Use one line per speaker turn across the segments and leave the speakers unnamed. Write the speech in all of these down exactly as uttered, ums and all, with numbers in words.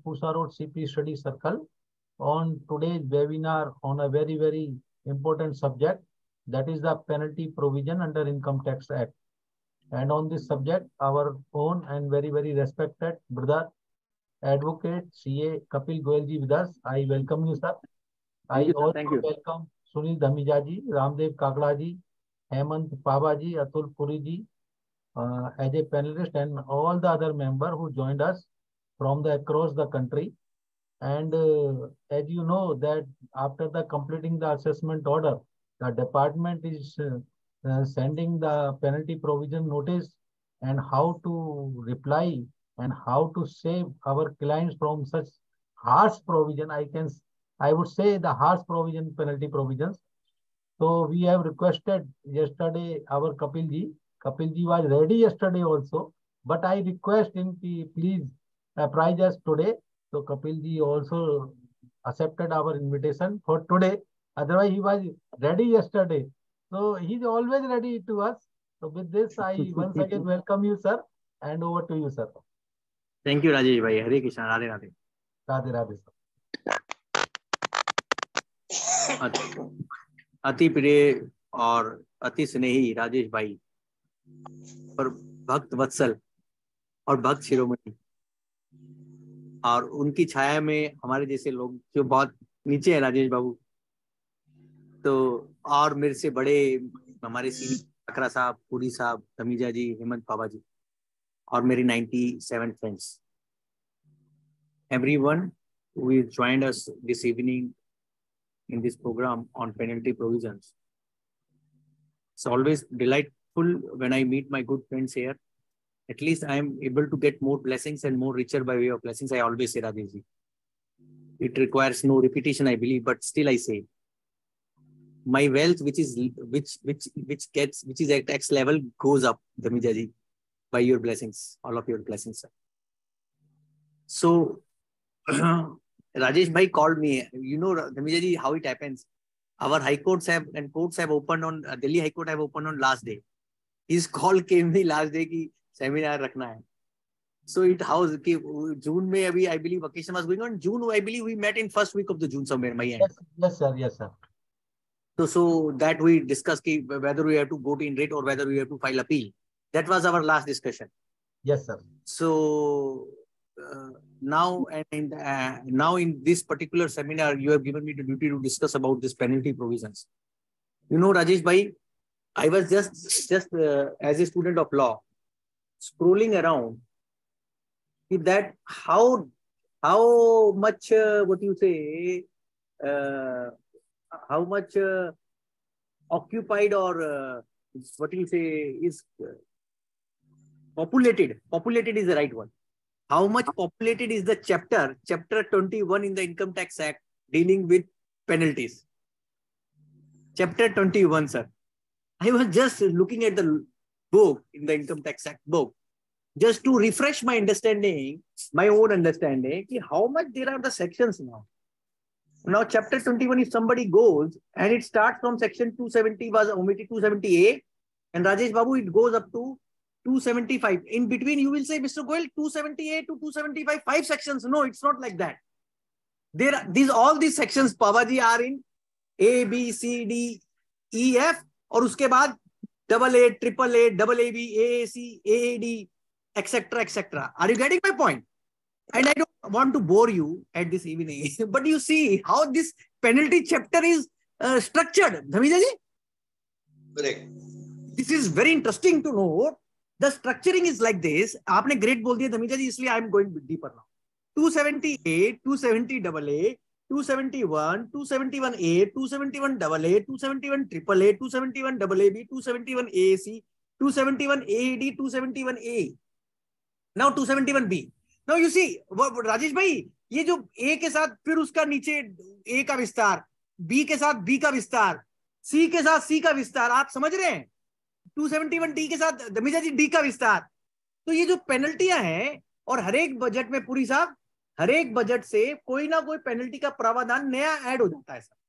Pusa Road C P Study Circle on today's webinar on a very, very important subject, that is the penalty provision under Income Tax Act. And on this subject, our own and very, very respected brother, Advocate C A Kapil Goyal ji with us. I welcome you, sir. I
you,
also
Thank you.
welcome Sunil Dhamija ji, Ramdev Kakla ji, Hemant Pava ji, Atul Puri ji, uh, as a panelist, and all the other members who joined us from the across the country. And uh, as you know that after the completing the assessment order, the department is uh, uh, sending the penalty provision notice and how to reply and how to save our clients from such harsh provision. I can, I would say the harsh provision, penalty provisions. So we have requested yesterday our Kapil ji. Kapil ji was ready yesterday also, but I request him to please apprise us today. So Kapil ji also accepted our invitation for today. Otherwise, he was ready yesterday. So he's always ready to us. So with this, I once again welcome you, sir, and over to you, sir.
Thank you, Rajesh bhai. Hare Krishna. Radhe Radhe.
Radhe Radhe,
sir. अति प्रिय और अति स्नेही राजेश भाई और भक्त वत्सल और भक्त शिरोमणि, और उनकी छाया में हमारे जैसे लोग जो बहुत नीचे है, राजेश बाबू तो, और मेरे से बड़े हमारे सीनियर अकरा साहब, पुरी साहब, धमीजा जी, हेमंत पाबा जी, और मेरी ninety-seven friends, everyone who has joined us this evening in this program on penalty provisions. It's always delightful when I meet my good friends here. At least I am able to get more blessings and more richer by way of blessings. I always say, Rajesh ji, it requires no repetition, I believe, but still I say, my wealth, which is which which which gets which is at X level, goes up, Dhamija ji, by your blessings, all of your blessings, sir. So Rajesh bhai called me. You know, Dhamija ji, how it happens. Our high courts have and courts have opened on uh, Delhi High Court have opened on last day. His call came the last day ki seminar rakhna hai. So it house ki June mein abhi, I believe vacation was going on. June, I believe we met in first week of the June somewhere. My end.
Yes, yes, sir. Yes, sir.
So so that we discussed ki whether we have to go to in rate or whether we have to file appeal. That was our last discussion.
Yes, sir.
So. Uh, now and uh, now in this particular seminar, you have given me the duty to discuss about this penalty provisions. You know, Rajesh bhai, I was just just uh, as a student of law scrolling around with that how how much uh, what you say uh, how much uh, occupied or uh, what you say is uh, populated populated is the right one. How much populated is the chapter, chapter twenty-one in the Income Tax Act dealing with penalties? Chapter twenty-one, sir. I was just looking at the book in the Income Tax Act book, just to refresh my understanding, my own understanding, how much there are the sections now. Now, chapter twenty-one, if somebody goes and it starts from section two seventy was omitted two seventy-eight, and Rajesh Babu, it goes up to two seventy-five. In between, you will say, Mister Goyal, two seventy-eight to two seventy-five, five sections. No, it's not like that. There are these all these sections, Pavaji, are in A, B, C, D, E, F, और उसके बाद double A, triple A, double A B, A A C, A A D, et cetera, et cetera. Are you getting my point? And I don't want to bore you at this evening, but you see how this penalty chapter is uh, structured. Dhamija ji?
Correct.
This is very interesting to know. The structuring is like this. आपने great बोल दिया धमीजा जी, इसलिए I am going deeper now. two seventy-eight, two seventy double A, two seventy-one, two seventy-one A, two seventy-one double A, two seventy-one triple A, two seventy-one double A B, two seventy-one A A C, two seventy-one A A D, two seventy-one A. Now two seventy-one B. Now you see, Rajesh भाई, ये जो A के साथ फिर उसका नीचे A का विस्तार, B के साथ B का विस्तार, C के साथ C का विस्तार, आप समझ रहे हैं? two seventy-one D के साथ धमीजा जी D का विस्तार. तो ये जो पेनल्टियां हैं, और हर एक बजट में पूरी साहब हर एक बजट से कोई ना कोई पेनल्टी का प्रावधान नया ऐड हो जाता है सर.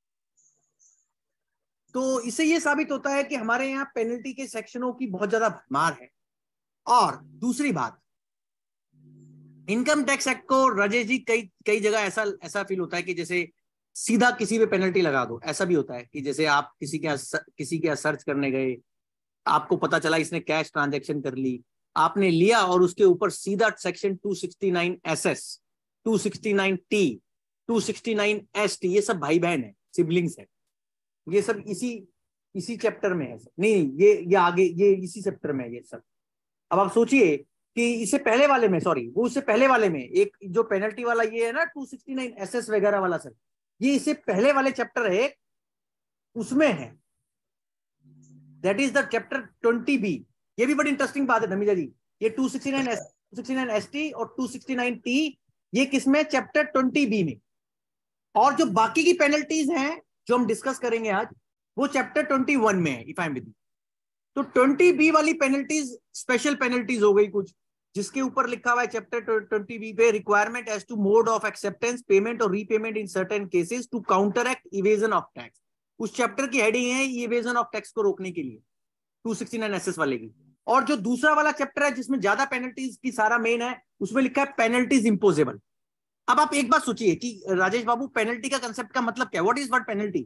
तो इससे ये साबित होता है कि हमारे यहाँ पेनल्टी के सेक्शनों की बहुत ज्यादा भरमार है. और दूसरी बात, इनकम टैक्स एक्ट को राजेश जी कई कई जगह ऐसा ऐसा फील होता है कि जैसे सीधा किसी पे पेनल्टी लगा दो। ऐसा भी होता है कि जैसे आप किसी के किसी के सर्च करने गए, आपको पता चला इसने कैश ट्रांजैक्शन कर ली, आपने लिया और उसके ऊपर सीधा section two sixty nine S S, two sixty nine T, two sixty nine S T, ये सब भाई बहन है, सिबलिंग्स है, ये सब इसी इसी चैप्टर में है। नहीं, ये ये आगे ये इसी चैप्टर में है ये सब। अब आप सोचिए कि इससे पहले वाले में, सॉरी वो उससे पहले वाले में एक जो पेनल्टी वाला ये है ना two sixty nine S S वगैरह वाला सर, ये इससे पहले वाले चैप्टर है उसमें है, that is the chapter twenty B. ये भी बड़ी इंटरेस्टिंग बात है धमीजा जी, ये two sixty nine S, two sixty nine S T और टू सिक्सटी नाइन टी ये किसमें, चैप्टर ट्वेंटी बी में। और जो बाकी की पेनल्टीज हैं जो हम डिस्कस करेंगे आज वो चैप्टर ट्वेंटी वन में है, इफ आई एम विद। तो ट्वेंटी बी वाली पेनल्टीज स्पेशल पेनल्टीज हो गई कुछ, जिसके ऊपर लिखा हुआ है चैप्टर ट्वेंटी बी पे, requirement as to mode of acceptance, payment और repayment in certain cases to counteract evasion of tax. उस चैप्टर की हेडिंग है इवेजन ऑफ टैक्स को रोकने के लिए, two sixty nine S S वाले की। और जो दूसरा वाला चैप्टर है जिसमें ज्यादा पेनल्टीज की सारा मेन है, उसमें लिखा है पेनल्टीज इंपोजेबल। अब आप एक बात सोचिए कि राजेश बाबू पेनल्टी का कंसेप्ट का मतलब क्या, व्हाट इज व्हाट पेनल्टी।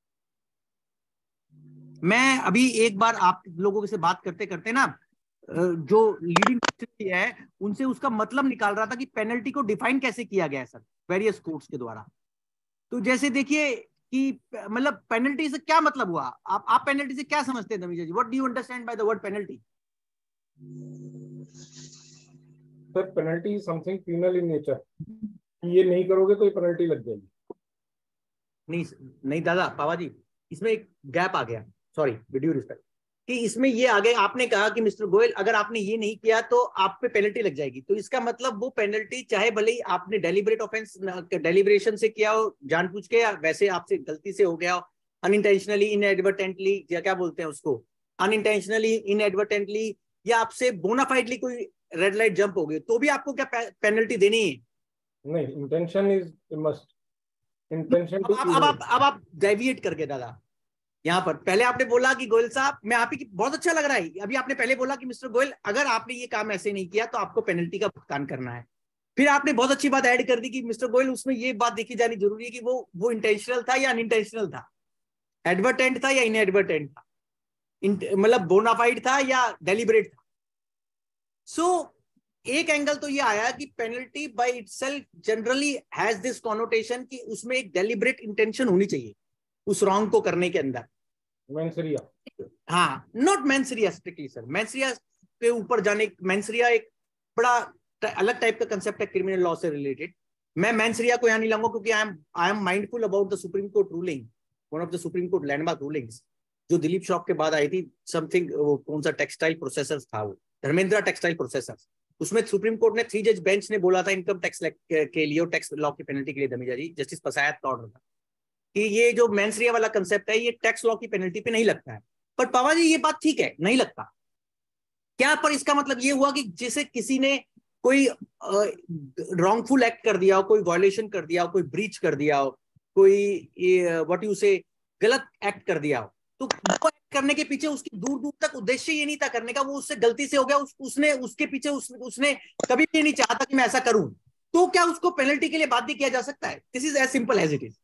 मैं अभी एक बार आप लोगों से बात करते करते ना जो लीडिंग है उनसे उसका मतलब निकाल रहा था कि पेनल्टी को डिफाइन कैसे किया गया है सर वेरियस कोर्ट्स के द्वारा। तो जैसे देखिए कि मतलब पेनल्टी से क्या मतलब हुआ, आप आप पेनल्टी से क्या समझते हैं Dhamija ji, what do you understand by the word penalty.
Sir penalty is something penal in nature, ये नहीं करोगे तो ये पेनल्टी लग जाएगी।
नहीं नहीं दादा पावा जी, इसमें एक गैप आ गया, सॉरी विद ड्यू रिस्पेक्ट, कि इसमें ये आ गया, आपने कहा कि मिस्टर गोयल अगर आपने ये नहीं किया तो आप पे पेनल्टी लग जाएगी। तो इसका मतलब वो पेनल्टी चाहे भले ही आपने डेलिबरेट ऑफेंस डेलिब्रेशन से किया हो, जानबूझ के, या वैसे आपसे गलती से हो गया हो, अनइंटेंशनली इनएडवर्टेंटली, या क्या बोलते हैं उसको, अनइंटेंशनली इनएडवर्टेंटली, या आपसे बोनाफाइडली कोई रेड लाइट जंप हो गई, तो भी आपको क्या पेनल्टी देनी है।
नहीं, intention is must, intention too.
अब आप अब आप डेविएट करके दादा यहाँ पर, पहले आपने बोला कि गोयल साहब, मैं आप ही बहुत अच्छा लग रहा है, अभी आपने पहले बोला कि मिस्टर गोयल अगर आपने ये काम ऐसे नहीं किया तो आपको पेनल्टी का भुगतान करना है। फिर आपने बहुत अच्छी बात ऐड कर दी कि मिस्टर गोयल उसमें ये बात देखी जानी जरूरी है कि वो वो इंटेंशनल था या अनइंटेंशनल था, एडवर्टेंट था या इनएडवर्टेंट था, मतलब बोनाफाइड था या डेलिबरेट था। सो so, एक एंगल तो ये आया कि penalty by itself generally has this connotation कि उसमें एक डेलिबरेट इंटेंशन होनी चाहिए उस रॉन्ग को करने के अंदर।
मेंसरिया,
हाँ, not mens rea strictly sir, mens rea के ऊपर जाने, मेंसरिया एक बड़ा अलग टाइप का कंसेप्ट है क्रिमिनल लॉ से रिलेटेड। मैं मेंसरिया को यहाँ नहीं लाऊंगा क्योंकि I am I am mindful about the supreme court ruling, one of the supreme court landmark rulings जो दिलीप शॉप के बाद आई थी, समथिंग वो कौन सा टेक्सटाइल प्रोसेसर्स था, वो धर्मेंद्र टेक्सटाइल प्रोसेसर्स। उसमें सुप्रीम कोर्ट ने थ्री जज बेंच ने बोला था इनकम टैक्स के लिए और टैक्स लॉ की पेनल्टी के लिए धमीजा जी, जस्टिस पसायत का ऑर्डर था कि ये जो मेंसरिया वाला कंसेप्ट है ये टैक्स लॉ की पेनल्टी पे नहीं लगता है। पर पावा जी ये बात ठीक है, नहीं लगता क्या, पर इसका मतलब ये हुआ कि जैसे किसी ने कोई रॉन्गफुल एक्ट कर दिया हो, कोई वायलेशन कर दिया हो, कोई ब्रीच कर दिया हो, कोई व्हाट यू से गलत एक्ट कर दिया हो, तो वो एक्ट करने के पीछे उसकी दूर दूर तक उद्देश्य ये नहीं था करने का, वो उससे गलती से हो गया, उस, उसने उसके पीछे उस, उसने कभी भी नहीं चाहता कि मैं ऐसा करूं, तो क्या उसको पेनल्टी के लिए बाध्य किया जा सकता है। This is as simple as it is.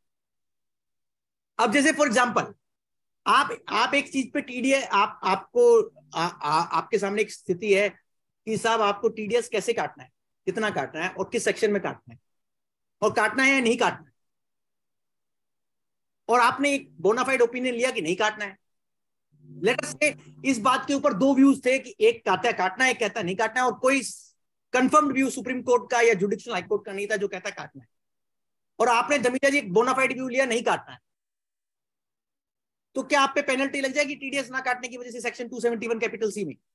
अब जैसे फॉर एग्जांपल आप आप एक चीज पे टीडीएस, आप आपको आ, आ, आपके सामने एक स्थिति है कि साहब आपको टीडीएस कैसे काटना है, कितना काटना है और किस सेक्शन में काटना है, और काटना है या नहीं काटना है, और आपने एक बोनाफाइड ओपिनियन लिया कि नहीं काटना है। लेट अस से इस बात के ऊपर दो व्यूज थे कि एक कहता है काटना है, एक कहता है नहीं काटना है, और कोई कंफर्म्ड व्यू सुप्रीम कोर्ट का या जुडिशियल हाई कोर्ट का नहीं था जो कहता है काटना है, और आपने धमीजा जी एक बोनाफाइड व्यू लिया नहीं काटना है, तो क्या आप पे पेनल्टी लग जाएगी टीडीएस ना काटने की वजह से section two seventy one capital C में।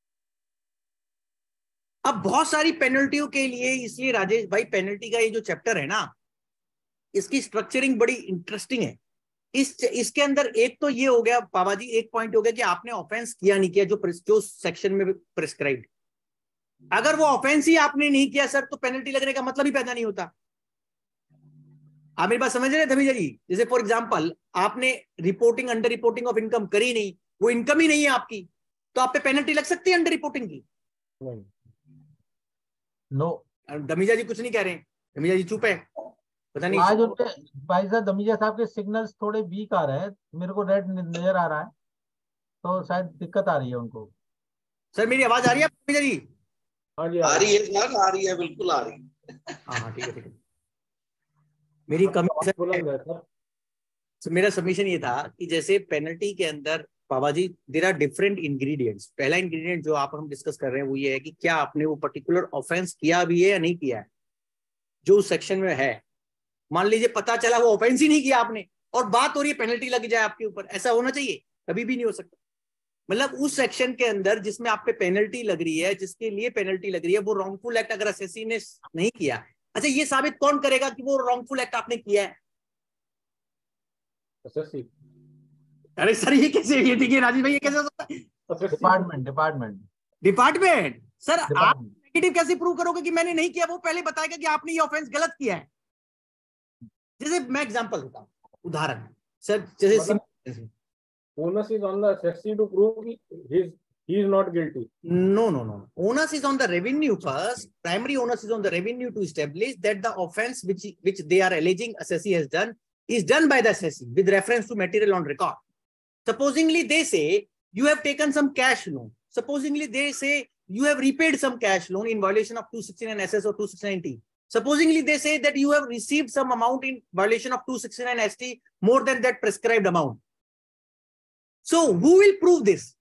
अब बहुत सारी पेनल्टियों के लिए, इसलिए राजेश भाई पेनल्टी का ये जो चैप्टर है ना, इसकी स्ट्रक्चरिंग बड़ी इंटरेस्टिंग है। इस इसके अंदर एक तो ये हो गया पावा जी, एक पॉइंट हो गया कि आपने ऑफेंस किया नहीं किया जो जो सेक्शन में प्रिस्क्राइब्ड। अगर वो ऑफेंस ही आपने नहीं किया सर तो पेनल्टी लगने का मतलब ही पैदा नहीं होता। आप मेरी बात समझ रहे हैं धमीजा जी। जैसे फॉर एग्जांपल आपने reporting under reporting of income करी नहीं, वो इनकम ही नहीं है आपकी, तो आप पे पेनल्टी लग सकती है अंडर रिपोर्टिंग की?
नो,
धमीजा जी कुछ नहीं कह रहे हैं, धमीजा जी चुप है, पता नहीं
आज उनके भाई साहब धमीजा साहब के सिग्नल्स थोड़े वीक आ रहे हैं, मेरे को रेड नजर आ रहा है, तो शायद दिक्कत आ रही है उनको।
सर मेरी आवाज आ रही है धमीजा जी?
हाँ जी
आ रही है सर, आ रही है, बिल्कुल आ रही है।
हाँ हाँ ठीक है ठीक है। मेरी कमी सर, so, मेरा सबमिशन ये था कि जैसे पेनल्टी के अंदर Baba ji there are different ingredients. पहला इंग्रेडिएंट जो आप हम डिस्कस कर रहे हैं वो ये है कि क्या आपने वो पर्टिकुलर ऑफेंस किया भी है या नहीं किया है, जो उस सेक्शन में है। मान लीजिए पता चला वो ऑफेंस ही नहीं किया आपने और बात हो रही है पेनल्टी लग जाए आपके ऊपर, ऐसा होना चाहिए? कभी भी नहीं हो सकता। मतलब उस सेक्शन के अंदर जिसमें आप पे पेनल्टी लग रही है, जिसके लिए पेनल्टी लग रही है, वो रॉन्गफुल एक्ट अगर एसएससी ने नहीं किया, अच्छा ये साबित कौन करेगा कि वो रॉन्गफुल एक्ट आपने किया है?
एसएससी।
अरे सर ये कैसे, ये देखिए राजीव भाई ये कैसे हो सकता है?
डिपार्टमेंट डिपार्टमेंट
डिपार्टमेंट सर आप नेगेटिव कैसे प्रूव करोगे कि मैंने नहीं किया? वो पहले बताएगा कि आपने ये ऑफेंस गलत किया है। जैसे मैं एग्जांपल देता हूं, उदाहरण सर, जैसे
onus is on the S S C to prove he is he is not guilty.
No, no, no. Onus is on the revenue first. Primary onus is on the revenue to establish that the offence which which they are alleging S S C has done is done by the S S C with reference to material on record. Supposingly they say you have taken some cash loan. Supposingly they say you have repaid some cash loan in violation of two sixty-nine S S or two sixty-nine T. Supposingly they say that you have received some amount in violation of two sixty-nine S T more than that prescribed amount. So who will prove this?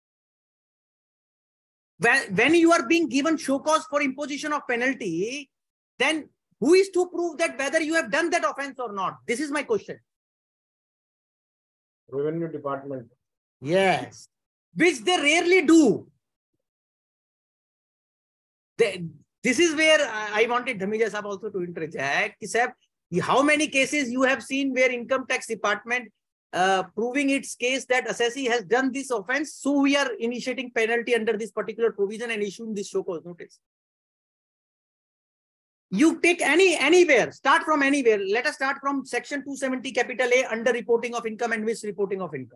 When, when you are being given show cause for imposition of penalty, then who is to prove that whether you have done that offense or not? This is my question.
Revenue department.
Yes, which they rarely do. They, this is where I wanted Dhamija Sahab also to interject. Sahab, how many cases you have seen where income tax department uh, proving its case that assessee has done this offense, so we are initiating penalty under this particular provision and issuing this show cause notice. You take any anywhere, start from anywhere. Let us start from section two seventy capital A, under reporting of income and misreporting of income.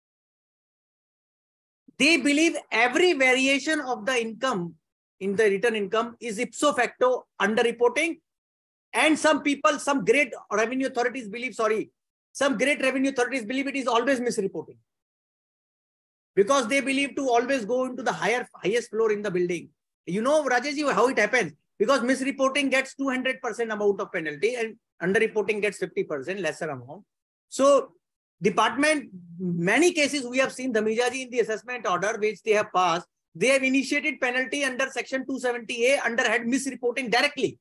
They believe every variation of the income in the return income is ipso facto under reporting, and some people, some great revenue authorities believe, sorry, some great revenue authorities believe it is always misreporting, because they believe to always go into the higher, highest floor in the building. You know, Rajesh, how it happens? Because misreporting gets two hundred percent amount of penalty and underreporting gets fifty percent lesser amount. So department, many cases we have seen Dhamija ji in the assessment order which they have passed, they have initiated penalty under section two seventy A under head misreporting directly.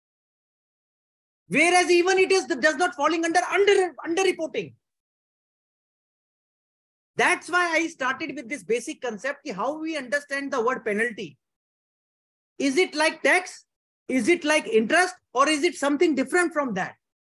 Whereas even it is does not falling under under underreporting. That's why I started with this basic concept, how we understand the word penalty. Is it like tax? Is it like interest? Or is it something different from that?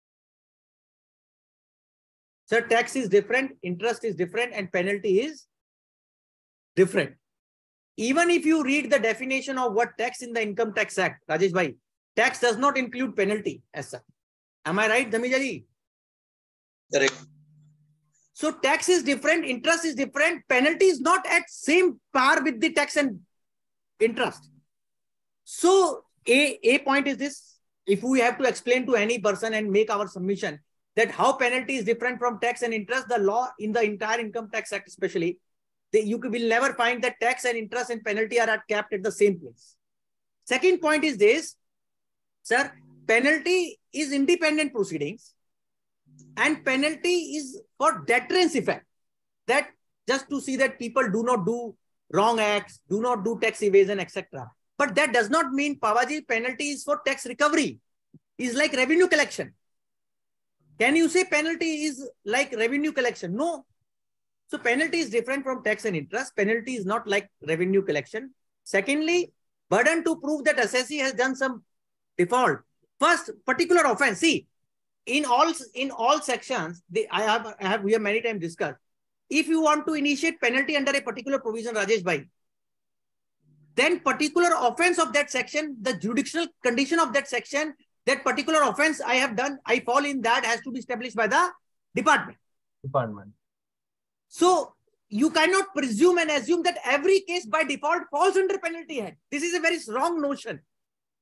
So tax is different, interest is different, and penalty is different. Even if you read the definition of what tax in the Income Tax Act, Rajesh bhai, tax does not include penalty as such. Am I right, Dhamija ji?
Correct.
So tax is different, interest is different, penalty is not at same par with the tax and interest. So a, a point is this, if we have to explain to any person and make our submission that how penalty is different from tax and interest, the law in the entire Income Tax Act especially, they, you will never find that tax and interest and penalty are at capped at the same place. Second point is this, sir, penalty is independent proceedings and penalty is for deterrence effect. That just to see that people do not do wrong acts, do not do tax evasion, et cetera. But that does not mean, Pawaji, penalty is for tax recovery. Is like revenue collection. Can you say penalty is like revenue collection? No. So penalty is different from tax and interest. Penalty is not like revenue collection. Secondly, burden to prove that assessee has done some default. First, particular offense. See, in all in all sections, they, I have I have we have many times discussed. If you want to initiate penalty under a particular provision, Rajesh bhai, then particular offense of that section, the jurisdictional condition of that section, that particular offense I have done, I fall in that, has to be established by the department.
Department.
So you cannot presume and assume that every case by default falls under penalty head. This is a very wrong notion.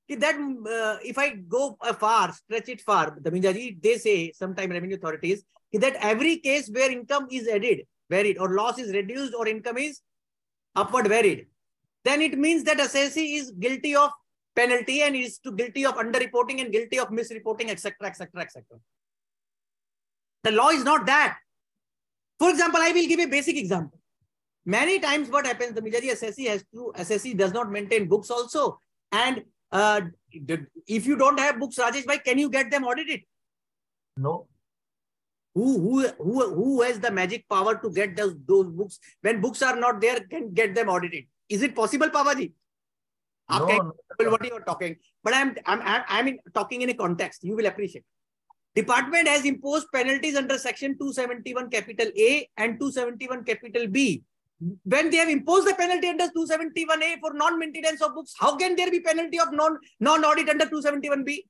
that uh, if I go uh, far, stretch it far, Dhaminjaji, they say sometime revenue authorities that every case where income is added, varied, or loss is reduced, or income is upward varied, then it means that assessee is guilty of penalty and is to guilty of underreporting and guilty of misreporting, et cetera, et cetera, et cetera. The law is not that. For example, I will give a basic example. Many times what happens, the majority assessee has to, assessee does not maintain books also. And uh, if you don't have books, Rajesh bhai, can you get them audited?
No.
Who, who, who, who has the magic power to get those, those books? When books are not there, can get them audited. Is it possible, Pawaji?
No,
no.
no.
What you are talking. But I'm, I'm, I'm, I'm in, talking in a context. You will appreciate. Department has imposed penalties under section two seventy-one capital A and two seventy-one capital B. When they have imposed the penalty under two seventy-one A for non-maintenance of books, how can there be penalty of non, non-audit under two seventy-one B?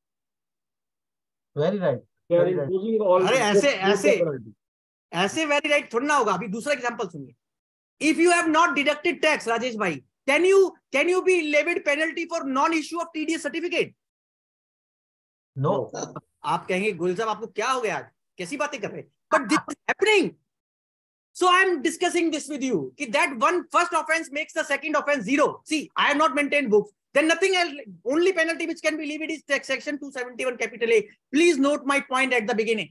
Very right.
They are
Very right.
imposing all.
अरे ऐसे ऐसे ऐसे very right थोड़ा ना होगा. अभी दूसरा example सुनिए. If you have not deducted tax, Rajesh bhai, can you can you be levied penalty for non-issue of T D S certificate?
No.
आप कहेंगे गुल साहब आपको क्या हो गया आज? कैसी बातें कर रहे हैं? But this is happening. So I am discussing this with you. That one first offense makes the second offense zero. See, I have not maintained books. Then nothing else. Only penalty which can be levied is section two seventy-one capital A. Please note my point at the beginning.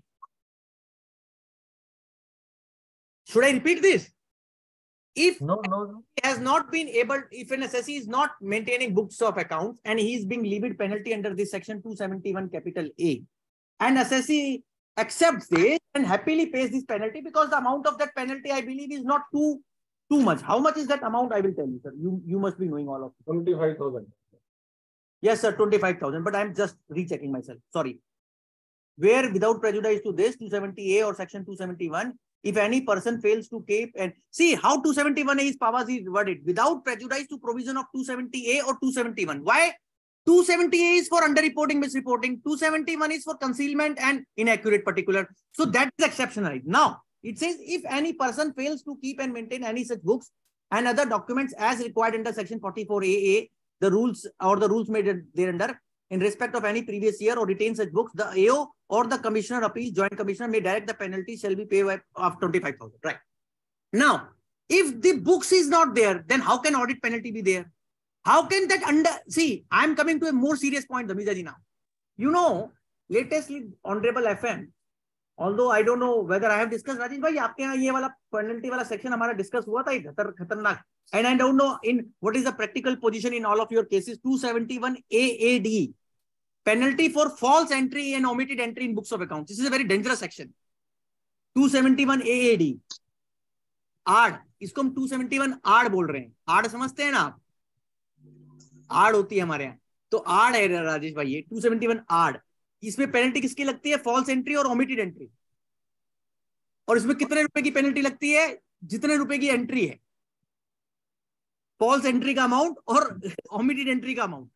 Should I repeat this? If
no, no, no.
he has not been able, if an assessee is not maintaining books of accounts and he is being levied penalty under this section two seventy-one capital A, and assessee accepts this and happily pays this penalty because the amount of that penalty, I believe, is not too too much. How much is that amount? I will tell you, sir. You you must be knowing all of it.
twenty-five thousand.
Yes, sir, twenty-five thousand. But I'm just rechecking myself. Sorry. Where without prejudice to this two seventy A or section two seventy-one, if any person fails to keep and see how two seventy-one A is Pawaji worded without prejudice to provision of two seventy A or two seventy-one. Why? two seventy A is for underreporting, misreporting. two seventy-one is for concealment and inaccurate particular. So that is exceptional. Now, it says if any person fails to keep and maintain any such books and other documents as required under section forty-four A A, the rules or the rules made thereunder in respect of any previous year or retain such books, the A O or the Commissioner of Appeals, Joint Commissioner may direct the penalty shall be paid of twenty-five thousand. Right. Now, if the books is not there, then how can audit penalty be there? How can that under, see, I'm coming to a more serious point, Dhamija ji now. You know, latestly, Honorable F M, although I don't know whether I have discussed, Rajesh bhai, आपके यहाँ ये वाला penalty वाला section हमारा discuss हुआ था, खतर खतरनाक. And I don't know in what is the practical position in all of your cases. two seventy-one A A D, penalty for false entry and omitted entry in books of accounts. This is a very dangerous section. two seventy-one A A D, आड़, इसको हम two seventy-one आड़ बोल रहे हैं. आड़ समझते हैं ना आप? आड़ होती है हमारे यहाँ. तो आड़ है राजेश भाई, ये two seventy-one आड़. इसमें पेनल्टी किसकी लगती है? फॉल्स एंट्री और ओमिटेड एंट्री. और इसमें कितने रुपए की पेनल्टी लगती है? जितने रुपए की एंट्री है, फॉल्स एंट्री का अमाउंट और ओमिटेड एंट्री का अमाउंट.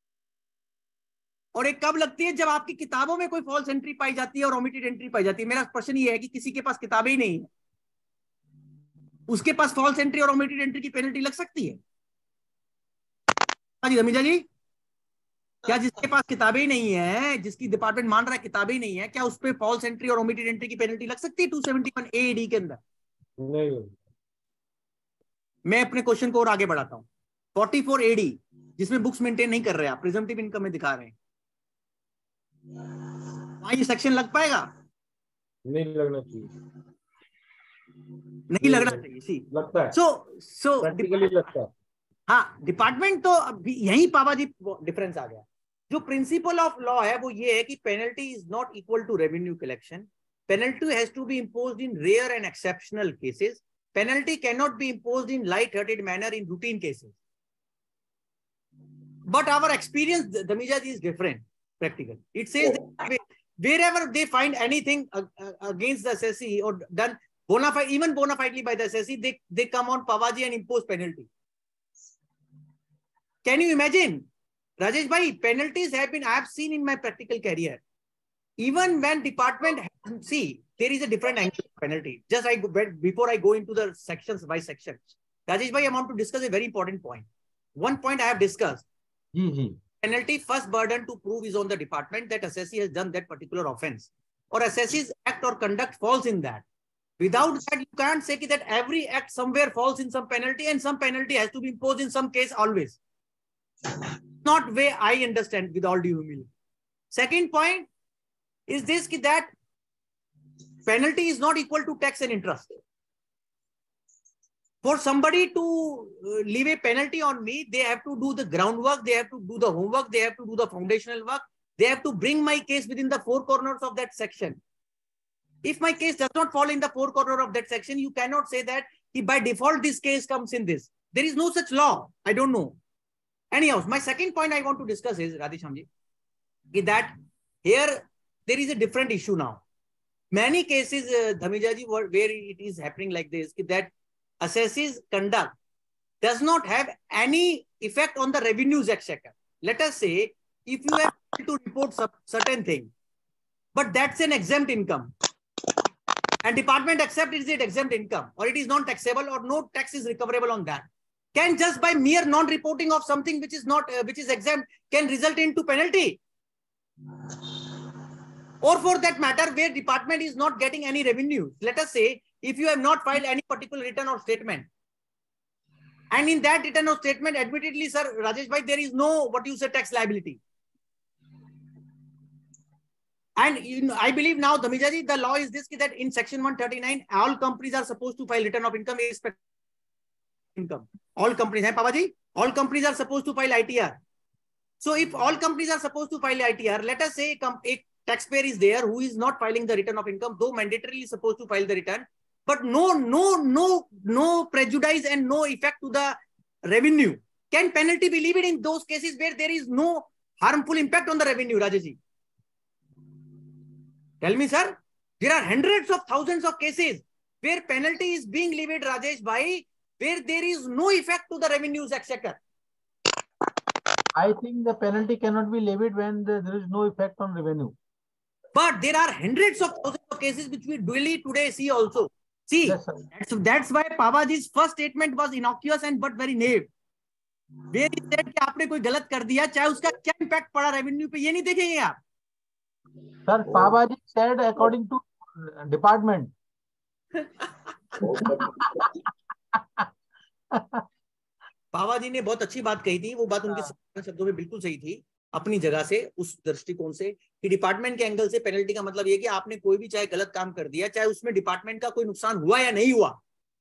और एक कब लगती है? जब आपकी किताबों में कोई फॉल्स एंट्री पाई जाती है और ओमिटेड एंट्री पाई जाती है. मेरा प्रश्न ये है कि किसी के पास किताबें ही नहीं है, उसके पास फॉल्स एंट्री और ओमिटेड एंट्री की पेनल्टी लग सकती है? जी धमीजा जी, क्या जिसके पास किताबें ही नहीं है, जिसकी डिपार्टमेंट मान रहा है किताबें ही नहीं है, क्या उस पे फॉल्स एंट्री और ओमिटेड एंट्री की पेनल्टी लग सकती है two seventy-one A D के अंदर?
नहीं.
मैं अपने क्वेश्चन को और आगे बढ़ाता हूं. forty-four A D, जिसमें बुक्स मेंटेन नहीं कर रहे आप, प्रिजम्पटिव इनकम में दिखा रहे हैं, वहां ये सेक्शन लग पाएगा?
नहीं लगना चाहिए.
नहीं लगना चाहिए. सी
लगता है.
सो सो
प्रैक्टिकली लगता है.
हाँ, डिपार्टमेंट तो अभी यही पावा जी डिफरेंस आ गया. जो प्रिंसिपल ऑफ लॉ है वो ये है कि penalty is not equal to revenue collection. Penalty has to be imposed in rare and exceptional cases. Penalty can not be imposed in light hearted manner in routine cases. But our experience Dhamija ji is different practical. It says that wherever they find anything against the assessee or done bona fide, even bona fidely by the assessee, they they come on Pawaji and impose penalty. Can you imagine, Rajesh bhai? Penalties have been I have seen in my practical career. Even when department see there is a different angle of penalty. Just I before I go into the sections by section, Rajesh bhai, I want to discuss a very important point. One point I have discussed.
जी जी.
penalty, first burden to prove is on the department that assessee has done that particular offense, or assessee's act or conduct falls in that. Without that, you can't say that every act somewhere falls in some penalty and some penalty has to be imposed in some case always. Not way I understand, with all due humility. Second point is this, that penalty is not equal to tax and interest. For somebody to leave a penalty on me, they have to do the groundwork, they have to do the homework, they have to do the foundational work, they have to bring my case within the four corners of that section. If my case does not fall in the four corner of that section, you cannot say that by default this case comes in this. There is no such law. I don't know. Anyhow, my second point I want to discuss is, Radheshyamji, that here there is a different issue now. Many cases, uh, Dhamijaji, where it is happening like this, that assessee's conduct does not have any effect on the revenues exchequer. Let us say, if you have to report certain thing, but that's an exempt income, and department accepts it exempt income, or it is non-taxable, or no tax is recoverable on that, can just by mere non-reporting of something which is not, uh, which is exempt, can result into penalty. Or for that matter, where department is not getting any revenue. Let us say, if you have not filed any particular return or statement, and in that return or statement, admittedly, sir, Rajesh bhai, there is no, what you say, tax liability. And you know, I believe now, Dhamijaji, the law is this, that in section one thirty-nine, all companies are supposed to file return of income, income. All companies, hai, Papaji? All companies are supposed to file I T R. So if all companies are supposed to file I T R, let us say a taxpayer is there who is not filing the return of income, though mandatorily supposed to file the return, but no, no, no, no prejudice and no effect to the revenue. Can penalty be levied in those cases where there is no harmful impact on the revenue, Rajesh? Tell me, sir. There are hundreds of thousands of cases where penalty is being levied, Rajesh bhai, where there is no effect to the revenues exchequer.
I think the penalty cannot be levied when the, there is no effect on revenue.
But there are hundreds of thousands of cases which we daily today see also. See, yes, that's, that's why Papaji's first statement was innocuous and but very naive. Where he said कि आपने कोई गलत कर दिया, चाहे उसका क्या impact पड़ा revenue पे, ये नहीं देखेंगे आप.
Sir, Papaji said according to department.
पावाजी ने बहुत अच्छी बात कही थी, वो बात उनके शब्दों में बिल्कुल सही थी, अपनी जगह से, उस दृष्टिकोण से कि डिपार्टमेंट के एंगल से पेनल्टी का मतलब ये कि आपने कोई भी चाहे गलत काम कर दिया, चाहे उसमें डिपार्टमेंट का कोई नुकसान हुआ या नहीं हुआ,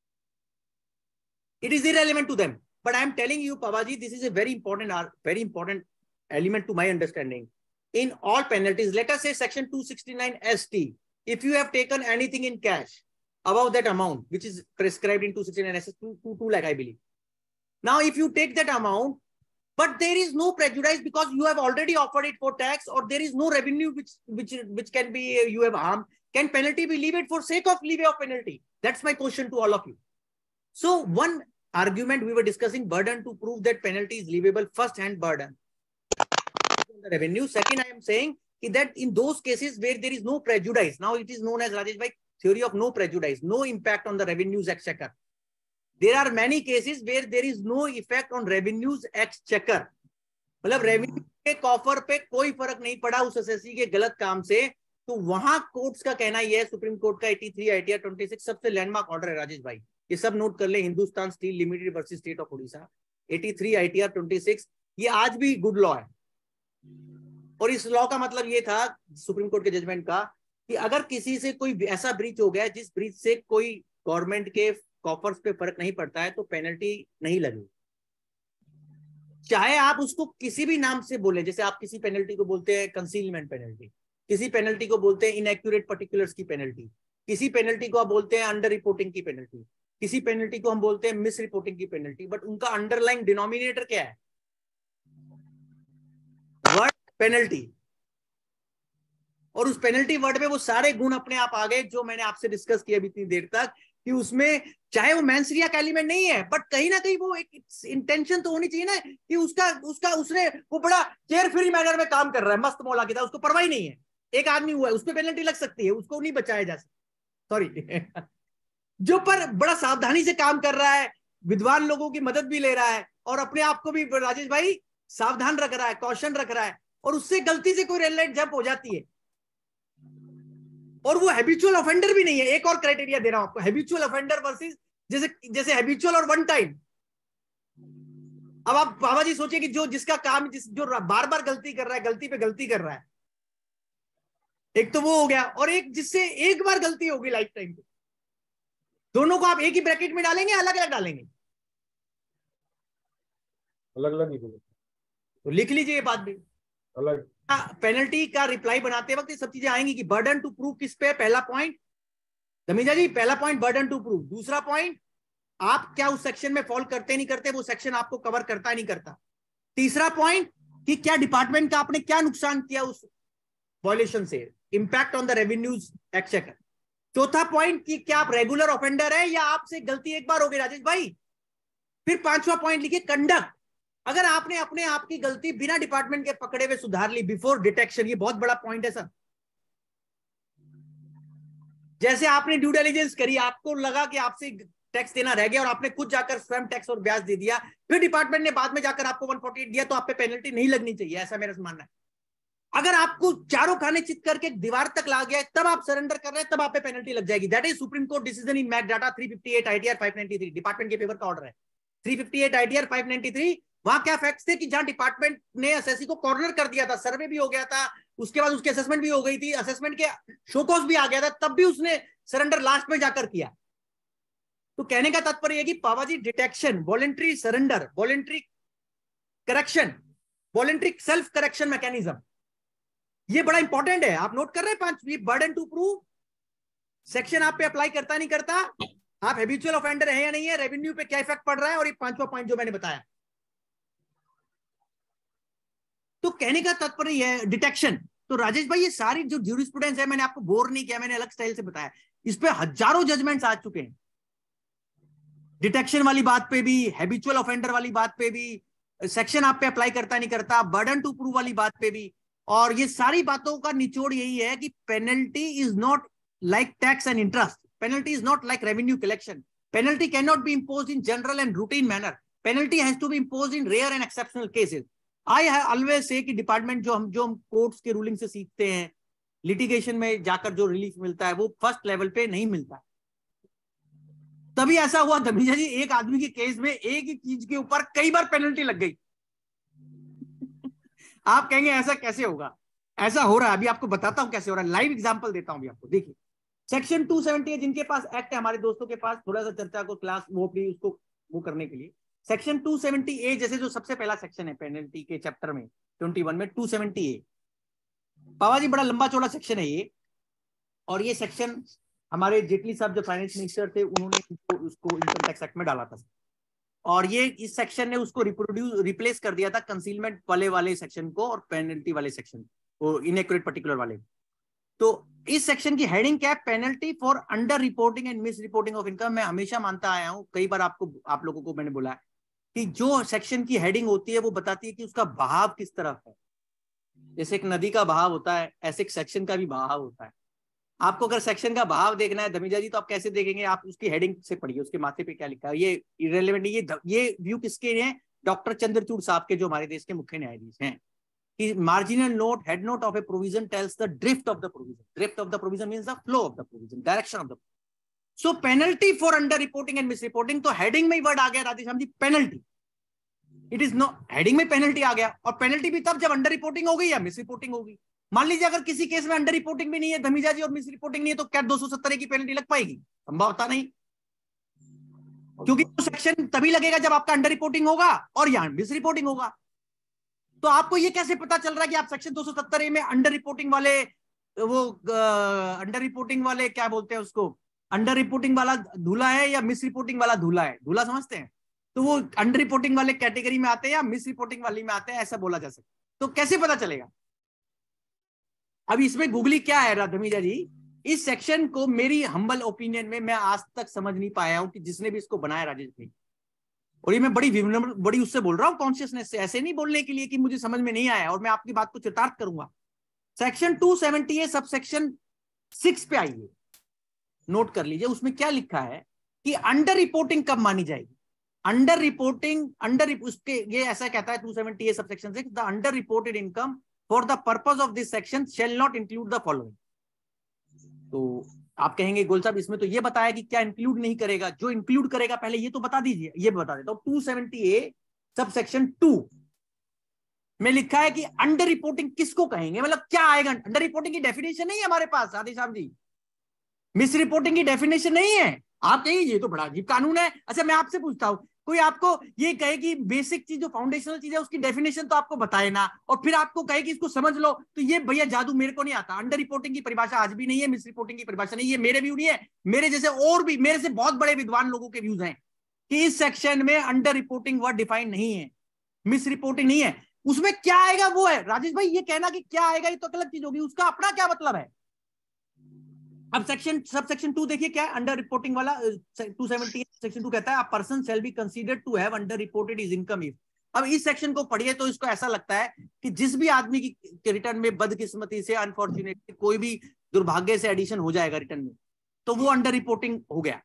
it is irrelevant to them. But I am telling you, Pawaji, this is a very important, very important element to my understanding. In all penalties, let us say section two sixty-nine S T, if you have taken anything in cash above that amount, which is prescribed in two sixty-nine S T, two, two, two lakh, I believe. Now, if you take that amount, but there is no prejudice because you have already offered it for tax, or there is no revenue which which which can be, you have harmed, can penalty be levied for sake of levy of penalty? That's my question to all of you. So one argument we were discussing, burden to prove that penalty is leviable, first hand burden. The revenue. Second, I am saying that in those cases where there is no prejudice, now it is known as Rajesh bhai theory of no prejudice, no impact on the revenues exchequer. There are many cases where there is no effect on revenues exchequer. मतलब revenue के coffer पे कोई फर्क नहीं पड़ा उस SSC के गलत काम से, तो वहां कोर्ट्स का कहना यह है, सुप्रीम कोर्ट का तिरासी आईटीआर छब्बीस सबसे लैंडमार्क ऑर्डर है राजेश भाई, ये सब नोट कर ले, Hindustan steel limited versus state of Orissa, तिरासी आईटीआर छब्बीस, ये आज भी गुड लॉ है. और इस लॉ का मतलब ये था सुप्रीम कोर्ट के जजमेंट का कि अगर किसी से कोई ऐसा ब्रीच हो गया जिस ब्रीच से कोई गवर्नमेंट के कॉफर्स पे फर्क नहीं पड़ता है, तो पेनल्टी नहीं लगी. चाहे आप उसको किसी भी नाम से बोले, जैसे आप किसी पेनल्टी को बोलते हैं कंसीलमेंट पेनल्टी, किसी पेनल्टी को बोलते हैं इनएक्यूरेट पर्टिकुलर्स की पेनल्टी, किसी पेनल्टी को आप बोलते हैं अंडर रिपोर्टिंग की पेनल्टी, किसी पेनल्टी को हम बोलते हैं मिस रिपोर्टिंग की पेनल्टी, बट उनका अंडरलाइंग डिनोमिनेटर क्या है? Word penalty. और उस पेनल्टी वर्ड में वो सारे गुण अपने आप आ गए जो मैंने आपसे डिस्कस किया अभी इतनी देर तक, कि उसमें चाहे वो मैंसरिया का एलिमेंट नहीं है, बट कहीं ना कहीं वो एक इंटेंशन तो होनी चाहिए ना कि उसका उसका उसने वो बड़ा केयर फ्री मैनर में काम कर रहा है, मस्त मौला की तरह, उसको परवाही नहीं है. एक आदमी हुआ है, उस पर पेनल्टी लग सकती है, उसको नहीं बचाया जा सकता, सॉरी. जो पर बड़ा सावधानी से काम कर रहा है, विद्वान लोगों की मदद भी ले रहा है और अपने आप को भी राजेश भाई सावधान रख रहा है, कॉशन रख रहा है, और उससे गलती से कोई रेड लाइट जंप हो जाती है और वो हैबिचुअल ऑफेंडर भी नहीं है। एक और क्राइटेरिया दे रहा हूं आपको, हैबिचुअल ऑफेंडर वर्सेस जैसे जैसे हैबिचुअल और वन टाइम। अब आप बाबा जी सोचिए कि जो जिसका काम जिस जो बार बार गलती कर रहा है, गलती पे गलती कर रहा है, एक तो वो हो गया, और एक जिससे एक बार गलती होगी लाइफ टाइम पे, दोनों को आप एक ही ब्रैकेट में डालेंगे, अलग अलग डालेंगे?
अलग अलग ही बोलो।
तो लिख लीजिए ये बात भी।
अलग
पेनल्टी का रिप्लाई बनाते वक्त ये सब चीजें आएंगी कि बर्डन टू प्रूव किस पे, पहला पॉइंट धमीजा जी, पहला पॉइंट बर्डन टू प्रूव। दूसरा पॉइंट, आप क्या उस सेक्शन में फॉल करते नहीं करते, वो सेक्शन आपको कवर करता नहीं करता। तीसरा पॉइंट कि क्या डिपार्टमेंट का आपने क्या नुकसान किया उस वॉयलेशन से, impact on the revenues exchequer. चौथा पॉइंट कि क्या आप रेगुलर ऑफेंडर है या आपसे गलती एक बार हो गई राजेश भाई। फिर पांचवा पॉइंट लिखिए कंडक्ट, अगर आपने अपने आप की गलती बिना डिपार्टमेंट के पकड़े हुए सुधार ली बिफोर डिटेक्शन। ये बहुत बड़ा पॉइंट है सर। जैसे आपने ड्यू डिलिजेंस करी, आपको लगा कि आपसे टैक्स देना रह गया और आपने खुद जाकर स्वयं टैक्स और ब्याज दे दिया, फिर डिपार्टमेंट ने बाद में जाकर आपको एक सौ अड़तालीस दिया, तो आप पे पेनल्टी नहीं लगनी चाहिए, ऐसा मेरा मानना है। अगर आपको चारों खाने चित करके दीवार तक ला गया तब आप सरेंडर कर रहे हैं, तब आप पे पेनल्टी लग जाएगी। That is supreme court decision in Mak Data three fifty eight ITR five ninety three, department के पेपर का ऑर्डर है three fifty eight ITR five ninety three. वहां क्या फैक्ट्स थे कि जहां डिपार्टमेंट ने एसएससी को कॉर्नर कर दिया था, सर्वे भी हो गया था, उसके बाद उसकी असेसमेंट भी हो गई थी, असेसमेंट के शोकॉज भी आ गया था, तब भी उसने सरेंडर लास्ट में जाकर किया। तो कहने का तात्पर्य है कि पावाजी detection, voluntary surrender, voluntary correction, voluntary self correction mechanism, ये बड़ा इंपॉर्टेंट है। आप नोट कर रहे हैं पांच, ये बर्डन टू प्रूव सेक्शन आप पे अप्लाई करता नहीं करता, आप हैबिचुअल ऑफेंडर है या नहीं है, रेवेन्यू पे क्या इफेक्ट पड़ रहा है, और ये पांचवा पॉइंट जो मैंने बताया। तो कहने का तात्पर्य है डिटेक्शन। तो राजेश भाई ये सारी जो ज्यूरिस्प्रूडेंस है, मैंने आपको बोर नहीं किया, मैंने अलग स्टाइल से बताया, इस पे हजारों जजमेंट्स आ चुके हैं। डिटेक्शन वाली बात पे भी, हैबिचुअल ऑफेंडर वाली बात पे भी, सेक्शन आप पे अप्लाई करता नहीं करता, बर्डन टू प्रूव वाली बात पे भी। और ये सारी बातों का निचोड़ यही है कि penalty is not like tax and interest, penalty is not like revenue collection, penalty can not be imposed in general and routine manner, penalty has to be imposed in rare and exceptional cases. I have always say कि department जो हम जो हम courts के ruling से सीखते हैं, litigation में जाकर जो रिलीफ मिलता है वो फर्स्ट लेवल पे नहीं मिलता है। तभी ऐसा हुआ धमीजा जी, एक आदमी के केस में एक ही चीज के ऊपर कई बार पेनल्टी लग गई। आप कहेंगे ऐसा कैसे होगा, ऐसा हो रहा है, अभी आपको बताता हूं कैसे हो रहा है, लाइव एग्जांपल देता हूं अभी आपको। देखिए सेक्शन टू सेवेंटी है, जिनके पास एक्ट है, हमारे दोस्तों के पास, थोड़ा सा चर्चा को क्लास वो भी उसको वो करने के लिए सेक्शन टू सेवेंटी ए, जैसे जो सबसे पहला सेक्शन है पेनल्टी के चैप्टर में इक्कीस में टू सेवेंटी ए, पावा जी बड़ा लंबा चौड़ा सेक्शन है ये। और ये सेक्शन हमारे जेटली साहब जो फाइनेंस मिनिस्टर थे उन्होंने उसको, उसको इनकम टैक्स एक्ट में डाला था, और ये इस सेक्शन ने उसको रिप्रोड्यूस रिप्लेस कर दिया था कंसीलमेंट वाले वाले सेक्शन को और पेनल्टी वाले सेक्शन को, इनएक्यूरेट पर्टिकुलर वाले। तो इस सेक्शन की हेडिंग क्या है, penalty for under reporting and misreporting of income. मैं हमेशा मानता आया हूं, कई बार आपको आप लोगों को मैंने बोला कि जो सेक्शन की हेडिंग होती है वो बताती है कि उसका बहाव किस तरफ है। जैसे एक नदी का बहाव होता है, ऐसे एक सेक्शन का भी बहाव होता है। आपको अगर सेक्शन का बहाव देखना है धमीजा जी, तो आप कैसे देखेंगे, आप उसकी हेडिंग से पढ़िए, उसके माथे पे क्या लिखा है। ये इरेलेवेंट, ये ये व्यू किसके हैं, डॉक्टर चंद्रचूड़ साहब के, जो हमारे देश के मुख्य न्यायाधीश हैं, कि marginal note, head note of a provision tells the drift of the provision, drift of the provision means the flow of the provision, direction of the. So penalty for under reporting and miss reporting, तो heading में ही word आ गया Radheshyam ji, penalty. It is no, heading में penalty आ गया, और penalty भी तब जब अंडर रिपोर्टिंग होगी या मिस रिपोर्टिंग होगी। मान लीजिए अगर किसी केस में अंडर रिपोर्टिंग भी नहीं है धमीजा जी और मिस रिपोर्टिंग नहीं है, तो क्या दो सौ सत्तर की पेनल्टी लग पाएगी? संभवता नहीं, क्योंकि वो सेक्शन तभी लगेगा जब आपका अंडर रिपोर्टिंग होगा और यहां मिस रिपोर्टिंग होगा। तो आपको ये कैसे पता चल रहा है कि आप सेक्शन दो सौ सत्तर ए में अंडर रिपोर्टिंग वाले, वो अंडर रिपोर्टिंग वाले क्या बोलते हैं उसको, अंडर रिपोर्टिंग वाला धूला है या मिस रिपोर्टिंग वाला धूला है? धूला समझते हैं, तो वो अंडर रिपोर्टिंग वाले कैटेगरी में आते हैं या मिस रिपोर्टिंग वाली में आते हैं, ऐसा बोला जा सकता। तो कैसे पता चलेगा? अब इसमें गूगली क्या है धमीजा जी, इस सेक्शन को मेरी हम्बल ओपिनियन में मैं आज तक समझ नहीं पाया हूं कि जिसने भी इसको बनाया राजेश भाई, और ये मैं बड़ी विनम्र बड़ी उससे बोल रहा हूं कॉन्शियसनेस से, ऐसे नहीं बोलने के लिए कि मुझे समझ में नहीं आया, और मैं आपकी बात को चितार्थ करूंगा। सेक्शन टू सेवेंटी है, सब सेक्शन सिक्स पे आइए, नोट कर लीजिए, उसमें क्या लिखा है कि अंडर रिपोर्टिंग कब मानी जाएगी। अंडर रिपोर्टिंग अंडर उसके ये ऐसा कहता है two seventy A subsection six, the under reported income for the purpose of this section shall not include the following. तो आप कहेंगे गोल साहब इसमें तो ये बताया कि क्या इंक्लूड नहीं करेगा, जो इंक्लूड करेगा पहले ये तो बता दीजिए। ये बता देता हूं, two seventy A subsection two में लिखा है कि अंडर रिपोर्टिंग किसको कहेंगे, मतलब क्या आएगा। अंडर रिपोर्टिंग की डेफिनेशन नहीं है हमारे पास आदि साहब जी, मिस रिपोर्टिंग की डेफिनेशन नहीं है। आप कहिए ये तो बड़ा अजीब कानून है। अच्छा मैं आपसे पूछता हूं, कोई आपको ये कहे कि बेसिक चीज जो फाउंडेशनल चीज है उसकी डेफिनेशन तो आपको बताए ना, और फिर आपको कहे कि इसको समझ लो, तो ये भैया जादू मेरे को नहीं आता। अंडर रिपोर्टिंग की परिभाषा आज भी नहीं है, मिस रिपोर्टिंग की परिभाषा नहीं है, मेरे व्यू नहीं है, मेरे जैसे और भी मेरे से बहुत बड़े विद्वान लोगों के व्यूज हैं कि इस सेक्शन में अंडर रिपोर्टिंग वर्ड डिफाइन नहीं है, मिस रिपोर्टिंग नहीं है। उसमें क्या आएगा वो है राजेश भाई, ये कहना कि क्या आएगा ये तो अलग चीज होगी, उसका अपना क्या मतलब है। अब सेक्शन सब सेक्शन टू देखिए क्या है, अंडर रिपोर्टिंग वाला टू सेवेंटी सेक्शन टू कहता है a person shall be considered to have under reported his income if. अब इस सेक्शन को पढ़िए तो इसको ऐसा लगता है कि जिस भी आदमी की रिटर्न में बदकिस्मती से अनफॉर्चुनेटली कोई भी दुर्भाग्य से एडिशन हो जाएगा रिटर्न में, तो वो अंडर रिपोर्टिंग हो गया।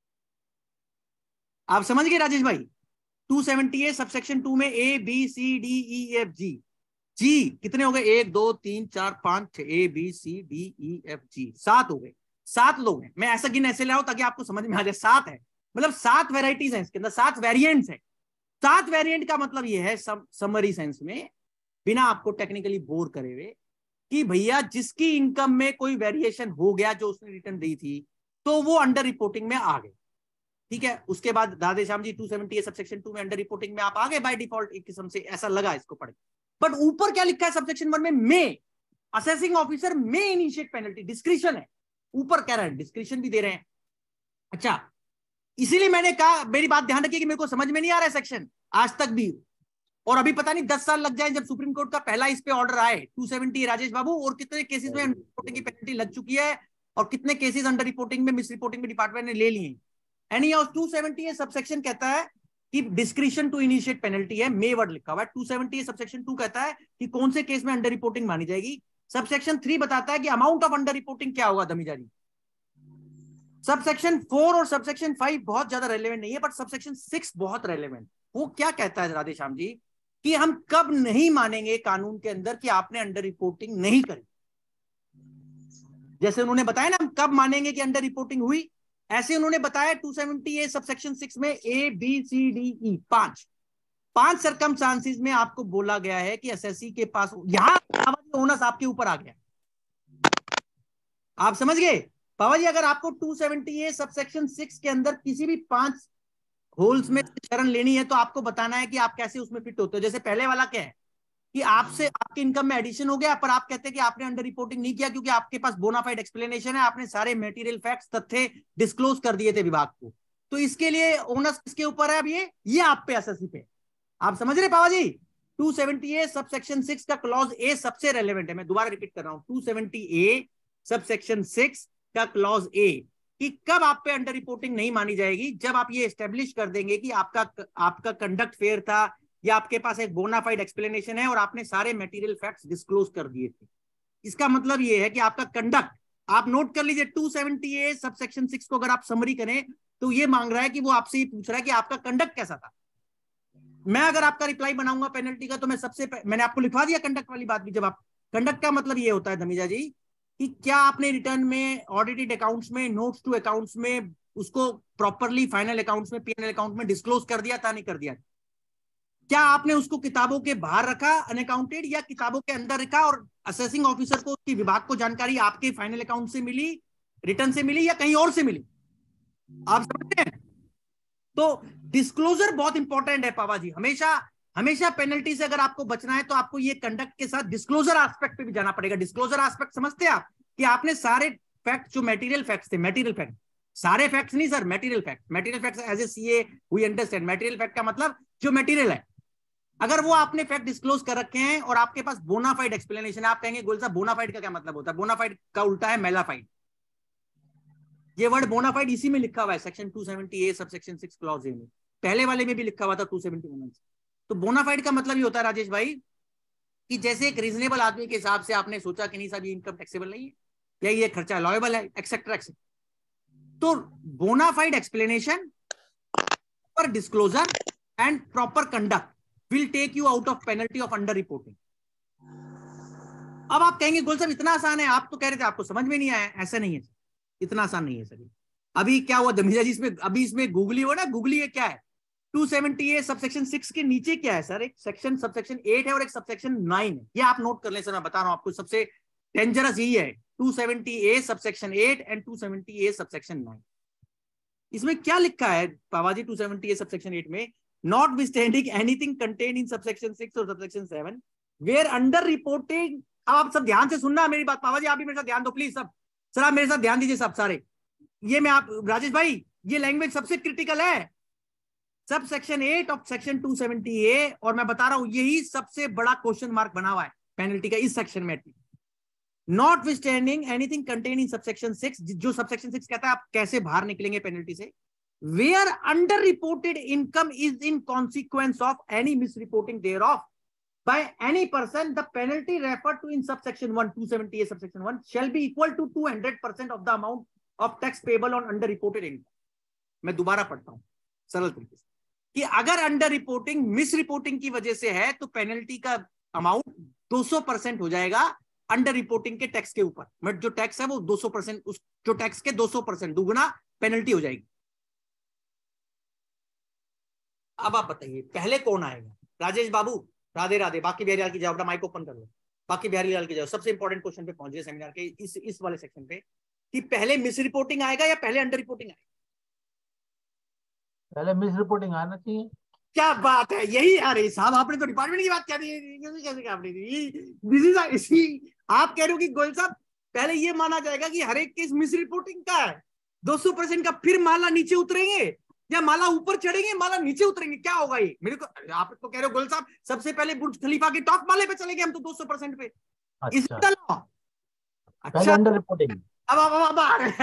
आप समझ गए राजेश भाई। Two seventy A subsection two में A B C D E F G, जी कितने हो गए, एक दो तीन चार पांच छह, A B C D E F G, सात हो गए, सात लोग हैं। मैं ऐसा गिन ऐसे ले रहा हूं ताकि आपको समझ में आ जाए, सात है मतलब सात वेराइटीज हैं इसके अंदर, सात वेरिएंट्स हैं। सात वेरिएंट का मतलब ये है समरी सेंस में, बिना आपको टेक्निकली बोर करे हुए, कि भैया जिसकी इनकम में कोई वेरिएशन हो गया जो उसने रिटर्न दी थी तो वो अंडर रिपोर्टिंग में आ गए। ठीक है, उसके बाद दादे Shyam ji two seventy subsection two में अंडर रिपोर्टिंग में आप आ गए बाय डिफॉल्ट, एक किस्म से ऐसा लगा इसको पढ़। बट ऊपर क्या लिखा है सबसेक्शन वन में, may assessing officer may initiate penalty, discretion है, ऊपर कह रहे हैं डिस्क्रिशन भी दे रहे हैं। अच्छा इसीलिए मैंने कहा, मेरी बात ध्यान रखिए कि मेरे को समझ में नहीं आ रहा है सेक्शन आज तक भी, और अभी पता नहीं दस साल लग जाए जब सुप्रीम कोर्ट का पहला इस पे ऑर्डर आए टू सेवेंटी राजेश बाबू, और कितने केसेस में अंडर रिपोर्टिंग की पेनल्टी लग चुकी है और कितने केसेस अंडर रिपोर्टिंग में मिस रिपोर्टिंग में डिपार्टमेंट ने ले लिए। Anyhow two seventy subsection कहता है कि डिस्क्रिशन टू इनिशिएट पेनल्टी है, मे वर्ड लिखा हुआ है। टू सेवेंटी सबसेक्शन टू कहता है कि कौन से केस में अंडर रिपोर्टिंग मानी जाएगी। सबसेक्शन थ्री बताता है कि अमाउंट ऑफ अंडर रिपोर्टिंग क्या होगा दमीजा जी। सबसेक्शन फोर और सबसेक्शन फाइव बहुत ज्यादा रेलेवेंट नहीं है, बट सबसेक्शन सिक्स बहुत रेलेवेंट। वो क्या कहता है राधे श्याम जी, कि हम कब नहीं मानेंगे कानून के अंदर कि आपने अंडर रिपोर्टिंग नहीं करी। जैसे उन्होंने बताया ना हम कब मानेंगे कि अंडर रिपोर्टिंग हुई, ऐसे उन्होंने बताया two seventy A subsection six में ए बी सी डी ई पांच पांच सर्कमस्टांसेस में आपको बोला गया है कि एसएससी के पास, यहां ओनस आपके ऊपर आ गया। आप समझ गए पावा जी, अगर आपको two seventy A subsection six के अंदर किसी भी पांच होल्स में शरण लेनी है तो आपको बताना है कि आप कैसे उसमें फिट होते हो। जैसे पहले वाला क्या है कि आपसे आपकी इनकम में एडिशन हो गया, पर आप कहते हैं कि आपने अंडर रिपोर्टिंग नहीं किया क्योंकि आपके पास बोनाफाइड एक्सप्लेनेशन है, आपने सारे मटेरियल फैक्ट्स तथ्य डिस्क्लोज कर दिए थे विभाग को, तो इसके लिए ओनस किसके ऊपर है अब, ये ये आप पे एसएससी पे। आप समझ रहे Pawa ji, two seventy A subsection six का क्लॉज ए सबसे रेलेवेंट है। मैं दोबारा रिपीट कर रहा हूं, two seventy A subsection six का क्लॉज ए, कि कब आप पे अंडर रिपोर्टिंग नहीं मानी जाएगी, जब आप ये एस्टेब्लिश कर देंगे कि आपका आपका कंडक्ट फेयर था या आपके पास एक बोनाफाइड एक्सप्लेनेशन है और आपने सारे मटेरियल फैक्ट्स डिस्क्लोज कर दिए थे। इसका मतलब ये है कि आपका कंडक्ट, आप नोट कर लीजिए two seventy A subsection six को अगर आप समरी करें तो ये मांग रहा है कि वो आपसे ये पूछ रहा है कि आपका कंडक्ट कैसा था। मैं अगर आपका रिप्लाई बनाऊंगा पेनल्टी का तो मैं सबसे मैंने आपको लिखवा दिया कंडक्ट वाली बात भी। जब आप कंडक्ट का मतलब ये होता है धमीजा जी कि क्या आपने रिटर्न में ऑडिटेड अकाउंट्स में नोट्स टू अकाउंट्स में उसको प्रॉपरली फाइनल अकाउंट्स में पीएनएल अकाउंट में डिस्क्लोज कर दिया था, नहीं कर दिया। क्या आपने उसको किताबों के बाहर रखा अनअकाउंटेड या किताबों के अंदर रखा और असेसिंग ऑफिसर को उसकी विभाग को जानकारी आपके फाइनल अकाउंट से मिली, रिटर्न से मिली या कहीं और से मिली। आप समझते हैं, तो डिस्क्लोजर बहुत इंपॉर्टेंट है पावा जी। हमेशा हमेशा पेनल्टी से अगर आपको बचना है तो आपको ये कंडक्ट के साथ डिस्क्लोजर एस्पेक्ट पे भी जाना पड़ेगा। डिस्क्लोजर एस्पेक्ट समझते हैं आप, कि आपने सारे फैक्ट जो मटेरियल फैक्ट्स थे, मटेरियल फैक्ट सारे फैक्ट्स नहीं sir, material fact material facts as a CA we understand. Material fact का मतलब जो मटेरियल है, अगर वो आपने फैक्ट डिस्क्लोज कर रखे हैं और आपके पास बोनाफाइड एक्सप्लेनेशन है। आप कहेंगे गोल साहब बोनाफाइड का क्या मतलब होता है? बोनाफाइड का उल्टा है मेलाफाइड। ये वर्ड बोनाफाइड इसी में लिखा हुआ है section two seventy A subsection six clause A में, पहले वाले में भी लिखा हुआ था टू सेवेंटी वन। तो बोनाफाइड का मतलब ये होता है राजेश भाई कि जैसे एक रीजनेबल आदमी के हिसाब से आपने सोचा कि नहीं साहब ये इनकम टैक्सेबल नहीं है या ये खर्चा लॉयबल है, एक्सेट्रा एक्सेट्रा। तो bona fide explanation proper disclosure and proper conduct will take you out of penalty of under reporting. अब आप कहेंगे गोल साहब इतना आसान है, आप तो कह रहे थे आपको समझ में नहीं आया। ऐसा नहीं है, इतना आसान नहीं है सर। अभी क्या हुआ धमीजा जी, इसमें अभी इसमें गूगली हो ना, गूगली है क्या है, two seventy A subsection six के नीचे क्या है सर, एक सेक्शन सबसेक्शन एट है और एक सबसेक्शन नाइन है। ये आप नोट कर लें सर, मैं बता रहा हूं आपको, सबसे डेंजरस यही है, two seventy A subsection eight and two seventy A subsection nine. इसमें क्या लिखा है पावाजी two seventy A subsection eight में, notwithstanding anything contain in subsection six और subsection seven where under reporting. अब आप सब ध्यान से सुनना मेरी बात, पावाजी आप भी मेरे साथ ध्यान दो प्लीज सब, सर आप मेरे साथ ध्यान दीजिए सब सारे। ये मैं आप राजेश भाई, ये लैंग्वेज सबसे क्रिटिकल है, subsection eight of section two seventy A, और मैं बता रहा हूं यही सबसे बड़ा क्वेश्चन मार्क बना हुआ है पेनल्टी का इस सेक्शन में। Notwithstanding anything contain in subsection six, जो सबसेक्शन सिक्स कहता है आप कैसे बाहर निकलेंगे पेनल्टी से, where under reported income is in consequence of any miss reporting thereof by any person, the penalty referred to in subsection one, two seventy A subsection one shall be equal to two hundred percent of the amount of tax payable on under reported income. मैं दोबारा पढ़ता हूं सरल तरीके से कि अगर under reporting miss reporting की वजह से है तो पेनल्टी का अमाउंट दो सौ परसेंट हो जाएगा अंडर रिपोर्टिंग के टैक्स के ऊपर। बट जो टैक्स है वो दो सौ परसेंट, उस जो टैक्स के दो सौ परसेंट दुगुना पेनल्टी हो जाएगी। अब आप बताइए पहले कौन आएगा? राजेश बाबू, राधे राधे। बाकी बिहारी लाल की जाओ, अपना माइक ओपन कर लो। बाकी बिहारी लाल की जाओ, सबसे इंपॉर्टेंट क्वेश्चन पे पहुंच गए सेमिनार के इस इस वाले सेक्शन पे कि पहले मिस रिपोर्टिंग आएगा या पहले अंडर रिपोर्टिंग आएगा?
पहले मिस रिपोर्टिंग आना चाहिए।
क्या बात है, यही अरे साहब आपने तो डिपार्टमेंट की बात कर दी, कैसे आपने दी इसी आप कह रहे हो कि गोयल साहब पहले ये माना जाएगा कि हर एक केस मिस रिपोर्टिंग का है दो सौ परसेंट का, फिर माला नीचे उतरेंगे या माला ऊपर चढ़ेंगे, माला नीचे उतरेंगे, क्या होगा ये? मेरे को आप तो कह रहे हो गोयल साहब सबसे पहले बुर्ज खलीफा के टॉप माले पे चलेंगे हम तो दो सौ परसेंट पे।
अच्छा,
अच्छा
अंडर रिपोर्टिंग।
अब अब अब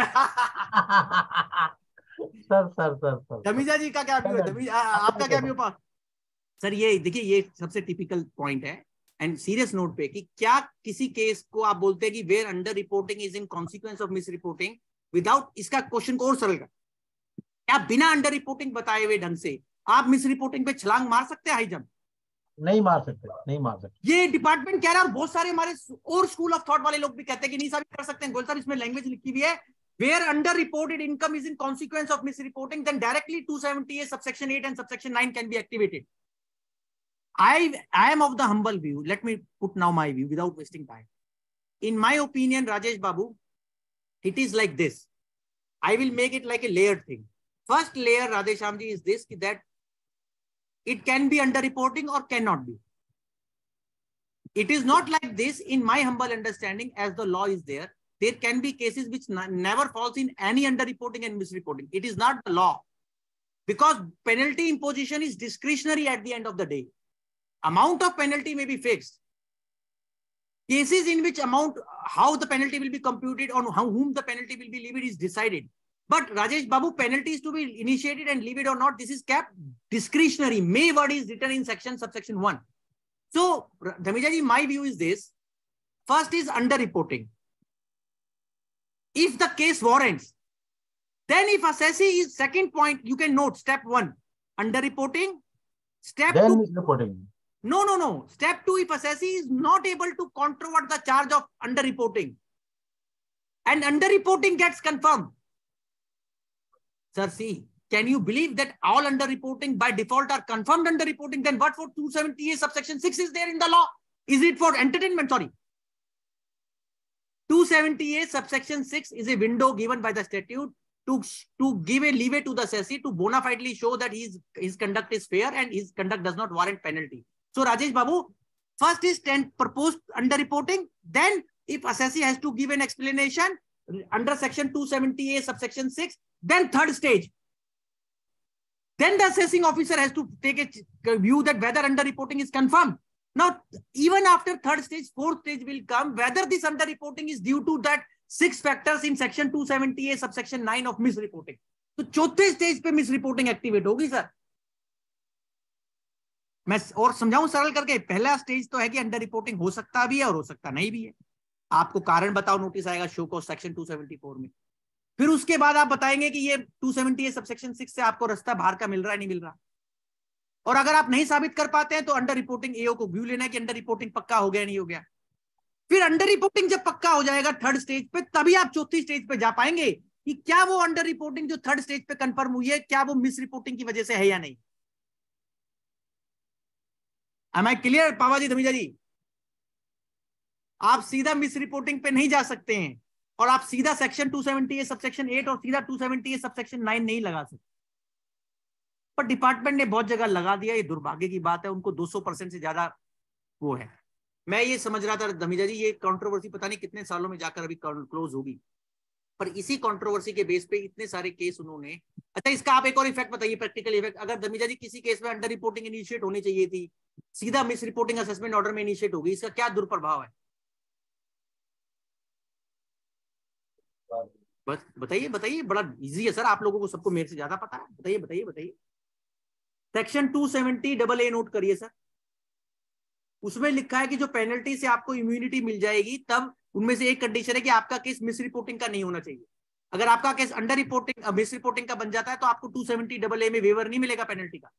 sir sir sir sir
Dhamija ji का क्या व्यू है? धमीजा आपका क्या व्यू पा सर? ये देखिए ये सबसे टिपिकल पॉइंट है एंड सीरियस नोट पे कि क्या किसी केस को आप बोलते हैं कि where under reporting is in consequence of miss reporting without, इसका क्वेश्चन को और सरल कर, क्या बिना अंडर रिपोर्टिंग बताए हुए ढंग से आप मिस रिपोर्टिंग पे छलांग मार सकते हैं हाई जंप?
नहीं मार सकते, नहीं मार सकते।
ये डिपार्टमेंट कह रहा है और बहुत सारे हमारे और स्कूल ऑफ थॉट वाले लोग भी कहते हैं कि नहीं साहब कर सकते हैं। गोयल साहब इसमें लैंग्वेज लिखी हुई है, where underreported income is in consequence of misreporting, then directly two seventy A subsection eight and subsection nine can be activated. I, I am of the humble view. Let me put now my view without wasting time. In my opinion, Rajesh Babu, it is like this. I will make it like a layered thing. First layer, Radheshamji, is this, that it can be underreporting or cannot be. It is not like this in my humble understanding as the law is there. There can be cases which never falls in any underreporting and misreporting. It is not the law because penalty imposition is discretionary at the end of the day. Amount of penalty may be fixed. Cases in which amount, how the penalty will be computed, on how, whom the penalty will be levied is decided. But Rajesh Babu, penalty is to be initiated and levied or not, this is kept discretionary. May word is written in section subsection one. So, Dhamija ji, my view is this. First is underreporting. If the case warrants, then if assessee is second point, you can note step one, underreporting. Step
then
two,
misreporting.
No, no, no. Step two, if assessee is not able to controvert the charge of underreporting and underreporting gets confirmed. Sir, see, can you believe that all underreporting by default are confirmed underreporting? Then what for two seventy A subsection six is there in the law? Is it for entertainment? Sorry. two seventy A subsection six is a window given by the statute to, to give a leeway to the assessee to bona fidely show that his, his conduct is fair and his conduct does not warrant penalty. So, Rajesh Babu, first is ten proposed underreporting. Then, if assessee has to give an explanation under section two seventy A subsection six, then third stage. Then the assessing officer has to take a view that whether underreporting is confirmed. Now, even after third stage, fourth stage will come, whether this underreporting is due to that six factors in section two seventy A subsection nine of misreporting. तो चौथे stage पे मिसरिपोर्टिंग activate होगी sir. मैं और समझाऊं सरल करके, पहला स्टेज तो है कि अंडर रिपोर्टिंग हो सकता भी है और हो सकता नहीं भी है। आपको कारण बताओ नोटिस आएगा शो को सेक्शन टू सेवेंटी फोर में। फिर उसके बाद आप बताएंगे कि ये टू सेवेंटी सबसेक्शन सिक्स से आपको रास्ता बाहर का मिल रहा है नहीं मिल रहा। और अगर आप नहीं साबित कर पाते हैं तो अंडर रिपोर्टिंग एओ को व्यू लेना है कि अंडर रिपोर्टिंग पक्का हो गया नहीं हो गया। फिर अंडर रिपोर्टिंग जब पक्का हो जाएगा थर्ड स्टेज पे, तभी आप चौथी स्टेज पे जा पाएंगे कि क्या वो अंडर रिपोर्टिंग जो थर्ड स्टेज पे कंफर्म हुई है क्या वो मिस रिपोर्टिंग की वजह से है या नहीं। Am I clear Pawa ji, Dhamija ji? आप सीधा मिस रिपोर्टिंग पे नहीं जा सकते हैं और आप सीधा section two seventy subsection eight और सीधा टू सेवेंटी सबसेक्शन नाइन नहीं लगा सकते, पर डिपार्टमेंट ने बहुत जगह लगा दिया। ये दुर्भाग्य की बात है, उनको दो सौ परसेंट से ज्यादा वो है। मैं ये समझ रहा था धमीजा जी ये कंट्रोवर्सी पता नहीं कितने सालों में जाकर अभी क्लोज होगी, पर इसी कंट्रोवर्सी के बेस पे इतने सारे केस उन्होंने। अच्छा, इसका आप एक और इफेक्ट बताइए, प्रैक्टिकल इफेक्ट। अगर धमीजा जी किसी केस में अंडर रिपोर्टिंग इनिशिएट होनी चाहिए थी, सीधा मिस रिपोर्टिंग असेसमेंट ऑर्डर में इनिशिएट होगी, इसका क्या दुष्प्रभाव है? बस बताइए बताइए, बड़ा इजी है सर, आप लोगों को सबको मेरे से ज्यादा पता है। बताइए बताइए बताइए। Section two seventy double A note करिए सर, उसमें लिखा है कि जो पेनल्टी से आपको इम्यूनिटी मिल जाएगी तब उनमें से एक कंडीशन है कि आपका केस मिस रिपोर्टिंग का नहीं होना चाहिए। अगर आपका case under reporting miss reporting का बन जाता है तो आपको टू सेवेंटी डबल ए में वेवर नहीं मिलेगा पेनल्टी का।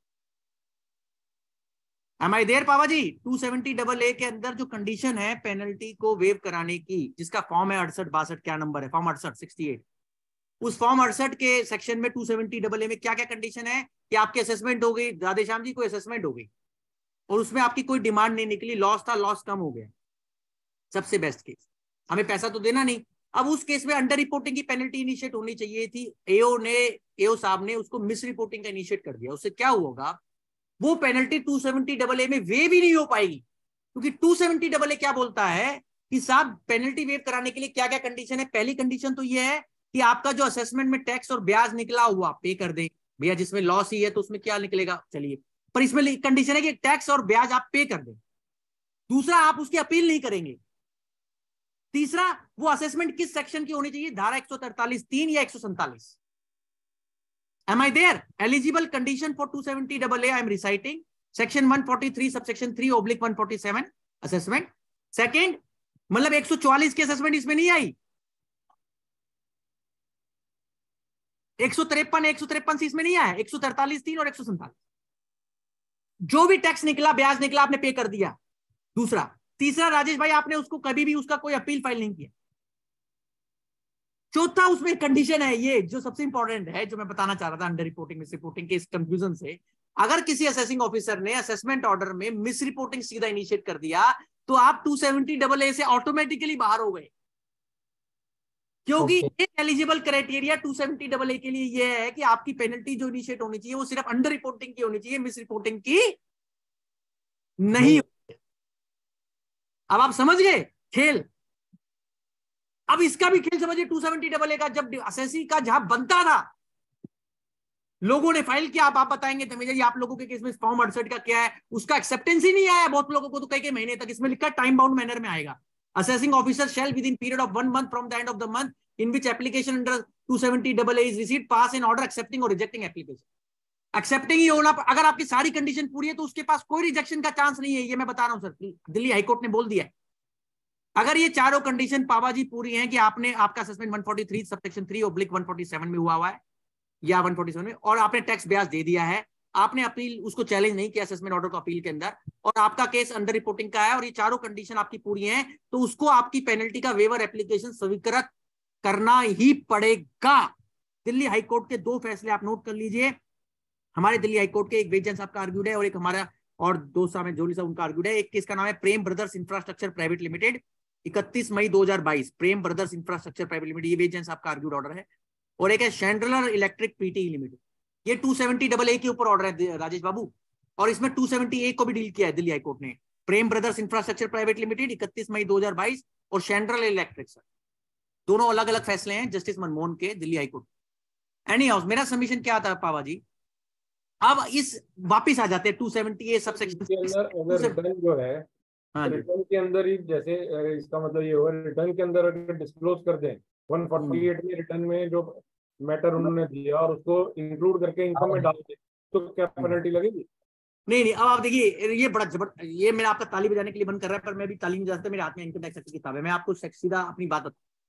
Am I there Pawa ji? Two seventy double A के अंदर जो कंडीशन है पेनल्टी को वेव कराने की, जिसका फॉर्म है अड़सठ बासठ, क्या नंबर है? फॉर्म अड़सठ सिक्सटी एट। उस फॉर्म अड़सठ के सेक्शन में टू सेवेंटी डबल ए में क्या क्या कंडीशन है कि आपकी असेसमेंट हो गई, राधेश्याम जी कोई असेसमेंट हो गई और उसमें आपकी कोई डिमांड नहीं निकली, लॉस था, लॉस कम हो गया, सबसे बेस्ट केस, हमें पैसा तो देना नहीं। अब उस केस में अंडर रिपोर्टिंग की पेनल्टी इनिशिएट होनी चाहिए थी, एओ ने एओ साहब ने उसको मिस रिपोर्टिंग का इनिशिएट कर दिया। उससे क्या होगा, वो penalty two seventy double A में वेव ही नहीं हो पाएगी, क्योंकि टू सेवेंटी डबल ए क्या बोलता है कि साहब पेनल्टी वेव कराने के लिए क्या क्या कंडीशन है। पहली कंडीशन तो ये है कि आपका जो असेसमेंट में टैक्स और ब्याज निकला हुआ पे कर दें। भैया जिसमें लॉस ही है तो उसमें क्या निकलेगा, चलिए, पर इसमें कंडीशन है कि टैक्स और ब्याज आप पे कर दें। दूसरा, आप उसकी अपील नहीं करेंगे। तीसरा, वो असेसमेंट किस सेक्शन की होनी चाहिए, धारा एक सौ तैंतालीस तीन या एक सौ सैंतालीस। Am I there? Eligible condition for two seventy double A I am reciting. Section one forty three subsection three oblique one forty seven assessment. Second, मतलब एक सौ चौवालीस की असेसमेंट इसमें नहीं आई, एक सौ तिरपन एक सौ तिरपन से इसमें नहीं आया, एक सौ तैंतालीस तीन और एक सौ सैंतालीस। जो भी टैक्स निकला, ब्याज निकला, आपने पे कर दिया। दूसरा। तीसरा, राजेश भाई आपने उसको कभी भी उसका कोई अपील फाइल नहीं किया। चौथा, उसमें कंडीशन है ये जो सबसे इंपॉर्टेंट है, जो मैं बताना चाह रहा था अंडर रिपोर्टिंग मिस रिपोर्टिंग के इस कंफ्यूजन से। अगर किसी असेसिंग ऑफिसर ने असेसमेंट ऑर्डर में मिस रिपोर्टिंग सीधा इनिशिएट कर दिया तो आप टू सेवेंटी डबल ए से ऑटोमेटिकली बाहर हो गए, क्योंकि
Okay.
एक eligible criteria two seventy double A के लिए यह है कि आपकी पेनल्टी जो इनिशिएट होनी चाहिए वो सिर्फ अंडर रिपोर्टिंग की होनी चाहिए, मिस रिपोर्टिंग की नहीं। अब आप समझ गए खेल। अब इसका भी खेल समझिए, टू सेवेंटी डबल ए का जब असेसी का जहां बनता था, लोगों ने फाइल किया। आप आप बताएंगे धमीजा जी आप लोगों के केस में फॉर्म अड़सठ का क्या है, उसका एक्सेप्टेंस ही नहीं आया बहुत लोगों को, तो कई कई महीने तक। इसमें लिखा टाइम बाउंड मैनर में आएगा, assessing officer shall within period of one month from the end of the month in which application under two seventy double A is received pass an order accepting or rejecting application. Accepting ही होना, अगर आपकी सारी condition पूरी है तो उसके पास कोई रिजेक्शन का चांस नहीं है। ये मैं बता रहा हूं सर, दिल्ली हाईकोर्ट ने बोल दिया है। अगर ये चारों कंडीशन पावा जी पूरी हैं कि आपने आपका assessment one forty three subsection three oblique one forty seven में हुआ हुआ है या वन फोर्टी सेवन में, और आपने टैक्स ब्याज दे दिया है, आपने अपील उसको चैलेंज नहीं किया असेसमेंट ऑर्डर को अपील के अंदर, और आपका केस अंडर रिपोर्टिंग का है और ये चारों कंडीशन आपकी पूरी हैं, तो उसको आपकी पेनल्टी का वेवर एप्लीकेशन स्वीकृत करना ही पड़ेगा। दिल्ली हाईकोर्ट के दो फैसले आप नोट कर लीजिए। हमारे दिल्ली हाईकोर्ट के एक वेजन साहब का आर्ग्यूड है और एक हमारा और दो साहब जोली साहब उनका आर्ग्यूड है। एक केस का नाम है Prem brothers infrastructure private limited, इकतीस मई दो हज़ार बाईस, Prem brothers infrastructure private limited, ये वेजन साहब का आर्ग्यूड ऑर्डर है। और एक है शैंडलर इलेक्ट्रिक पीटी लिमिटेड, ये टू सेवेंटी डबल ए के ऊपर ऑर्डर है राजेश बाबू, और इसमें टू सेवेंटी ए को भी डील किया है दिल्ली हाईकोर्ट ने। Prem brothers infrastructure private limited इकतीस मई दो हज़ार बाईस और शैंडलर इलेक्ट्रिक, दोनों अलग अलग फैसले हैं जस्टिस मनमोहन के दिल्ली हाईकोर्ट। एनी हाउस, मेरा सबमिशन क्या था पावा जी, अब इस वापिस आ जाते हैं टू सेवेंटी ए सबसेक्शन
के अंदर अगर रिटर्न जो है,
हाँ
रिटर्न के अंदर ही जैसे इसका मतलब ये होगा, रिटर्न के अंदर अगर डिस्क्लोज कर दें वन फोर्टी एट में रिटर्न में जो मैटर उन्होंने दिया और उसको इंक्लूड करके इनकम में डाल दे तो क्या पेनल्टी लगेगी?
नहीं नहीं, अब आप देखिए ये बड़ा जबरदस्त, ये मेरा आपका ताली बजाने के लिए बंद कर रहा है, पर मैं भी ताली नहीं बजाता, मेरे हाथ में इनकम टैक्स की किताब है, मैं आपको सीधा अपनी बात बताऊं।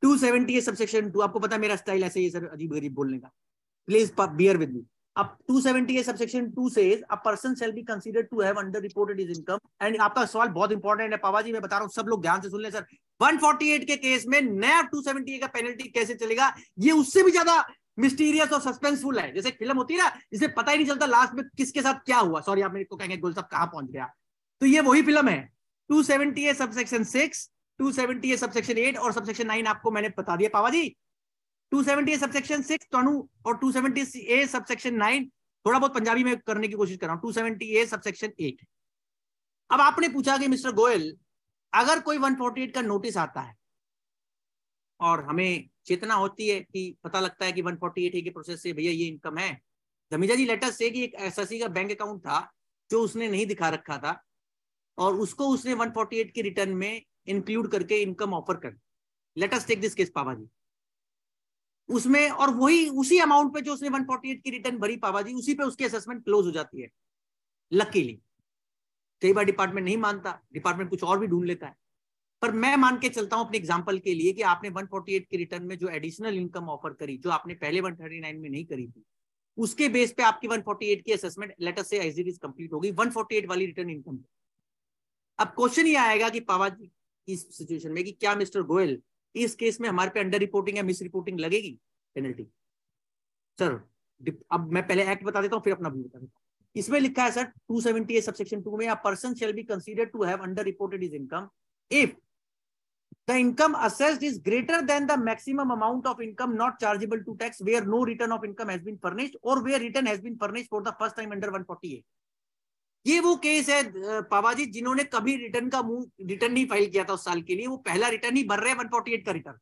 Two seventy A subsection two, आपको पता है मेरा स्टाइल ऐसे ही सर, अजीब गरीब बोलने का, प्लीज बियर विद मी। अब two seventy A subsection two says a person shall be considered to have under reported his income, and आपका सवाल बहुत इंपॉर्टेंट है पावा जी, मैं बता रहा हूं, सब लोग ध्यान से सुन ले सर। वन फोर्टी एट के केस में नया टू सेवेंटी ए का पेनल्टी कैसे चलेगा, ये उससे भी ज्यादा मिस्टीरियस और सस्पेंसफुल है। जैसे फिल्म होती है ना, जिसे पता ही नहीं चलता लास्ट में किसके साथ क्या हुआ, सॉरी आप मेरे को कहेंगे गोल साहब कहां पहुंच गया, तो ये वही फिल्म है। Two seventy A subsection six, two seventy A subsection eight और सबसेक्शन नाइन आपको मैंने बता दिया Pawa ji. Two seventy A subsection six तनु और two seventy A subsection nine, थोड़ा बहुत पंजाबी में करने की कोशिश कर रहा हूं, two seventy A subsection eight. अब आपने पूछा कि मिस्टर गोयल, अगर कोई वन फोर्टी एट का नोटिस आता है और हमें चेतना होती है कि पता लगता है कि वन फोर्टी एट के प्रोसेस से भैया ये इनकम है, धमीजा जी लेटर से कि एक एसएससी का बैंक अकाउंट था जो उसने नहीं दिखा रखा था और उसको उसने वन फोर्टी एट के रिटर्न में इंक्लूड करके इनकम ऑफर कर, let us take this case Pawa ji, उसमें और वही उसी अमाउंट पे जो उसने वन फोर्टी एट की रिटर्न भरी पावा जी, उसी पे उसकी असेसमेंट क्लोज हो जाती है लकीली। कई बार डिपार्टमेंट नहीं मानता, डिपार्टमेंट कुछ और भी ढूंढ लेता है, पर मैं मान के चलता हूं अपने एग्जांपल के लिए कि आपने वन फोर्टी एट की रिटर्न में जो एडिशनल इनकम ऑफर करी, जो आपने पहले वन थर्टी नाइन में नहीं करी थी, उसके बेस पे आपकी वन फोर्टी एट की assessment let us say as it is complete होगी वन फोर्टी एट वाली रिटर्न इनकम। अब क्वेश्चन ये आएगा कि पावा जी इस सिचुएशन में कि क्या मिस्टर गोयल इस केस में हमारे पे अंडर रिपोर्टिंग या मिस रिपोर्टिंग लगेगी पेनल्टी? सर अब मैं पहले एक्ट बता देता हूं फिर अपना व्यू बता देता हूं। इसमें लिखा है sir two seventy A subsection two में, a person shall be considered to have under reported his income if the income assessed is greater than the maximum amount of income not chargeable to tax where no return of income has been furnished or where return has been furnished for the first time under one forty eight. ये वो case है पावा जी जिन्होंने कभी return का मुंह return नहीं file किया था उस साल के लिए, वो पहला रिटर्न ही भर रहे हैं वन फोर्टी एट का रिटर्न।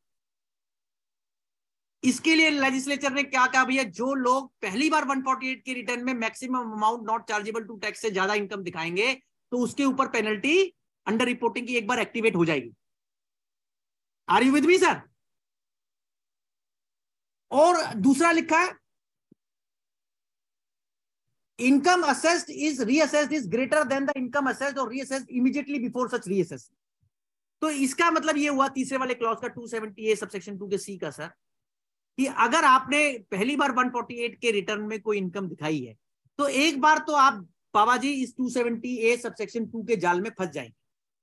इसके लिए लेजिस्लेचर ने क्या कहा, भैया जो लोग पहली बार वन फोर्टी एट के रिटर्न में maximum amount not chargeable to tax से ज्यादा इनकम दिखाएंगे तो उसके ऊपर पेनल्टी अंडर रिपोर्टिंग की एक बार एक्टिवेट हो जाएगी। Are you with me sir? और दूसरा लिखा है income assessed is reassessed is greater than the income assessed और reassessed immediately before such reassessed. तो इसका मतलब ये हुआ तीसरे वाले क्लॉज का two seventy A subsection two के सी का सर, कि अगर आपने पहली बार वन फोर्टी एट के रिटर्न में कोई इनकम दिखाई है तो एक बार तो आप पावा जी इस two seventy A subsection two के जाल में फंस जाएंगे।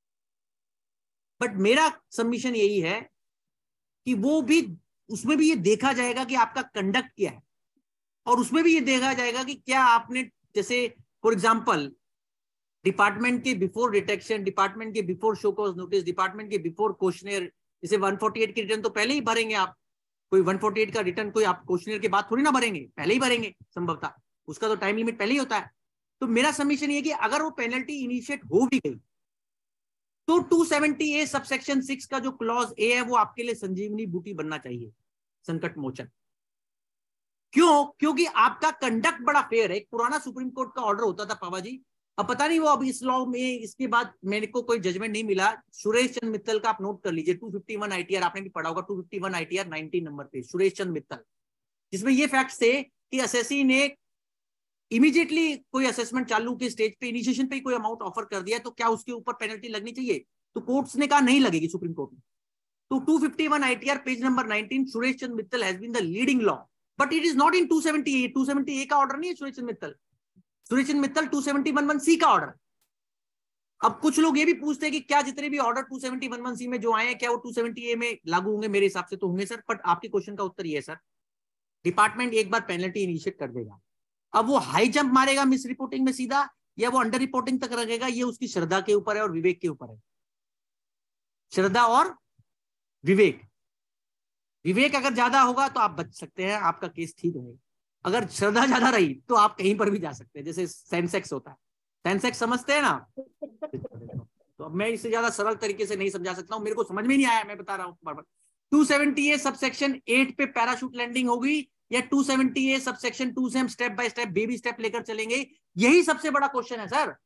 बट मेरा सबमिशन यही है कि वो भी उसमें भी ये देखा जाएगा कि आपका कंडक्ट क्या है और उसमें भी ये देखा जाएगा कि क्या आपने, जैसे फॉर एग्जांपल डिपार्टमेंट के बिफोर डिटेक्शन, डिपार्टमेंट के before show cause notice, department के बिफोर क्वेश्चनर, जैसे वन फोर्टी एट की रिटर्न तो पहले ही भरेंगे आप, कोई वन फोर्टी एट का रिटर्न कोई आप क्वेश्चनर के बाद थोड़ी ना भरेंगे, पहले ही भरेंगे संभवतः, उसका तो टाइम लिमिट पहले ही होता है। तो मेरा सबमिशन ये कि अगर वो पेनल्टी इनिशिएट हो भी गई तो two seventy A subsection six का जो क्लॉज ए है वो आपके लिए संजीवनी बूटी बनना चाहिए, संकट मोचन। क्यों? क्योंकि आपका कंडक्ट बड़ा फेयर है। एक पुराना सुप्रीम कोर्ट का ऑर्डर होता था पावा जी, अब पता नहीं वो अब इस लॉ में इसके बाद मेरे को कोई जजमेंट नहीं मिला, सुरेश चंद्र मित्तल का आप नोट कर लीजिए, टू फिफ्टी वन आईटीआर आपने भी पढ़ा होगा, two fifty one ITR nineteen number पे सुरेश चंद्र मित्तल, जिसमें ये फैक्ट थे कि एसएससी ने इमीडिएटली कोई असेसमेंट चालू के स्टेज पे इनिशिएशन पे कोई अमाउंट ऑफर कर दिया तो क्या उसके ऊपर पेनल्टी लगनी चाहिए? तो कोर्ट्स ने कहा नहीं लगेगी, सुप्रीम कोर्ट ने। तो two fifty one ITR page number nineteen, Suresh Chandra Mittal has been the leading law, but it is not in two seventy A. Two seventy A का ऑर्डर नहीं है Suresh Chandra Mittal, Suresh Chandra Mittal two seventy one one C का order. अब कुछ लोग ये भी पूछते हैं कि क्या जितने भी order two seventy one one C में जो आए हैं क्या वो टू सेवेंटी ए में लागू होंगे? मेरे हिसाब से तो होंगे सर, बट आपके क्वेश्चन का उत्तर ये है सर, डिपार्टमेंट एक बार पेनल्टी इनिशिएट कर देगा, अब वो हाई जंप मारेगा मिस रिपोर्टिंग में सीधा या वो अंडर रिपोर्टिंग तक रखेगा, ये उसकी श्रद्धा के ऊपर है और विवेक के ऊपर है। श्रद्धा और विवेक, विवेक अगर ज्यादा होगा तो आप बच सकते हैं, आपका केस ठीक रहेगा। अगर श्रद्धा ज्यादा रही तो आप कहीं पर भी जा सकते हैं, जैसे सेंसेक्स होता है, सेंसेक्स समझते हैं ना? तो अब मैं इससे ज्यादा सरल तरीके से नहीं समझा सकता हूं, मेरे को समझ में नहीं आया, मैं बता रहा हूं बार बार। Two seventy A subsection eight पे पैराशूट लैंडिंग होगी या two seventy A subsection two से हम step by step baby step लेकर चलेंगे? यही सबसे बड़ा क्वेश्चन है सर।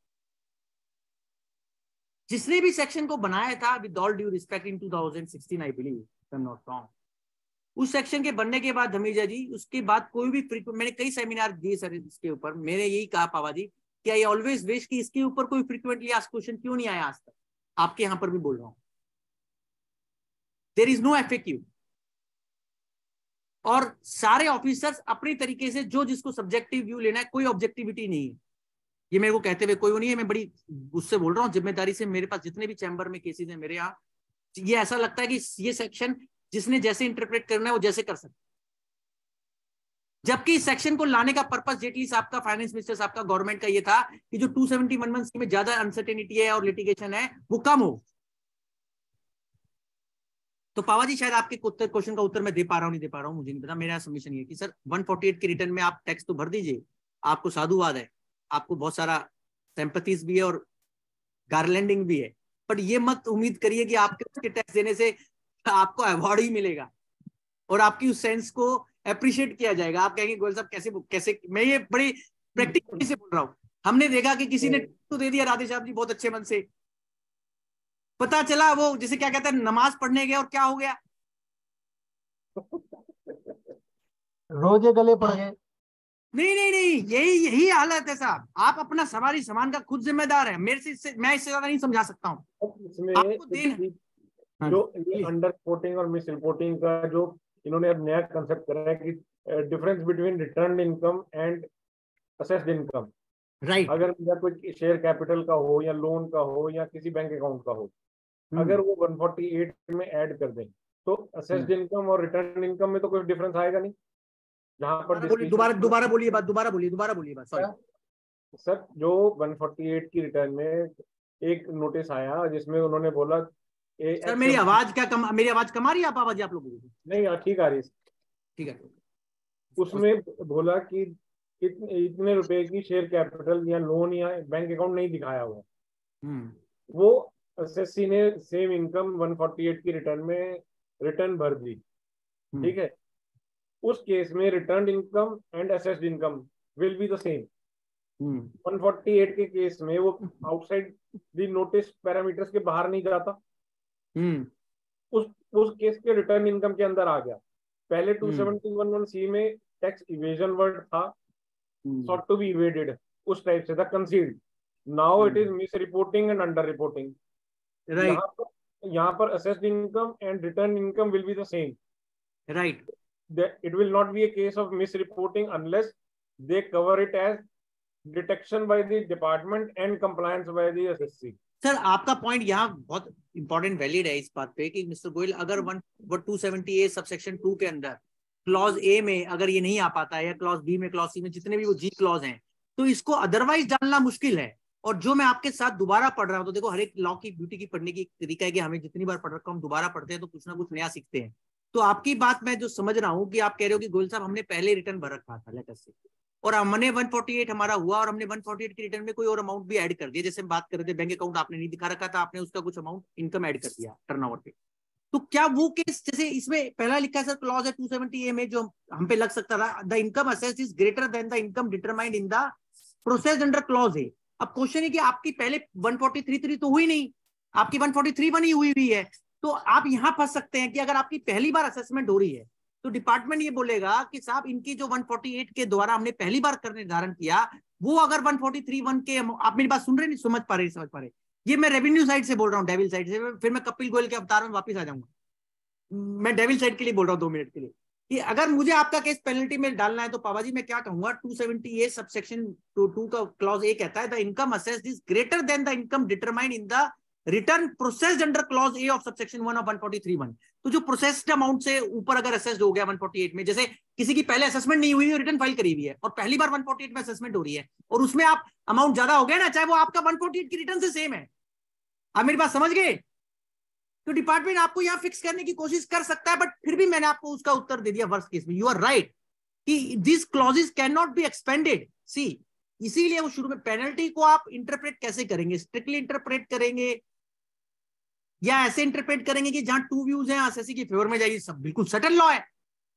जिसने भी सेक्शन को बनाया था with all due respect in two thousand sixteen I believe, I am not wrong, उस सेक्शन के बनने के बाद धमीजा जी उसके बाद कोई भी फ्रीक्वेंट, मैंने कई सेमिनार दिए सर इसके ऊपर, मैंने यही कहा पावा जी कि आई ऑलवेज विश कि इसके ऊपर कोई फ्रीक्वेंटली आस्क्ड क्वेश्चन क्यों नहीं आया आज तक। आपके यहां पर भी बोल रहा हूं, देयर इज नो एफएक्यू, और सारे ऑफिसर्स अपनी तरीके से जो जिसको सब्जेक्टिव व्यू लेना है, कोई ऑब्जेक्टिविटी नहीं है। ये मेरे को कहते हुए कोई वो नहीं है, मैं बड़ी उससे बोल रहा हूँ जिम्मेदारी से। मेरे पास जितने भी चैम्बर में केसेस हैं मेरे यहाँ, ये ऐसा लगता है कि ये सेक्शन जिसने जैसे इंटरप्रेट करना है वो जैसे कर सकता है, जबकि इस सेक्शन को लाने का पर्पस जेटली साहब का, फाइनेंस मिनिस्टर साहब का, गवर्नमेंट का ये था कि जो टू सेवेंटी वन सी में ज्यादा अनसर्टेनिटी है और लिटिगेशन है वो कम हो। तो पावा जी शायद आपके क्वेश्चन का उत्तर मैं दे पा रहा हूं नहीं दे पा रहा हूं मुझे नहीं पता। मेरा सबमिशन ये कि सर वन फोर्टी एट के रिटर्न में आप टैक्स तो भर दीजिए, आपको साधुवाद है, आपको बहुत सारा सिंपैथीज भी है और गार्लैंडिंग भी है, बट ये मत उम्मीद करिए कि आपके उसके टैक्स देने से आपको अवार्ड ही मिलेगा और आपकी उस सेंस को अप्रिशिएट किया जाएगा। आप कहेंगे गोयल साहब कैसे कैसे, मैं ये बड़ी प्रैक्टिकली से बोल रहा हूँ। हमने देखा कि किसी ने तो दे दिया राधे साहब जी बहुत अच्छे मन से, पता चला वो जिसे क्या कहते हैं नमाज पढ़ने गए और क्या हो गया,
रोजे गले पड़ गए।
नहीं नहीं नहीं, यही यही हालत है साहब। आप अपना सवारी सामान का खुद जिम्मेदार है, मेरे से इससे मैं इससे ज्यादा नहीं समझा सकता हूँ।
इसमें
आपको देन
जो अंडर रिपोर्टिंग और मिस रिपोर्टिंग का जो इन्होंने अब नया कंसेप्ट करा है कि difference between return income and assessed income.
Right,
अगर मेरा कोई शेयर कैपिटल का हो या लोन का हो या किसी बैंक अकाउंट का हो, अगर वो वन फोर्टी एट में ऐड कर दें तो असेस्ड इनकम और रिटर्न इनकम में तो कोई डिफरेंस आएगा नहीं। जहां पर
दोबारा दोबारा बोलिए बात, दोबारा बोलिए दोबारा बोलिए बात, सॉरी
सर। जो वन फोर्टी एट की रिटर्न में एक नोटिस आया जिसमें उन्होंने बोला,
सर मेरी आवाज क्या कम, मेरी आवाज कम आ रही है आप आवाज आप लोगों को?
नहीं ठीक आ रही है,
ठीक है।
उसमें बोला कि इतने इतने रुपए की शेयर कैपिटल या लोन या बैंक अकाउंट नहीं दिखाया हुआ, वो एसएससी ने same income one forty eight की रिटर्न में रिटर्न भर दी, ठीक है। उस केस में return income and assessed income will be the same. One forty eight के केस में वो आउटसाइड द नोटिस पैरामीटर्स के बाहर नहीं जाता, उस उस केस के रिटर्न इनकम के अंदर आ गया। पहले two seventy one one C में टैक्स इवेजन वर्ड था, sought to be evaded, उस टाइप से था concealed. Now it is misreporting and under reporting. यहाँ पर यहाँ पर assessed income and return income will be the same,
right.
It will not be a case of miss reporting unless they cover it as detection by the department and compliance by the assessee.
Sir आपका point यहाँ बहुत important valid है इस बात पे कि mister Goyal अगर one two seventy A subsection two के अंदर क्लॉज ए में अगर ये नहीं आ पाता है या क्लॉज बी में, क्लॉज सी में, जितने भी वो जी क्लॉज हैं, तो इसको अदरवाइज डालना मुश्किल है। और जो मैं आपके साथ दोबारा पढ़ रहा हूँ, तो देखो हर एक लॉ की ब्यूटी की पढ़ने की एक तरीका है कि हमें जितनी बार पढ़ रखा हम दोबारा पढ़ते हैं तो कुछ ना कुछ नया सीखते हैं। तो आपकी बात मैं जो समझ रहा हूँ कि आप कह रहे हो कि गोयल साहब हमने पहले रिटर्न भर रखा था लेटर से और हमने वन फोर्टी एट हमारा हुआ और हमने वन फोर्टी एट के रिटर्न में कोई और अमाउंट भी ऐड कर दिया। जैसे हम बात कर रहे थे बैंक अकाउंट आपने नहीं दिखा रखा था, आपने उसका कुछ अमाउंट इनकम ऐड कर दिया टर्नओवर पे। तो क्या वो केस जैसे इसमें पहला लिखा है सर क्लॉज है टू सेवेंटी ए में जो हम पे लग सकता था, the income assessed is greater than the income determined in the process under clause है। अब क्वेश्चन है कि आपकी पहले वन फोर्टी थ्री थ्री तो हुई नहीं, आपकी वन फोर्टी थ्री वन ही हुई हुई है। तो आप यहां फंस सकते हैं कि अगर आपकी पहली बार असेसमेंट हो रही है तो डिपार्टमेंट ये बोलेगा कि साहब इनकी जो वन फोर्टी एट के द्वारा हमने पहली बार कर निर्धारण किया वो अगर वन फोर्टी थ्री वन के, आप मेरी बात सुन रहे नहीं, समझ पा रहे समझ पा रहे ये मैं रेवेन्यू साइड से बोल रहा हूँ, डेविल साइड से, फिर मैं कपिल गोयल के अवतार में वापस आ जाऊंगा। मैं डेविल साइड के लिए बोल रहा हूँ दो मिनट के लिए कि अगर मुझे आपका केस पेनल्टी में डालना है तो पावा जी मैं क्या कहूंगा, two seventy A subsection two two का क्लॉज ए कहता है the income assessed is greater than the income determined in the return processed under clause A of subsection one of one forty three one. तो जो processed amount से ऊपर अगर assessed हो गया वन फोर्टी एट में, जैसे किसी की पहले असेसमेंट नहीं हुई है, रिटर्न फाइल करी हुई है और पहली बार वन फोर्टी एट में असेसमेंट हो रही है और उसमें आप अमाउंट ज्यादा हो गया ना, चाहे वो आपका वन फोर्टी एट की रिटर्न से सेम है, आप मेरी बात समझ गए, तो डिपार्टमेंट आपको यहां फिक्स करने की कोशिश कर सकता है। बट फिर भी मैंने आपको उसका उत्तर दे दिया वर्स्ट केस में, यू आर राइट कि this clauses can not be expanded. See इसीलिए वो शुरू में पेनल्टी को आप इंटरप्रेट कैसे करेंगे, स्ट्रिक्टली इंटरप्रेट करेंगे या ऐसे इंटरप्रेट करेंगे कि जहां टू व्यूज हैं एसएससी की फेवर में जाएगी, सब बिल्कुल सटल लॉ है।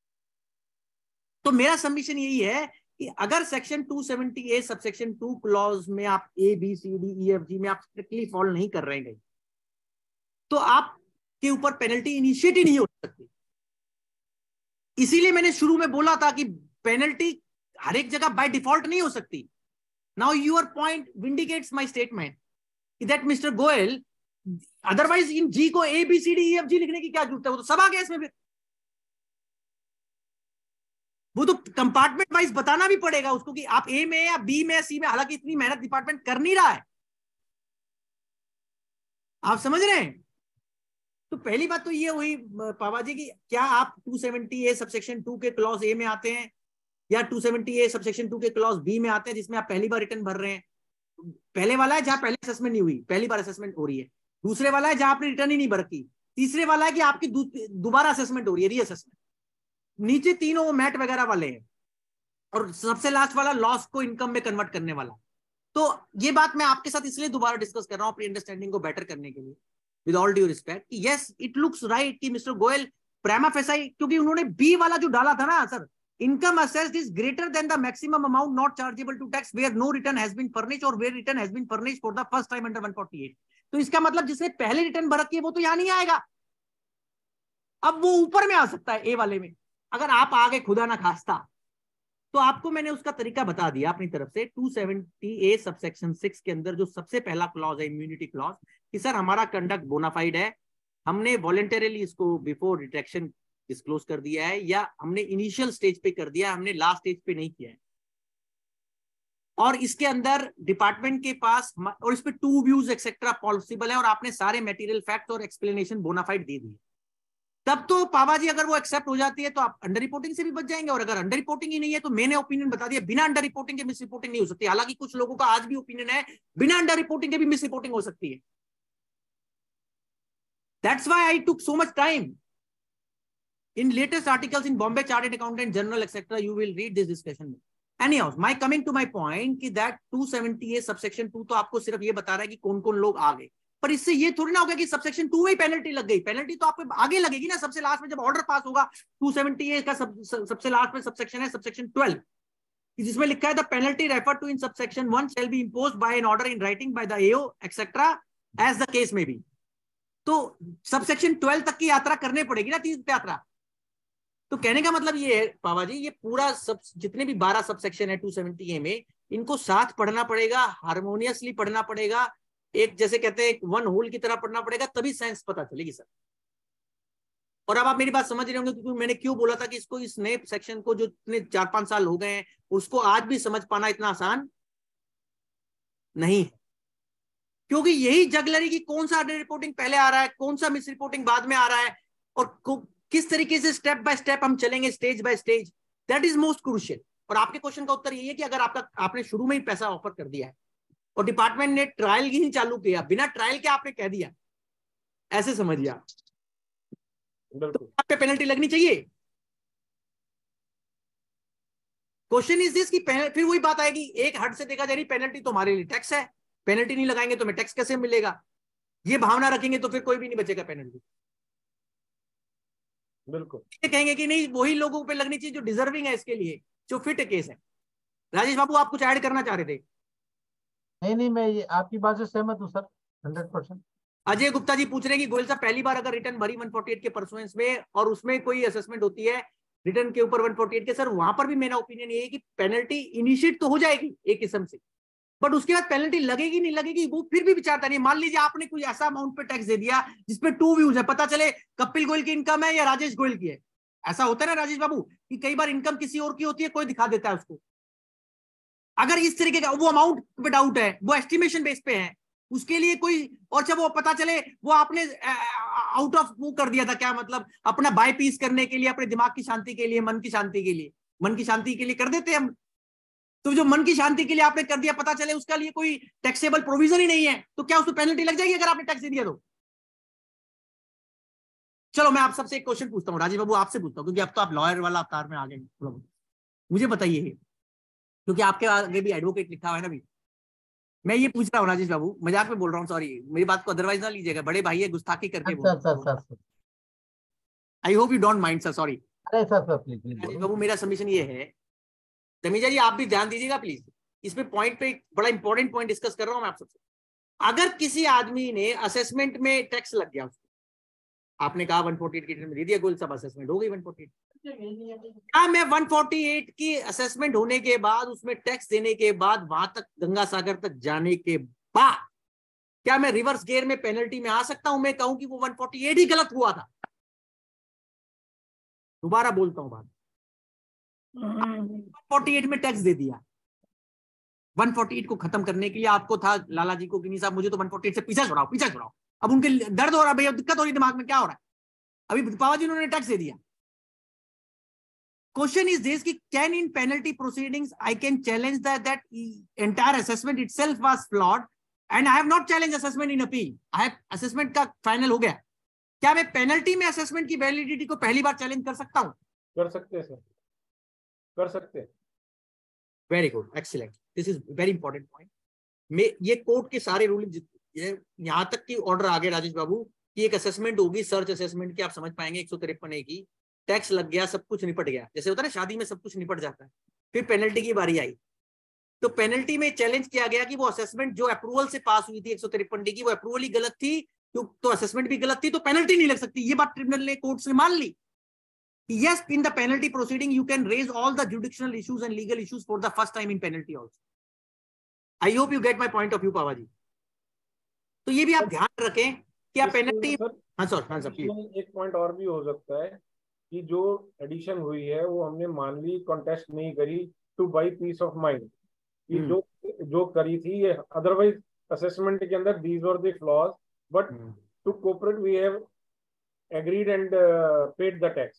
तो मेरा सबमिशन यही है कि अगर section two seventy A subsection two clause में आप A B C D E F G में आप स्ट्रिक्टली फॉलो नहीं कर रहे हैं तो आप के ऊपर पेनल्टी इनिशिएट ही नहीं हो सकती। इसीलिए मैंने शुरू में बोला था कि पेनल्टी हर एक जगह बाय डिफॉल्ट नहीं हो सकती। Now your point vindicates my statement that mister Goyal otherwise in G को A B C D E F G लिखने की क्या जरूरत है, वो तो सब आ गया इसमें। फिर वो तो कंपार्टमेंट वाइज बताना भी पड़ेगा उसको कि आप ए में या बी में सी में, हालांकि इतनी मेहनत डिपार्टमेंट कर नहीं रहा है, आप समझ रहे हैं। तो पहली बात तो ये हुई पावा जी की, क्या आप two seventy A subsection two के क्लॉज ए में आते हैं या two seventy A subsection two के क्लॉज बी में आते हैं, जिसमें आप पहली बार रिटर्न भर रहे हैं। पहले वाला है जहां पहले असेसमेंट नहीं हुई, पहली बार असेसमेंट हो रही है। दूसरे वाला है जहां आपने रिटर्न ही नहीं भर की। तीसरे वाला है कि आपकी दोबारा असेसमेंट हो रही है, रीअसेसमेंट। नीचे तीनों वो मैट वगैरह वाले हैं, और सबसे लास्ट वाला लॉस को इनकम में कन्वर्ट करने वाला। तो ये बात मैं आपके साथ इसलिए दोबारा डिस्कस कर रहा हूं अपनी अंडरस्टैंडिंग को बेटर करने के लिए, with all due respect. Yes it looks right कि मिस्टर गोयल प्रेमा फेसाई, क्योंकि उन्होंने बी वाला जो डाला था ना sir, income assessed is greater than the maximum amount not chargeable to tax where no return has been furnished और where return has been furnished for the first time under one forty eight. तो इसका मतलब जिसने पहले return भर रखी है वो तो यहां नहीं आएगा, अब वो ऊपर में आ सकता है ए वाले में। अगर आप आगे खुदा ना खास्ता, तो आपको मैंने उसका तरीका बता दिया अपनी तरफ से। Two seventy A subsection six के अंदर जो सबसे पहला क्लॉज है इम्यूनिटी क्लॉज, कि सर हमारा कंडक्ट बोनाफाइड है, हमने वॉलंटरीली इसको बिफोर डिटेक्शन डिस्क्लोज कर दिया है, या हमने इनिशियल स्टेज पे कर दिया, हमने लास्ट स्टेज पे नहीं किया है। और इसके अंदर डिपार्टमेंट के पास, और इस पे टू व्यूज एक्सेट्रा पॉसिबल है, और आपने सारे मटेरियल फैक्ट और एक्सप्लेनेशन बोनाफाइड दे दिए। तब तो पावा जी अगर वो एक्सेप्ट हो जाती है तो आप अंडर रिपोर्टिंग से भी बच जाएंगे, और अगर अंडर रिपोर्टिंग ही नहीं है तो मैंने ओपिनियन बता दिया, बिना अंडर रिपोर्टिंग के मिस रिपोर्टिंग नहीं हो सकती। हालांकि कुछ लोगों का आज भी ओपिनियन है बिना अंडर रिपोर्टिंग के भी मिस रिपोर्टिंग हो सकती है। That's why I took so much time in latest articles in Bombay chartered accountant journal etcetera, you will read this discussion. Anyhow my coming to my point कि that two seventy A subsection two तो आपको सिर्फ ये बता रहा है कि कौन कौन लोग आ गए, पर इससे ये थोड़ी ना हो गया कि सबसेक्शन टू में ही पेनल्टी लग गई। पेनल्टी तो आपको आगे लगेगी ना, सबसे लास्ट में जब ऑर्डर पास होगा। टू सेवेंटी ए का सब, सबसे लास्ट में सबसेक्शन है सबसेक्शन ट्वेल्व, जिसमें लिखा है the penalty refer to in subsection one shall be imposed by an order in writing by the AO etcetera as the case may be. तो subsection twelve तक की यात्रा करने पड़ेगी ना, तीर्थ यात्रा। तो कहने का मतलब ये है पावा जी, ये पूरा सब जितने भी बारह सबसेक्शन है टू सेवेंटी ए में, इनको साथ पढ़ना पड़ेगा, हार्मोनियसली पढ़ना पड़ेगा, एक जैसे कहते हैं वन होल की तरह पढ़ना पड़ेगा, तभी साइंस पता चलेगी सर। और अब आप मेरी बात समझ रहे होंगे क्योंकि मैंने क्यों बोला था कि इसको, इस नए सेक्शन को जो इतने चार पांच साल हो गए हैं, उसको आज भी समझ पाना इतना आसान नहीं, क्योंकि यही जगलरी की कौन सा अंडर रिपोर्टिंग पहले आ रहा है, कौन सा मिस रिपोर्टिंग बाद में आ रहा है, और किस तरीके से स्टेप बाय स्टेप हम चलेंगे, stage by stage, that is most crucial. और आपके क्वेश्चन का उत्तर यही है कि अगर आपका आपने शुरू में ही पैसा ऑफर कर दिया है और डिपार्टमेंट ने ट्रायल ही नहीं चालू किया, बिना ट्रायल के आपने कह दिया, ऐसे समझिए आप, तो आप पे पेनल्टी लगनी चाहिए। क्वेश्चन इज दिस कि फिर वही बात आएगी, एक हद से देखा जा रही पेनल्टी तो हमारे लिए टैक्स है, पेनल्टी नहीं लगाएंगे तो हमें टैक्स कैसे मिलेगा, ये भावना रखेंगे तो फिर कोई भी नहीं बचेगा पेनल्टी।
बिल्कुल
ये कहेंगे कि नहीं वही लोगों पे लगनी चाहिए जो डिजर्विंग है इसके लिए, जो फिट केस है। राजेश बाबू आप कुछ ऐड करना चाह रहे थे?
नहीं नहीं, मैं ये आपकी बात से सहमत हूँ sir, hundred percent.
Ajay Gupta ji पूछ रहे हैं कि गोयल साहब पहली बार अगर रिटर्न भरी वन फोर्टी एट के परसुएंस में और उसमें कोई असेसमेंट होती है रिटर्न के ऊपर वन फोर्टी एट के, सर वहां पर भी मेरा ओपिनियन ये है कि पेनल्टी इनिशिएट तो हो जाएगी एक किस्म से, बट उसके बाद पेनल्टी लगेगी नहीं लगेगी वो फिर भी विचारता नहीं। मान लीजिए आपने कोई ऐसा अमाउंट पे टैक्स दे दिया जिसपे टू व्यूज है, पता चले कपिल गोयल की इनकम है या राजेश गोयल की है, ऐसा होता है ना राजेश बाबू कि कई बार इनकम किसी और की होती है, कोई दिखा देता है उसको। अगर इस तरीके का वो अमाउंट पे डाउट है, वो एस्टिमेशन बेस पे है, उसके लिए कोई, और जब वो पता चले वो आपने आउट ऑफ वो कर दिया था, क्या मतलब अपना बाय पीस करने के लिए, अपने दिमाग की शांति के लिए, मन की शांति के लिए, मन की शांति के लिए कर देते हैं हम, तो जो मन की शांति के लिए आपने कर दिया, पता चले उसका लिए कोई टैक्सेबल प्रोविजन ही नहीं है, तो क्या उसको पेनल्टी लग जाएगी अगर आपने टैक्स दे दिया तो? चलो मैं आप सबसे एक क्वेश्चन पूछता हूँ राजीव बाबू, आपसे पूछता हूँ क्योंकि अब तो आप लॉयर वाला अवतार में आ गए, मुझे बताइए क्योंकि आपके आगे भी एडवोकेट लिखा हुआ है ना भी, मैं ये पूछ रहा हूँ राजेश बाबू, मजाक में बोल रहा हूँ, सॉरी मेरी बात को अदरवाइज ना लीजिएगा, बड़े भाई है गुस्ताखी करके बोल रहा हूं, I hope you don't mind sir, sorry.
अरे sir sir please
Rajesh Babu मेरा सबमिशन ये है, तमीजा जी आप भी ध्यान दीजिएगा प्लीज, इसमें पॉइंट पे बड़ा इंपॉर्टेंट पॉइंट डिस्कस कर रहा हूं मैं आप सबसे। अगर किसी आदमी ने असेसमेंट में टैक्स लग गया उसको, आपने कहा वन फोर्टी एट की रिटर्न में दे दिया, गोयल साहब असेसमेंट हो गई वन फोर्टी एट, क्या मैं वन फोर्टी एट की असेसमेंट होने के बाद उसमें टैक्स देने के बाद वहां तक गंगा सागर तक जाने के बाद क्या मैं रिवर्स गियर में पेनल्टी में आ सकता हूं? मैं कहूं कि वो वन फोर्टी एट ही गलत हुआ था। दोबारा बोलता हूं बात, फोर्टी एट में टैक्स दे दिया। वन फोर्टी एट को खत्म करने के लिए आपको था लाला जी को कि नहीं साहब मुझे तो वन फोर्टी एट से पीछा छुड़ाओ पीछा छुड़ाओ। अब उनके दर्द हो रहा है भैया, दिक्कत हो रही है दिमाग में, क्या हो रहा है? अभी पावा जी उन्होंने टैक्स दे दिया। Question is this, कि can in penalty proceedings I can challenge that that entire assessment itself was flawed and I have not challenged assessment in appeal. I have assessment का फाइनल हो गया। क्या मैं पेनल्टी में assessment की validity को पहली बार चैलेंज कर सकता हूं?
कर सकते हैं सर, कर सकते हैं।
Very good, excellent, this is very important point. मैं ये कोर्ट के सारे रूलिंग यहां तक की ऑर्डर आ गए राजेश बाबू कि एक असेसमेंट होगी सर्च असेसमेंट की, आप समझ पाएंगे एक सौ तिरपन ए की, टैक्स लग गया, सब कुछ निपट गया। जैसे होता है ना शादी में सब कुछ निपट जाता है, फिर पेनल्टी की बारी आई तो पेनल्टी में चैलेंज किया गया कि वो असेसमेंट जो अप्रूवल से पास हुई थी एक सौ तिरपन डी की, वो अप्रूवल ही गलत थी, तो, तो असेसमेंट भी गलत थी, तो पेनल्टी नहीं लग सकती। ये बात ट्रिब्यूनल ने कोर्ट ने मान ली। Yes, in the penalty proceeding you can raise all the jurisdictional issues and legal issues for the first time in penalty also. I hope you get my point of view, पावा जी। तो ये भी आप ध्यान रखें कि आप पेनल्टी, हाँ sir, हाँ सर,
एक पॉइंट और भी हो सकता है कि जो एडिशन हुई है वो हमने मान ली, कॉन्टेस्ट नहीं करी to buy peace of mind, कि जो जो करी थी ये अदरवाइज असेसमेंट के अंदर these were the flaws, but to cooperate we have agreed and paid the tax.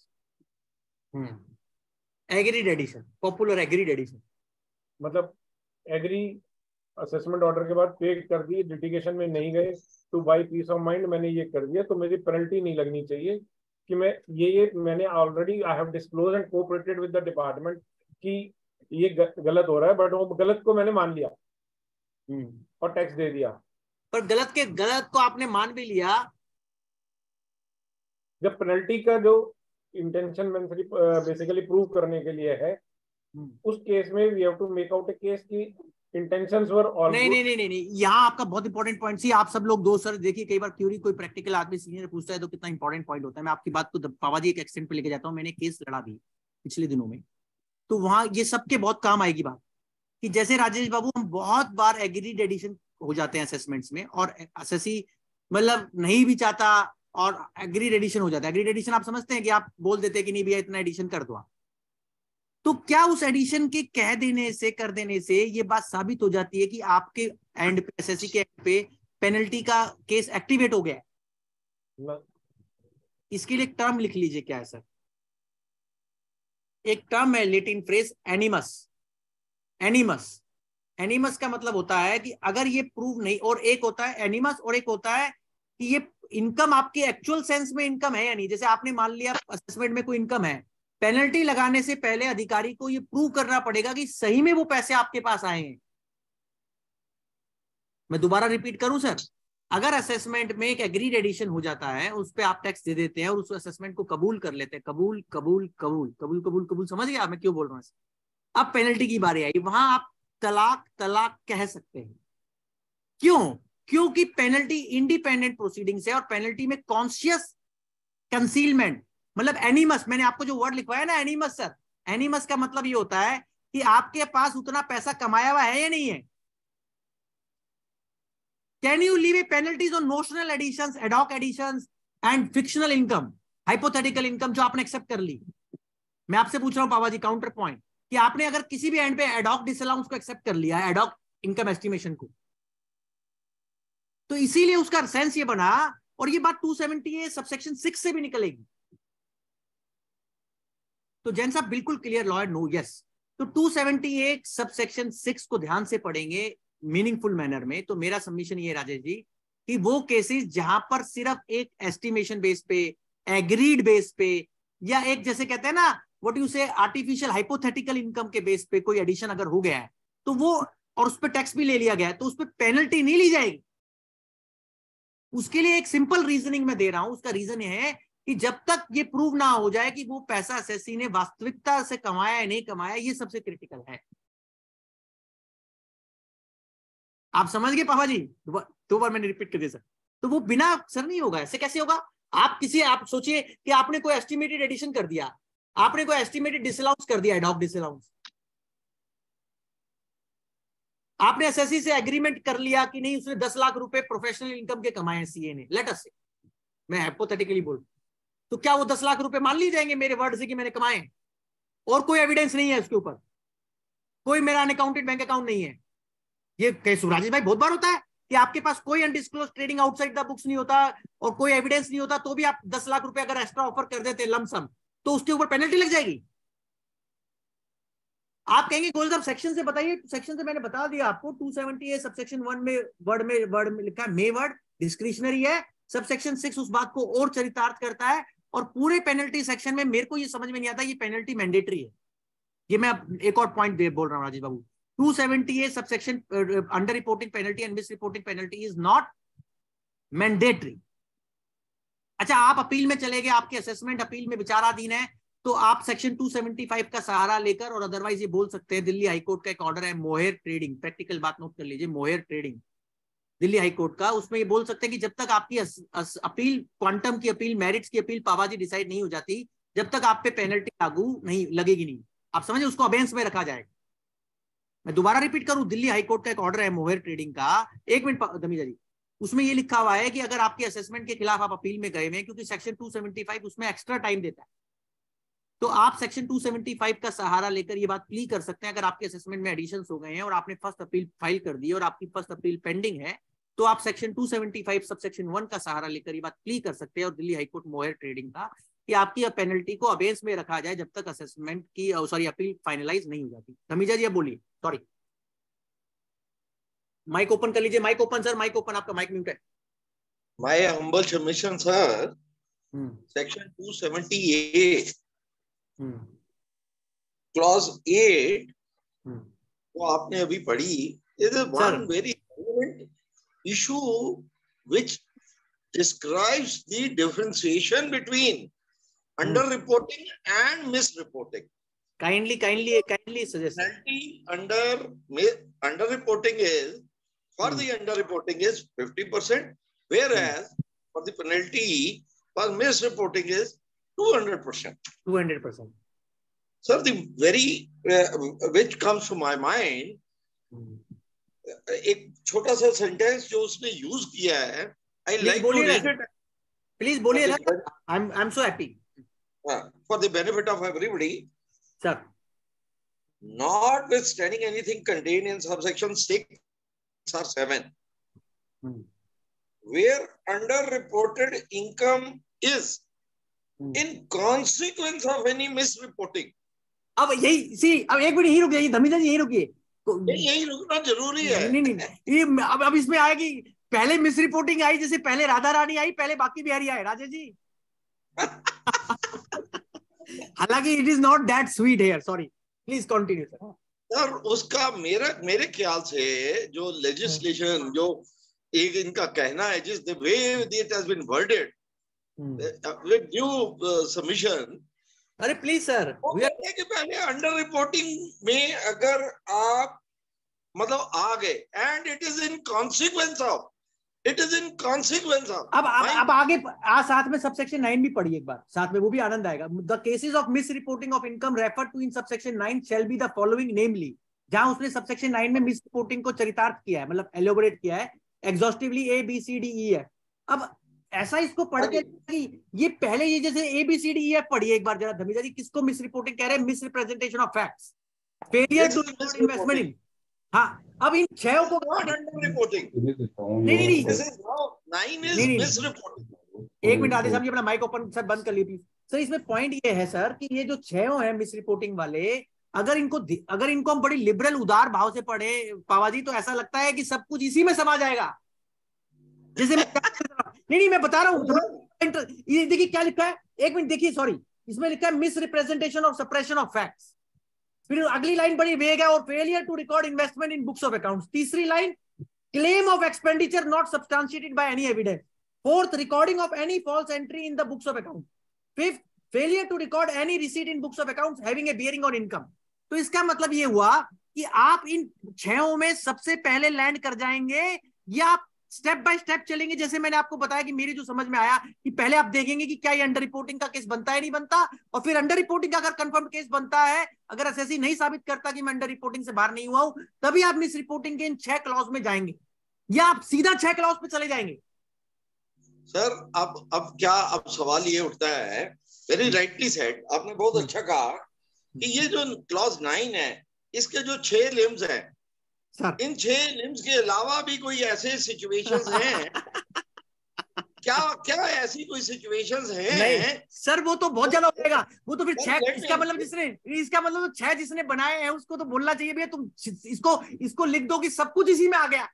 Agreed addition, popular agreed addition,
मतलब एग्री असेसमेंट ऑर्डर के बाद पे कर दी, लिटिगेशन में नहीं गए, to buy peace of mind मैंने ये कर दिया, तो मेरी पेनल्टी नहीं लगनी चाहिए कि मैं ये ये मैंने already I have disclose and cooperated with the department कि ये गलत हो रहा है, बट वो गलत को मैंने मान लिया और टैक्स दे दिया।
पर गलत के गलत को आपने मान भी लिया,
जब पेनल्टी का जो इंटेंशन बेसिकली प्रूव करने के लिए है, उस केस में we have to make out a case की इंटेंशंस वर ऑल
नहीं नहीं नहीं नहीं नहीं यहाँ आपका बहुत इंपॉर्टेंट पॉइंट सी, आप सब लोग दो सर देखिए, कई बार क्यूरी कोई प्रैक्टिकल आदमी सीनियर पूछता है तो कितना इंपॉर्टेंट पॉइंट होता है। मैं आपकी बात को पावा जी एक एक्सटेंट पे लेके जाता हूँ। मैंने केस लड़ा भी पिछले दिनों में, तो वहां ये सबके बहुत काम आएगी बात कि जैसे राजेश बाबू हम बहुत बार एग्रीड एडिशन हो जाते हैं असेसमेंट्स में, और असेसी मतलब नहीं भी चाहता और एग्रीड एडिशन हो जाता है। एग्रीड एडिशन आप समझते हैं कि आप बोल देते हैं कि नहीं भैया इतना एडिशन कर दो, तो क्या उस एडिशन के कह देने से कर देने से ये बात साबित हो जाती है कि आपके एंड पे एसएससी के एंड पे पेनल्टी का केस एक्टिवेट हो गया? इसके लिए एक टर्म लिख लीजिए, क्या है सर? एक टर्म है लैटिन फ्रेज एनिमस। एनिमस एनिमस का मतलब होता है कि अगर ये प्रूव नहीं, और एक होता है एनिमस और एक होता है कि ये इनकम आपके एक्चुअल सेंस में इनकम है या नहीं। जैसे आपने मान लिया असेसमेंट में कोई इनकम है, पेनल्टी लगाने से पहले अधिकारी को ये प्रूव करना पड़ेगा कि सही में वो पैसे आपके पास आए हैं। मैं दोबारा रिपीट करूं सर, अगर असेसमेंट में एक एग्रीड एडिशन हो जाता है, उस पे आप टैक्स दे देते हैं और उस असेसमेंट को कबूल कर लेते हैं, कबूल कबूल कबूल कबूल कबूल कबूल, समझ गया मैं क्यों बोल रहा हूं? अब पेनल्टी की बारी आई, वहां आप तलाक तलाक कह सकते हैं। क्यों? क्योंकि पेनल्टी इंडिपेंडेंट प्रोसीडिंग्स है और पेनल्टी में कॉन्शियस कंसीलमेंट, मतलब एनिमस, मैंने आपको जो वर्ड लिखवाया ना एनिमस सर, एनिमस का मतलब ये होता है कि आपके पास उतना पैसा कमाया हुआ है या नहीं है। Can you levy a penalties on notional additions, ad hoc additions and fictional income, hypothetical income जो आपने एक्सेप्ट कर ली? मैं आपसे पूछ रहा हूं पावा जी काउंटर पॉइंट, कि आपने अगर किसी भी एंड पे एडॉक डिसअलाउंस को एक्सेप्ट कर लिया, एडॉक इनकम एस्टिमेशन को, तो इसीलिए उसका सेंस ये बना, और ये बात two seventy A subsection six से भी निकलेगी। तो जैन साहब बिल्कुल क्लियर, लॉयर नो यस, तो two seventy A subsection six को ध्यान से पढ़ेंगे मीनिंगफुल मैनर में। तो मेरा सबमिशन ये राजेश जी कि वो केसेस जहां पर सिर्फ एक एस्टिमेशन बेस पे, एग्रीड बेस पे, या एक जैसे कहते हैं ना what you say artificial hypothetical income के बेस पे कोई एडिशन अगर हो गया है, तो वो और उस पर टैक्स भी ले लिया गया है, तो उस पर पेनल्टी नहीं ली जाएगी। उसके लिए एक सिंपल रीजनिंग में दे रहा हूं। उसका रीजन ये है कि जब तक ये प्रूव ना हो जाए कि वो पैसा एसएससी ने वास्तविकता से कमाया या नहीं कमाया, ये सबसे क्रिटिकल है। आप समझ गए पापा जी? दो बार मैंने रिपीट कर दिया सर। तो वो बिना सर नहीं होगा। ऐसे कैसे होगा? आप किसी आप सोचिए कि आपने कोई एस्टिमेटेड एडिशन कर दिया, आपने कोई एस्टिमेटेड डिसअलाउंस कर दिया, एडॉक डिसअलाउंस, आपने एसएससी से एग्रीमेंट कर लिया कि नहीं उसने दस लाख रुपए प्रोफेशनल इनकम के कमाए हैं सीए ने, लेट अस से, मैं हाइपोथेटिकली बोल, तो क्या वो दस लाख रुपए मान ली जाएंगे मेरे वर्ड से कि मैंने कमाए? और कोई एविडेंस नहीं है उसके ऊपर, कोई मेरा अनअकाउंटेड बैंक अकाउंट नहीं है। ये कैसे राजेश भाई बहुत बार होता है कि आपके पास कोई undisclose trading outside the books नहीं होता और कोई एविडेंस नहीं होता, तो भी आप दस लाख रुपए अगर एक्स्ट्रा ऑफर कर देते लमसम, तो उसके ऊपर पेनल्टी लग जाएगी। आप कहेंगे गोल्ड साहब सेक्शन से बताइए, सेक्शन से मैंने बता दिया आपको, two seventy A subsection one में वर्ड में वर्ड में लिखा है मे वर्ड डिस्क्रिशनरी है, सबसेक्शन सिक्स उस बात को और चरितार्थ करता है। और पूरे पेनल्टी सेक्शन में मेरे को ये समझ में नहीं आता ये पेनल्टी मैंडेटरी है। ये मैं एक और पॉइंट बोल रहा हूं Rajiv Babu, two seventy A subsection under reporting penalty and misreporting penalty is not mandatory. अच्छा, आप अपील में चले गए, आपके असेसमेंट अपील में विचाराधीन है, तो आप सेक्शन टू सेवेंटी फाइव का सहारा लेकर और अदरवाइज ये बोल सकते हैं, दिल्ली हाईकोर्ट का एक ऑर्डर है मोहेर ट्रेडिंग, प्रैक्टिकल बात नोट कर लीजिए, मोहेर ट्रेडिंग दिल्ली हाईकोर्ट का, उसमें ये बोल सकते हैं कि जब तक आपकी अस, अस, अपील, क्वांटम की अपील, मेरिट्स की अपील पावाजी डिसाइड नहीं हो जाती, जब तक आप पे पेनल्टी लागू नहीं लगेगी नहीं। आप समझे, उसको अबेंस में रखा जाएगा। मैं दोबारा रिपीट करूं, दिल्ली हाईकोर्ट का एक ऑर्डर है मोहेर ट्रेडिंग का, एक मिनट धमीजा जी, उसमें ये लिखा हुआ है कि अगर आपके असेसमेंट के खिलाफ आप अपील में गए हुए, क्योंकि सेक्शन टू सेवेंटी फाइव उसमें एक्स्ट्रा टाइम देता है, तो आप सेक्शन टू सेवेंटी फाइव का सहारा लेकर ये बात प्ली कर सकते हैं। अगर आपके असेसमेंट में एडिशंस हो गए हैं और आपने फर्स्ट अपील फाइल कर दी और आपकी फर्स्ट अपील पेंडिंग है, तो आप section two seventy five subsection one का सहारा लेकर ये बात प्ली कर सकते हैं और दिल्ली हाईकोर्ट मोहेर ट्रेडिंग का, कि आपकी पेनल्टी को अबेंस में रखा जाए जब तक असेसमेंट की सॉरी अपील फाइनलाइज नहीं हो जाती। धमीजा जी अब बोलिए, सॉरी माइक ओपन कर लीजिए, mic open sir, mic open, आपका माइक म्यूट है।
My humble submission, sir.
Hmm.
Section two seventy-eight,
Hmm.
clause eight,
Hmm.
वो आपने अभी पढ़ी, is a one very relevant issue which describes the differentiation between
Hmm.
under-reporting and misreporting.
Kindly, kindly, kindly suggest.
Penalty under mi- under-reporting is, for
Hmm.
the under-reporting is fifty percent, whereas for the penalty for misreporting is two hundred percent.
two hundred percent.
Sir, the very uh, which comes to my mind,
Hmm.
एक छोटा सा sentence जो उसने use किया है, I
Please
like to
बोलिए
read
ना।
it
Please बोलिए
for
ना।
the,
I'm I'm so happy.
uh, for the benefit of everybody.
Sir.
Notwithstanding anything contained in subsection six or seven,
Hmm.
where under-reported income is
Hmm.
in consequence of any misreporting.
अब यही सी, अब एक minute यही रुक जाइए धमीजा जी, यही रुकिए।
यही रुकना जरूरी है।
नहीं नहीं नहीं, ये अब अब इसमें आएगी, पहले मिस रिपोर्टिंग आई, जैसे पहले राधा रानी आई, पहले बाकी बिहारी आए राजेश जी। हालांकि it is not that sweet here, sorry, please continue sir.
Sir उसका मेरा मेरे ख्याल से जो लेजिस्लेशन जो एक इनका कहना है, जिस the way it has been worded with due submission,
अरे प्लीज सर,
वो कहते हैं कि पहले अंडर रिपोर्टिंग में अगर आप मतलब आ गए and it is in consequence of it is in consequence of
अब अब अब आगे आ साथ में सबसेक्शन नाइन भी पढ़िए एक बार साथ में, वो भी आनंद आएगा। The cases of miss reporting of income refer to in subsection nine shall be the following, namely, जहां उसने सबसेक्शन नाइन में मिस रिपोर्टिंग को चरितार्थ किया है, मतलब एलोबरेट किया है exhaustively, A B C D E F. अब ऐसा इसको पढ़ के ये पहले ये जैसे A B C D E F पढ़िए एक बार जरा धमीजा जी, किसको मिस रिपोर्टिंग कह रहे हैं? Misrepresentation of facts, failure to investment in, हाँ। अब इन छह को
रिपोर्टिंग
नहीं नहीं
this is now nine is misreporting.
एक मिनट आदि साहब जी अपना माइक ओपन सर बंद कर लीजिए प्लीज सर। इसमें पॉइंट ये है सर कि ये जो छह हैं मिस रिपोर्टिंग वाले, अगर इनको अगर इनको हम बड़ी लिबरल उदार भाव से पढ़े पावाजी, तो ऐसा लगता है कि सब कुछ इसी में समा जाएगा। जैसे मैं नहीं नहीं मैं बता रहा हूँ, ये देखिए क्या लिखा है, एक मिनट देखिए, सॉरी, इसमें लिखा है misrepresentation of suppression of facts, फिर अगली लाइन बड़ी वेग है, और failure to record investment in books of accounts, तीसरी line claim of expenditure not substantiated by any evidence, fourth recording of any false entry in the books of account, fifth failure to record any receipt in books of accounts having a bearing on income. तो इसका मतलब ये हुआ कि आप इन छहों में सबसे पहले लैंड कर जाएंगे, या आप स्टेप बाय स्टेप चलेंगे। जैसे मैंने आपको बताया कि मेरी जो समझ में आया कि पहले आप देखेंगे कि क्या ये अंडर रिपोर्टिंग का केस बनता है नहीं बनता, और फिर अंडर रिपोर्टिंग का अगर कंफर्म केस बनता है, अगर एसएससी नहीं साबित करता कि मैं अंडर रिपोर्टिंग से बाहर नहीं हुआ हूं, तभी आप मिस रिपोर्टिंग के इन छह क्लॉज में जाएंगे, या आप सीधा छह क्लॉज पे चले जाएंगे।
सर अब अब क्या अब सवाल ये उठता है, वेरी राइटली सेड, आपने बहुत अच्छा कहा कि ये जो क्लॉज नाइन है इसके जो छह लिम्स हैं
सर,
इन छह लिम्स के अलावा भी कोई ऐसे सिचुएशंस हैं क्या क्या ऐसी कोई सिचुएशंस हैं?
नहीं सर, वो तो बहुत ज्यादा हो जाएगा। वो तो फिर
Sir,
छह,
let me-
इसका मतलब जिसने इसका मतलब तो छह जिसने बनाए हैं उसको तो बोलना चाहिए भैया तुम इसको इसको लिख दो कि सब कुछ इसी में आ गया।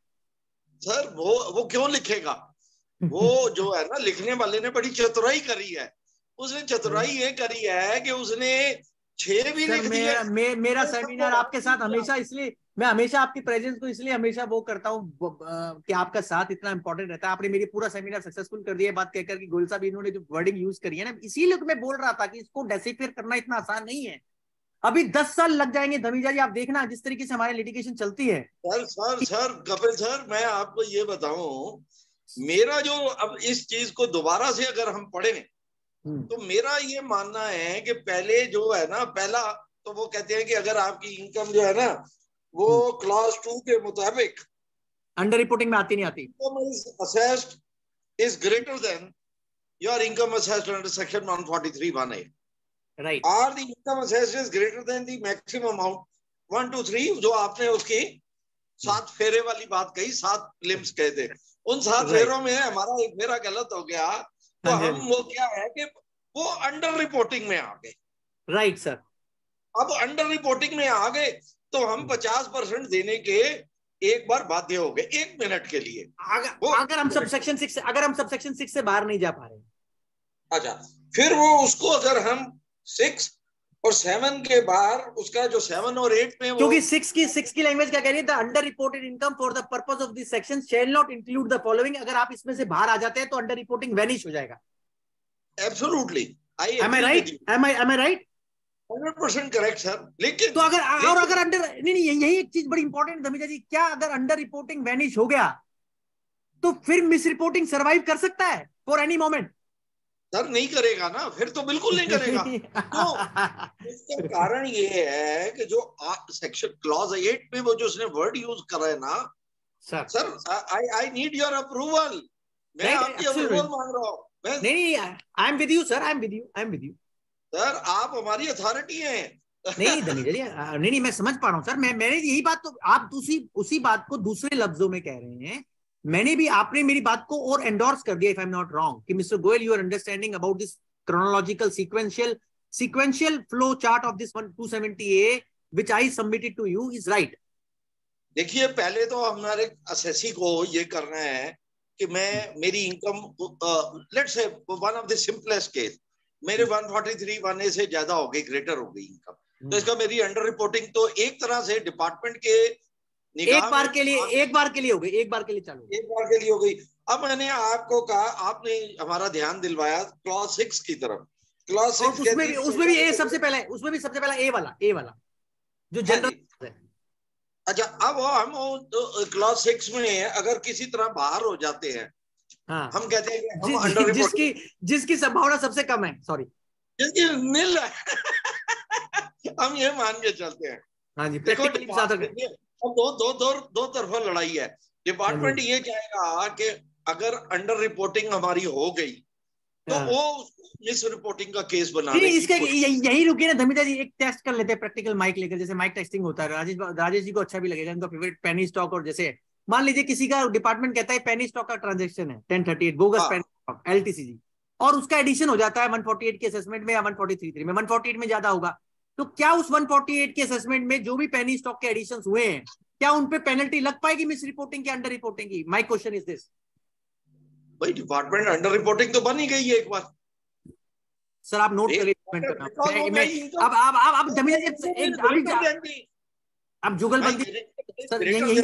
सर वो वो क्यों लिखेगा? वो जो है ना, लिखने वाले ने बड़ी चतुराई करी है। उसने चतुराई ये करी है कि उसने छह भी
सर
लिख दिए।
मेरा मे, मेरा
ये सब
सेमिनार
तो
आपके साथ हमेशा, इसलिए मैं हमेशा आपकी प्रेजेंस को इसलिए हमेशा वो करता हूँ कि आपका साथ इतना इंपॉर्टेंट रहता है। आपने मेरी पूरा सेमिनार सक्सेसफुल कर दिया बात कहकर कि गोयल साहब इन्होंने जो वर्डिंग यूज करी है ना, इसीलिए तो मैं बोल रहा था कि इसको डेसिफियर करना इतना आसान नहीं है। अभी दस साल लग जाएंगे धमीजा जी, आप देखना जिस तरीके से हमारी लिटिगेशन चलती है।
Sir sir sir Kapil sir, मैं आपको ये बताऊं, मेरा जो अब इस चीज को दोबारा से अगर हम पढ़ें तो मेरा ये मानना है कि पहले जो है ना, पहला तो वो कहते हैं कि अगर आपकी इनकम जो है ना वो क्लास टू के मुताबिक
अंडर रिपोर्टिंग में आती नहीं आती,
income is assessed is greater than your income assessed under section one forty three one A,
right,
और the income assessed is greater than the maximum amount one two three, जो आपने उसकी सात फेरे वाली बात कही, सात लिम्स कहते हैं। उन सात
Right.
फेरों में हमारा एक फेरा गलत हो गया तो
हाँ जी,
हम वो क्या है कि वो अंडर रिपोर्टिंग में आ गए।
Right sir.
अब अंडर रिपोर्टिंग में आ गए तो हम पचास परसेंट देने के एक बार बाध्य हो गए एक मिनट के लिए।
अगर
वो
अगर हम सब सेक्शन सिक्स अगर हम सब सेक्शन सिक्स से बाहर नहीं जा पा रहे,
अच्छा, फिर वो उसको अगर हम सिक्स और सेवन के बाहर उसका जो सेवन और एट में वो,
क्योंकि सिक्स की सिक्स की लैंग्वेज क्या कह रही है, the under reported income for the purpose of this section shall not include the following. अगर आप इसमें से बाहर आ जाते हैं तो अंडर रिपोर्टिंग वैनिश हो जाएगा।
Absolutely I
am I
agree with
right?
You,
am I am I right?
Hundred percent correct sir. लेकिन
तो अगर
लेकिन,
और अगर अंडर नहीं नहीं यही एक चीज बड़ी इंपॉर्टेंट है धमीजा जी, क्या अगर अंडर रिपोर्टिंग वैनिश हो गया तो फिर मिस रिपोर्टिंग सर्वाइव कर सकता है फॉर एनी मोमेंट?
सर नहीं करेगा ना, फिर तो बिल्कुल नहीं करेगा। तो इसका कारण ये है कि जो सेक्शन क्लॉज एट में वो जो उसने वर्ड यूज करा है ना,
sir
sir I I need your approval, मैं
Right,
आपकी
absolutely.
अप्रूवल मांग रहा हूँ। मैं
नहीं, I am with you sir, I am with you, I am with you.
Sir आप हमारी अथॉरिटी हैं।
नहीं धमीजा जी, नहीं नहीं मैं समझ पा रहा हूँ सर। मैं मैंने यही बात, तो आप उसी उसी बात को दूसरे लफ्जों में कह रहे हैं। मैंने भी, आपने मेरी बात को और एंडोर्स कर दिया, if I am not wrong, कि mister Goyal you are understanding about this chronological sequential sequential flow chart of this one two seventy A which I submitted to you is right.
देखिए, पहले तो हमारे असेसी को ये करना है कि मैं मेरी income, let's say one of the simplest case, मेरे one forty three one A से ज्यादा हो गई, ग्रेटर हो गई इनकम, तो इसका मेरी अंडर रिपोर्टिंग तो एक तरह से डिपार्टमेंट के
एक बार के लिए एक बार के लिए हो गई, एक बार के लिए चालू
एक बार के लिए हो गई। अब मैंने आपको कहा, आपने हमारा ध्यान दिलवाया क्लॉज सिक्स की तरफ। क्लॉज सिक्स
उसमें भी उसमें भी ए सबसे पहले उसमें भी सबसे पहला ए वाला ए वाला जो जनरल है।
अच्छा, अब हम क्लॉज सिक्स में अगर किसी तरह बाहर हो जाते हैं,
हाँ,
हम कहते हैं कि हम
जि,
अंडर
जि, जिसकी जिसकी संभावना सबसे कम है, सॉरी
जिसकी नील है हम ये मान के चलते हैं।
हाँ जी,
देखो
प्रैक्टिकली
दो दो दो दो तरफा लड़ाई है। डिपार्टमेंट ये चाहेगा कि अगर अंडर रिपोर्टिंग हमारी हो गई तो वो मिस रिपोर्टिंग का केस बना
नहीं, इसके यही रुकिए ना धमीजा जी, एक टेस्ट कर लेते हैं प्रैक्टिकल माइक लेकर, जैसे माइक टेस्टिंग होता है। राजेश राजेश जी को अच्छा भी लगेगा, उनका फेवरेट पेनी स्टॉक। और जैसे मान लीजिए किसी का डिपार्टमेंट कहता है पेनी स्टॉक का ट्रांजेक्शन है ten thirty eight bogus penny stock LTCG, और उसका एडिशन हो जाता है वन फोर्टी एट के असेसमेंट में या वन फोर्टी थ्री में, वन फोर्टी एट में ज्यादा होगा, तो क्या उस वन फोर्टी एट के असेसमेंट में जो भी पेनी स्टॉक के एडिशन हुए हैं, क्या उन पे पेनल्टी लग पाएगी मिस रिपोर्टिंग की, अंडर रिपोर्टिंग की? My question is this.
भाई डिपार्टमेंट अंडर रिपोर्टिंग तो बन ही गई है एक बार।
सर आप नोट करिए, कमेंट करना। मैं अब अब अब अब धमीजा जी एक अभी अब जुगलबंदी सर, यही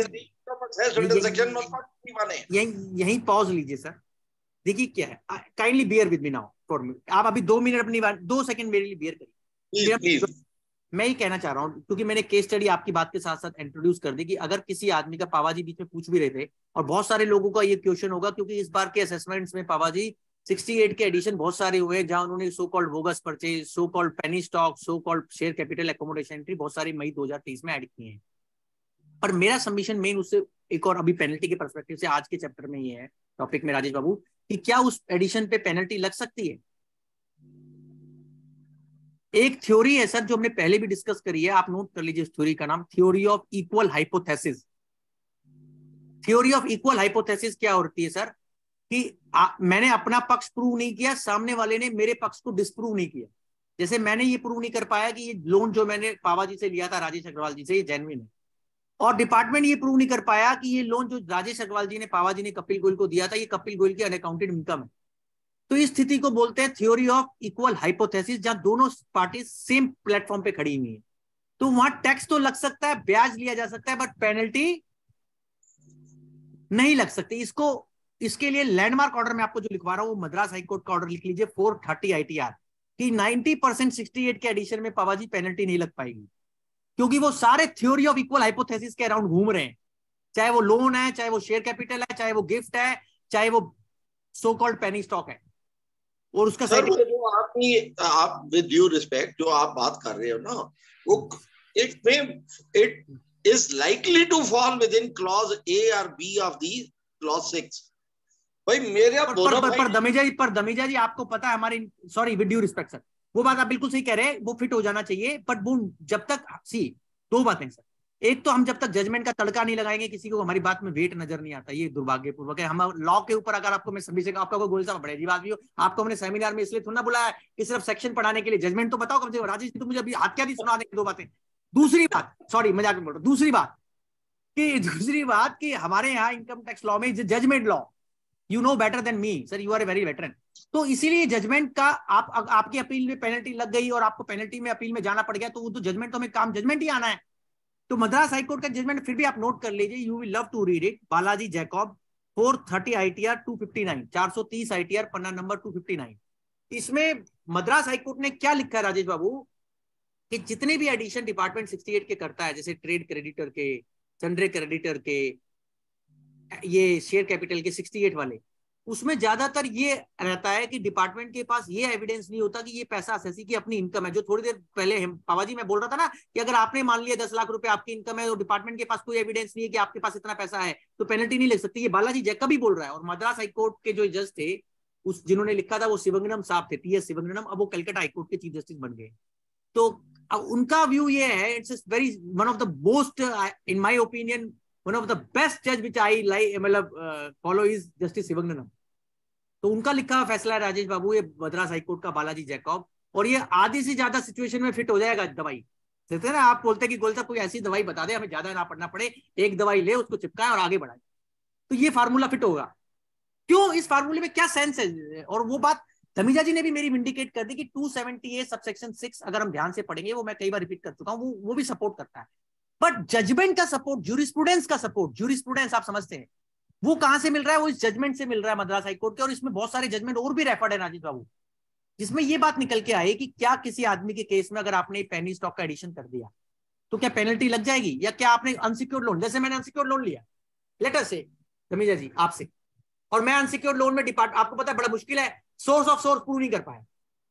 यही यही पॉज लीजिए सर। देखिए क्या है, kindly bear with me now for me. आप अभी दो मिनट अपनी बात, दो सेकंड मेरे लिए बियर करिए। मैं ही कहना चाह रहा हूँ, क्योंकि मैंने केस स्टडी आपकी बात के साथ साथ इंट्रोड्यूस कर दी कि अगर किसी आदमी का, पावाजी बीच में पूछ भी रहे थे, और बहुत सारे लोगों का ये क्वेश्चन होगा, क्योंकि इस बार के असेसमेंट्स में पावाजी अड़सठ के एडिशन बहुत सारे हुए, जहां उन्होंने so called bogus purchase, so called penny stock, so called share capital accommodation entry बहुत सारी मई दो हज़ार तेईस में ऐड किए हैं। पर मेरा सबमिशन मेन उससे एक और अभी पेनल्टी के पर्सपेक्टिव से आज के चैप्टर में ये है टॉपिक में राजेश बाबू, कि क्या उस एडिशन पे पेनल्टी लग सकती है? एक थ्योरी है सर जो हमने पहले भी डिस्कस करी है, आप नोट कर लीजिए इस थ्योरी का नाम, theory of equal hypothesis. Theory of equal hypothesis क्या होती है सर, कि आ, मैंने अपना पक्ष प्रूव नहीं किया, सामने वाले ने मेरे पक्ष को डिस्प्रूव नहीं किया। जैसे मैंने ये प्रूव नहीं कर पाया कि ये लोन जो मैंने पावा जी से लिया था, राजेश अग्रवाल जी से, ये जेन्युइन है, और डिपार्टमेंट ये प्रूव नहीं कर पाया कि ये लोन जो राजेश अग्रवाल जी ने पावा जी ने कपिल गोयल को दिया था, ये कपिल गोयल की अनअकाउंटेड इनकम है। तो इस स्थिति को बोलते हैं थ्योरी ऑफ इक्वल हाइपोथेसिस, जहां दोनों पार्टी सेम प्लेटफॉर्म पे खड़ी हुई है। तो वहां टैक्स तो लग सकता है, ब्याज लिया जा सकता है, बट पेनल्टी नहीं लग सकती। इसको इसके लिए लैंडमार्क ऑर्डर में आपको जो लिखवा रहा हूं वो मद्रास हाईकोर्ट का ऑर्डर लिख लीजिए, फोर थर्टी आईटीआर, कि नाइंटी परसेंट सिक्सटी एट के एडिशन में पावा जी पेनल्टी नहीं लग पाएगी, क्योंकि वो सारे थ्योरी ऑफ इक्वल हाइपोथेसिस के अराउंड घूम रहे हैं। चाहे वो लोन है, चाहे वो शेयर कैपिटल है, चाहे वो गिफ्ट है, चाहे वो सो कॉल्ड पेनी स्टॉक है। और उसका
सर वो जो आपकी आप विद ड्यू रिस्पेक्ट जो आप बात कर रहे हो ना, वो इट में it is likely to fall within clause A और B of the clause six. भाई मेरे
पर, पर, पर, पर दमीजा जी पर दमीजा जी आपको पता है हमारे, sorry with due respect sir, वो बात आप बिल्कुल सही कह रहे हैं, वो फिट हो जाना चाहिए, बट वो जब तक, सी दो बातें सर, एक तो हम जब तक जजमेंट का तड़का नहीं लगाएंगे किसी को, हमारी बात में वेट नजर नहीं आता, ये दुर्भाग्यपूर्वक है। हम लॉ के ऊपर अगर आपको मैं सभी से आपका कोई गोल साहब बड़े अजीब आदमी हो, आपको हमने सेमिनार में इसलिए थोड़ा ना बुलाया कि सिर्फ सेक्शन पढ़ाने के लिए, जजमेंट तो बताओ कम से कम। राजेश तो मुझे अभी हाथ क्या दी सुना देंगे दो बातें। दूसरी बात, सॉरी मजाक में बोल रहा हूं, दूसरी बात कि दूसरी बात कि हमारे यहाँ इनकम टैक्स लॉ में judgment law, you know better than me sir, you are a very veteran, तो इसीलिए जजमेंट का आप आपकी अपील में पेनल्टी लग गई और आपको पेनल्टी में अपील में जाना पड़ गया, तो वो तो जजमेंट तो हमें काम जजमेंट ही आना है। तो मद्रास हाईकोर्ट का जजमेंट फिर भी आप नोट कर लीजिए, you will love to read it, Balaji Jacob, four thirty ITR two fifty nine, चार सौ तीस आईटीआर पन्ना नंबर टू फिफ्टी नाइन। इसमें मद्रास हाईकोर्ट ने क्या लिखा है राजेश बाबू, कि जितने भी एडिशन डिपार्टमेंट सिक्सटी एट के करता है, जैसे ट्रेड क्रेडिटर के, सन्ड्रे क्रेडिटर के, ये शेयर कैपिटल के सिक्सटी एट वाले, उसमें ज्यादातर ये रहता है कि डिपार्टमेंट के पास ये एविडेंस नहीं होता कि ये पैसा असेसी की अपनी इनकम है। जो थोड़ी देर पहले पावा जी मैं बोल रहा था ना, कि अगर आपने मान लिया दस लाख रुपए आपकी इनकम है और डिपार्टमेंट के पास कोई एविडेंस नहीं है कि आपके पास इतना पैसा है, तो पेनल्टी नहीं लग सकती। ये बालाजी जैकब भी बोल रहा है। और मद्रास हाईकोर्ट के जो जज थे, उस जिन्होंने लिखा था वो शिवंगनम साहब थे, टी एस शिवंगनम, अब वो कलकत्ता हाईकोर्ट के चीफ जस्टिस बन गए। तो अब उनका व्यू ये है, it's very one of the most in my opinion one of the best जज विच आई लाइक मतलब फॉलो इज जस्टिस शिवंगनम। तो उनका लिखा फैसला है राजेश बाबू, ये मद्रास हाईकोर्ट का बालाजी जैकब, और ये आधी से ज्यादा सिचुएशन में फिट हो जाएगा दवाई। कहते ना आप बोलते हैं कि गोल साहब कोई ऐसी दवाई बता दे हमें ज्यादा ना पढ़ना पड़े, एक दवाई ले उसको चिपकाए और आगे बढ़ाए, तो ये फार्मूला फिट होगा। क्यों, इस फार्मूले में क्या सेंस है? और वो बात धमीजा जी ने भी मेरी विंडिकेट कर दी कि two seventy A subsection six अगर हम ध्यान से पढ़ेंगे, वो मैं कई बार रिपीट कर चुका हूं, वो वो भी सपोर्ट करता है। बट जजमेंट का सपोर्ट, ज्यूरिस्प्रूडेंस का सपोर्ट, ज्यूरिस्प्रूडेंस आप समझते हैं वो कहां से मिल रहा है? वो इस जजमेंट से मिल रहा है मद्रास हाईकोर्ट के। और इसमें बहुत सारे जजमेंट और भी रेफर्ड है राजीव बाबू, जिसमें ये बात निकल के आई कि क्या किसी आदमी के केस में अगर आपने पेनी स्टॉक का एडिशन कर दिया तो क्या पेनल्टी लग जाएगी? या क्या आपने अनसिक्योर्ड लोन, जैसे मैंने अनसिक्योर्ड लोन लिया लेटर से धमीजा जी आपसे, और मैं अनसिक्योर्ड लोन में डिपार्ट, आपको पता है बड़ा मुश्किल है, सोर्स ऑफ सोर्स प्रूव नहीं कर पाया।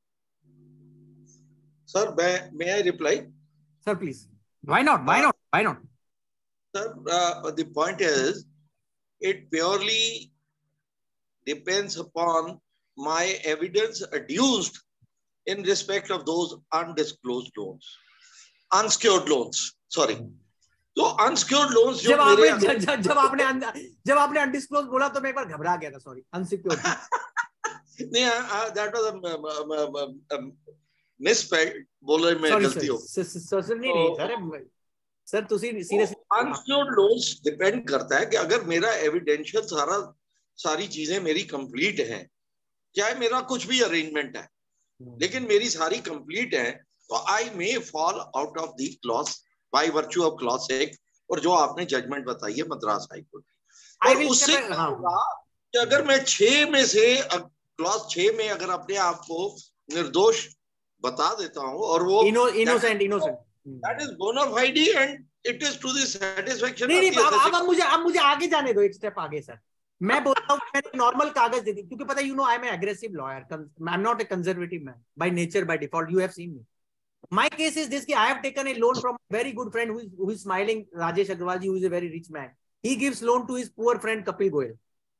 सर मैं may I reply?
Sir please, why not, why not, why not?
Sir the point is it purely depends upon my evidence adduced in respect of those undisclosed loans, unsecured loans, sorry. तो unsecured loans जो
जब
मेरे
आपने जब, जब, जब आपने जब आपने अनडिस्क्लोज बोला तो मैं एक बार घबरा गया था, सॉरी, अनसिक्योर्ड
नहीं, that was a misspelled, बोल रहे मैं गलती हो
सर, नहीं नहीं सर सर तुसी सीरियसली
अनसिक्योर्ड लोन्स डिपेंड करता है कि अगर मेरा एविडेंशियल सारा सारी चीजें मेरी कंप्लीट हैं, चाहे मेरा कुछ भी अरेंजमेंट है लेकिन मेरी सारी कंप्लीट है, तो I may fall out of the clause by virtue of clause six, और जो आपने जजमेंट बताई है मद्रास हाईकोर्ट, और उससे क्या होगा कि अगर मैं छह में से क्लॉज छह में अगर अपने आप को निर्दोष बता देता हूं और वो
innocent innocent
that is bona fide and it is to the satisfaction
नहीं, नहीं, अब अब मुझे अब मुझे आगे जाने दो, एक स्टेप आगे सर। मैं बोलता हूँ मैंने नॉर्मल कागज दे दी, क्योंकि पता है you know I am an aggressive lawyer, I am not a conservative man by nature, by default, you have seen me. My case is this कि I have taken a loan from very good friend who is smiling, Rajesh Agarwal ji, who is a very rich man. He gives loan to his poor friend Kapil Goyal,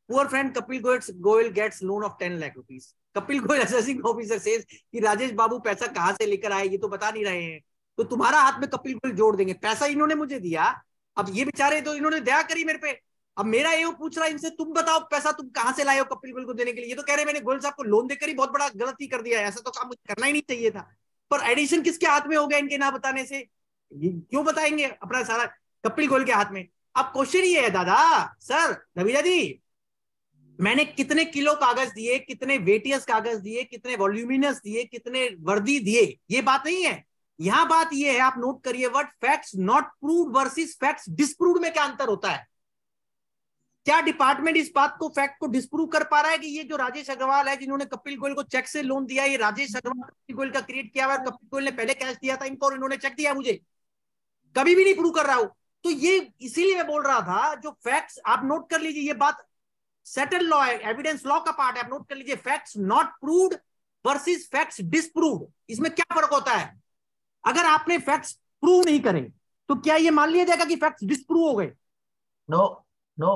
Poor friend Kapil Goyal gets loan of ten lakh rupees. Kapil Goyal assessing officer says कि राजेश बाबू पैसा कहाँ से लेकर आए ये तो बता नहीं रहे हैं, तो तुम्हारा हाथ में कपिल गोयल जोड़ देंगे। पैसा इन्होंने मुझे दिया, अब ये बेचारे तो इन्होंने दया करी मेरे पे, अब मेरा ये पूछ रहा है इनसे तुम बताओ पैसा तुम कहाँ से लाए हो कपिल गोयल को देने के लिए। ये तो कह रहे मैंने गोयल साहब को लोन देकर ही बहुत बड़ा गलती कर दिया है, ऐसा तो काम मुझे करना ही नहीं चाहिए था। पर एडिशन किसके हाथ में हो गया इनके ना बताने से, क्यों बताएंगे अपना सारा कपिल गोयल के हाथ में। अब क्वेश्चन ये है दादा सर रविजा जी, मैंने कितने किलो कागज दिए, कितने वेटियस कागज दिए, कितने वॉल्यूमिनस दिए, कितने वर्दी दिए, ये बात नहीं है। यहां बात ये है, आप नोट करिए word facts not proved versus facts disproved में क्या अंतर होता है। क्या डिपार्टमेंट इस बात को फैक्ट को डिस्प्रूव कर पा रहा है कि ये जो राजेश अग्रवाल है जिन्होंने कपिल गोयल को चेक से लोन दिया, ये राजेश अग्रवाल कपिल गोयल का क्रिएट किया हुआ है, कपिल गोयल ने पहले कैश दिया था इनको और इन्होंने चेक दिया मुझे, कभी भी नहीं प्रूव कर रहा हूं। तो ये इसीलिए मैं बोल रहा था जो फैक्ट्स आप नोट कर लीजिए, ये बात सेटल लॉ है, एविडेंस लॉ का पार्ट है, आप नोट कर लीजिए facts not proved versus facts disproved, इसमें क्या फर्क होता है। अगर आपने फैक्ट्स प्रूव नहीं करे तो क्या ये मान लिया जाएगा कि फैक्ट्स डिस्प्रूव हो गए?
नो नो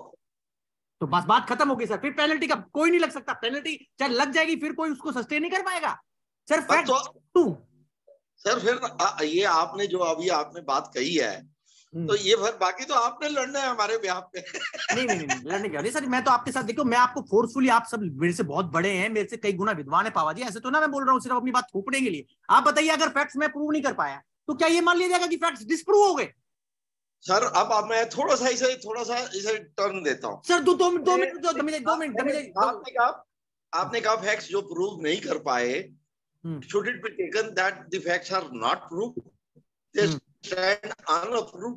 तो बस बात खत्म हो गई सर, फिर पेनल्टी का कोई नहीं लग सकता, पेनल्टी चाहे लग जाएगी फिर कोई उसको सस्टेन नहीं कर पाएगा सर। फैक्ट
तो, सर फिर ये आपने जो अभी आपने बात कही है तो ये फिर बाकी तो आपने लड़ना है हमारे ब्याह पे।
नहीं नहीं नहीं लड़ने क्या, नहीं सर मैं तो आपके साथ, देखो मैं आपको फोर्सफुली, आप सब मेरे से बहुत बड़े हैं, मेरे से कई गुना विद्वान है पावा जी, ऐसे तो ना मैं बोल रहा हूँ सिर्फ अपनी बात थोपने के लिए। आप बताइए अगर फैक्ट्स में प्रूव नहीं कर पाया तो क्या ये मान लिया जाएगा कि फैक्ट्स डिस्प्रूव हो गए?
सर अब अब मैं थोड़ा सा इसे थोड़ा सा इसे टर्न देता हूँ
सर। दो दो मिनट दो मिनट दो मिनट दो मिनट
आपने कहा आपने कहा फैक्ट्स जो प्रूव नहीं कर पाए, should it be taken that the facts are not proved, they stand unapproved?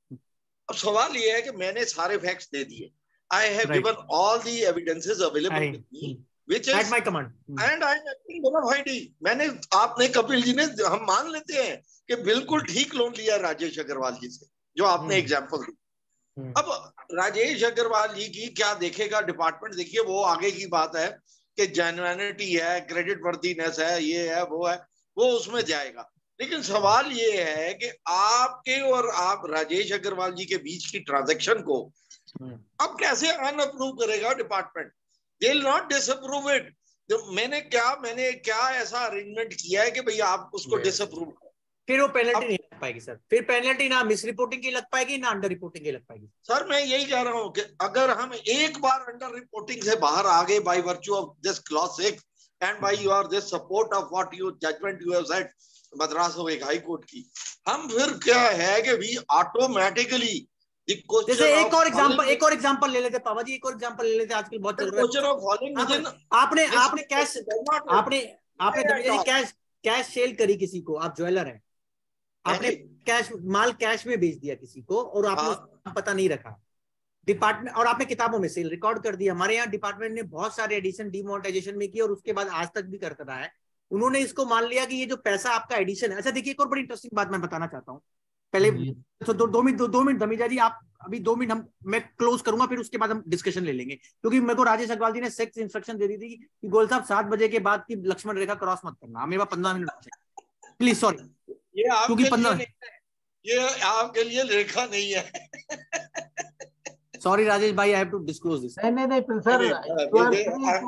अब सवाल ये है कि मैंने सारे फैक्ट्स दे दिए, I have
right.
given all the evidences available I, with me, which is
at my command,
and I am acting bona fide. मैंने आपने कपिल जी ने, हम मान लेते हैं कि बिल्कुल ठीक लोन लिया राजेश अग्रवाल जी से, जो आपने एग्जाम्पल दी। अब राजेश अग्रवाल जी की क्या देखेगा डिपार्टमेंट, देखिए वो आगे की बात है कि जेन्युइनिटी है, क्रेडिट वर्दीनेस है, ये है वो है, वो उसमें जाएगा। लेकिन सवाल ये है कि आपके और आप राजेश अग्रवाल जी के बीच की ट्रांजैक्शन को अब कैसे अनअप्रूव करेगा department? They will not disapprove it. मैंने क्या मैंने क्या ऐसा अरेंजमेंट किया है कि भाई आप उसको डिसअप्रूव करें?
फिर वो पेनल्टी नहीं लग पाएगी सर, फिर पेनल्टी ना मिस रिपोर्टिंग की लग पाएगी ना अंडर रिपोर्टिंग की लग पाएगी।
सर मैं यही कह रहा हूँ कि अगर हम एक बार अंडर रिपोर्टिंग से बाहर आ गए by virtue of this clause six and by your this support of what you judgment you have said Madras हो एक हाई कोर्ट की, हम फिर क्या है कि वी ऑटोमेटिकली
जैसे एक और एग्जांपल एक और एग्जांपल ले लेते पापा जी, एक और एग्जांपल ले लेते, आजकल बहुत चल रहा है। आपने आपने कैश आपने आपने कैश कैश सेल करी किसी को, आप ज्वेलर हैं, आपने कैश माल कैश में बेच दिया किसी को और आपने पता नहीं रखा डिपार्टमेंट, और आपने किताबों में सेल रिकॉर्ड कर दिया। हमारे यहाँ डिपार्टमेंट ने बहुत सारे एडिशन डीमोनेटाइजेशन में किए और उसके बाद आज तक भी करता रहा है। उन्होंने इसको मान लिया कि ये जो पैसा आपका एडिशन है। अच्छा देखिए एक और बड़ी इंटरेस्टिंग बात मैं बताना चाहता हूँ, पहले तो दो, दो मिनट दो, दो मिनट धमीजा जी, आप अभी दो मिनट हम मैं क्लोज करूंगा, फिर उसके बाद हम डिस्कशन ले लेंगे, क्योंकि मेरे को राजेश अग्रवाल जी ने सेक्स इंस्ट्रक्शन दे दी थी कि गोयल साहब सात बजे के बाद की लक्ष्मण रेखा क्रॉस मत करना, मेरे पास पंद्रह मिनट बचे प्लीज, सॉरी।
ये आपके पंद्रह ये आपके लिए रेखा नहीं है।
सॉरी राजेश भाई, I have to disclose this.
नहीं नहीं नहीं sir, you are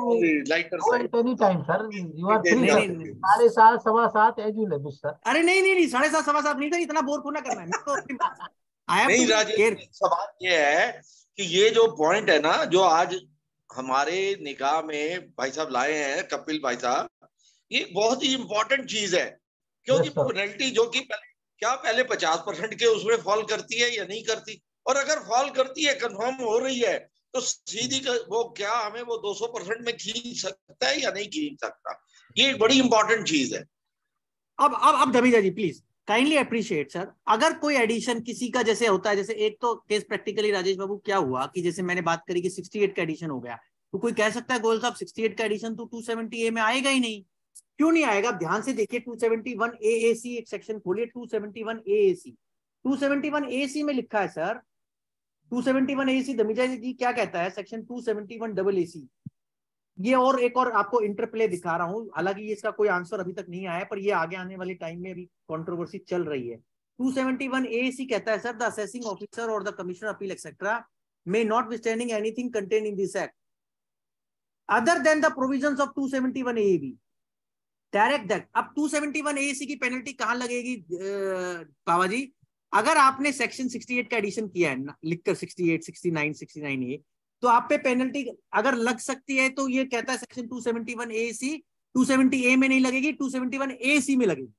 free to any time sir, you are free. साढ़े सात सवा सात एज यू विश सर।
अरे नहीं नहीं नहीं साढ़े सात सवा सात नहीं था, इतना बोर होना करना है मैं तो
नहीं राजेश, सवाल ये है कि ये जो पॉइंट है ना जो आज हमारे निगाह में भाई साहब लाए हैं कपिल भाई साहब, ये बहुत ही इंपॉर्टेंट चीज है, क्योंकि पेनल्टी जो कि पहले क्या पहले पचास परसेंट के उसमें फॉल करती है या नहीं करती, और अगर फॉल करती है कंफर्म हो रही है तो सीधी वो क्या हमें वो दो सौ परसेंट में खींच सकता है या नहीं खींच सकता, ये एक बड़ी इंपॉर्टेंट चीज है।
अब अब अब Dhamija ji please kindly appreciate sir, अगर कोई एडिशन किसी का जैसे होता है, जैसे एक तो केस प्रैक्टिकली राजेश बाबू क्या हुआ कि जैसे मैंने बात करी कि अड़सठ का एडिशन हो गया, तो कोई कह सकता है गोयल साहब अड़सठ का एडिशन तो दो सौ सत्तर ए में आएगा ही नहीं। क्यों नहीं आएगा? ध्यान से देखिए दो सौ इकहत्तर ए ए सी, एक सेक्शन खोलिए दो सौ इकहत्तर ए ए सी, दो सौ इकहत्तर ए सी में लिखा है सर, दो सौ इकहत्तर ए सी धमीजा जी क्या कहता है सेक्शन दो सौ इकहत्तर डबल ए सी। ये और एक और आपको इंटरप्ले दिखा रहा हूं, हालांकि ये इसका कोई आंसर अभी तक नहीं आया, पर ये आगे आने वाले टाइम में अभी कंट्रोवर्सी चल रही है। दो सौ इकहत्तर ए सी कहता है सर, द असेसिंग ऑफिसर और the commissioner appeal etcetera may notwithstanding anything contained in this act other than the provisions of two seventy-one A A B. Direct that. अब two seventy-one A A C की penalty कहां लगेगी पावा जी? अगर आपने section sixty-eight का addition किया है लिखकर sixty-eight, sixty-nine, sixty-nine ए, तो आप पे पेनल्टी अगर लग सकती है तो ये कहता है section two seventy-one A A C two seventy A में नहीं लगेगी, two seventy-one A A C में लगेगी.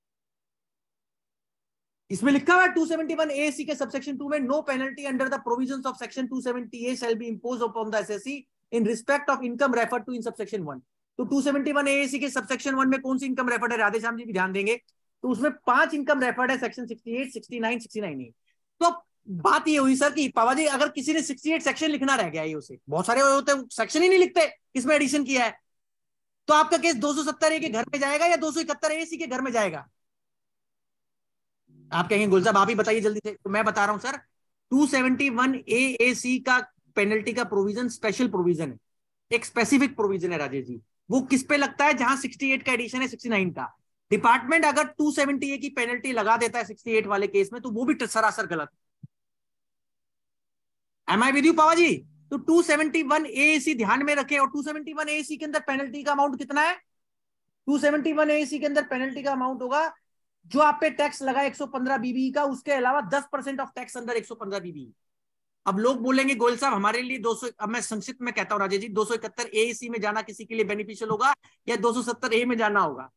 इसमें लिखा हुआ है two seventy-one A A C के सबसेक्शन टू में no penalty under the provisions of section two seventy A shall be imposed upon the SSC in respect of income referred to in subsection one. तो two seventy-one A A C के subsection one में कौन सी income referred है? राधेश्याम जी भी ध्यान देंगे. तो उसमें पांच इनकम रेफर्ड है, सेक्शन sixty-eight, sixty-nine, sixty-nine ए. तो बात ये हुई सर कि पावा जी अगर किसी ने sixty-eight सेक्शन लिखना रह गया है, उसे बहुत सारे होते हैं सेक्शन ही नहीं लिखते किसमें एडिशन किया है, तो आपका केस two seventy ए के घर में जाएगा या two seventy-one A A C के घर में जाएगा? आप कहेंगे गुल साहब आप ही बताइए जल्दी से. तो मैं बता रहा हूं sir, two seventy-one A A C का पेनल्टी का प्रोविजन स्पेशल प्रोविजन है, एक स्पेसिफिक प्रोविजन है राजेश जी. वो किस पे लगता है? जहां sixty-eight का एडिशन है sixty-nine का. डिपार्टमेंट अगर two seventy A की पेनल्टी लगा देता है sixty-eight वाले केस में तो वो भी सरासर गलत. Am I with you Pawa ji? तो two seventy-one A A C ध्यान में रखें. और two seventy-one A A C के अंदर पेनल्टी का अमाउंट कितना है? two seventy-one A A C के अंदर पेनल्टी का अमाउंट होगा जो आप पे टैक्स लगा one fifteen B B E का, उसके अलावा ten परसेंट ऑफ टैक्स अंदर one fifteen B B E. अब लोग बोलेंगे गोयल साहब हमारे लिए दो सौ, अब मैं संक्षिप्त में कहता हूं Rajesh ji, two seventy-one A A C में जाना किसी के लिए बेनिफिशियल होगा या two seventy A में जाना होगा?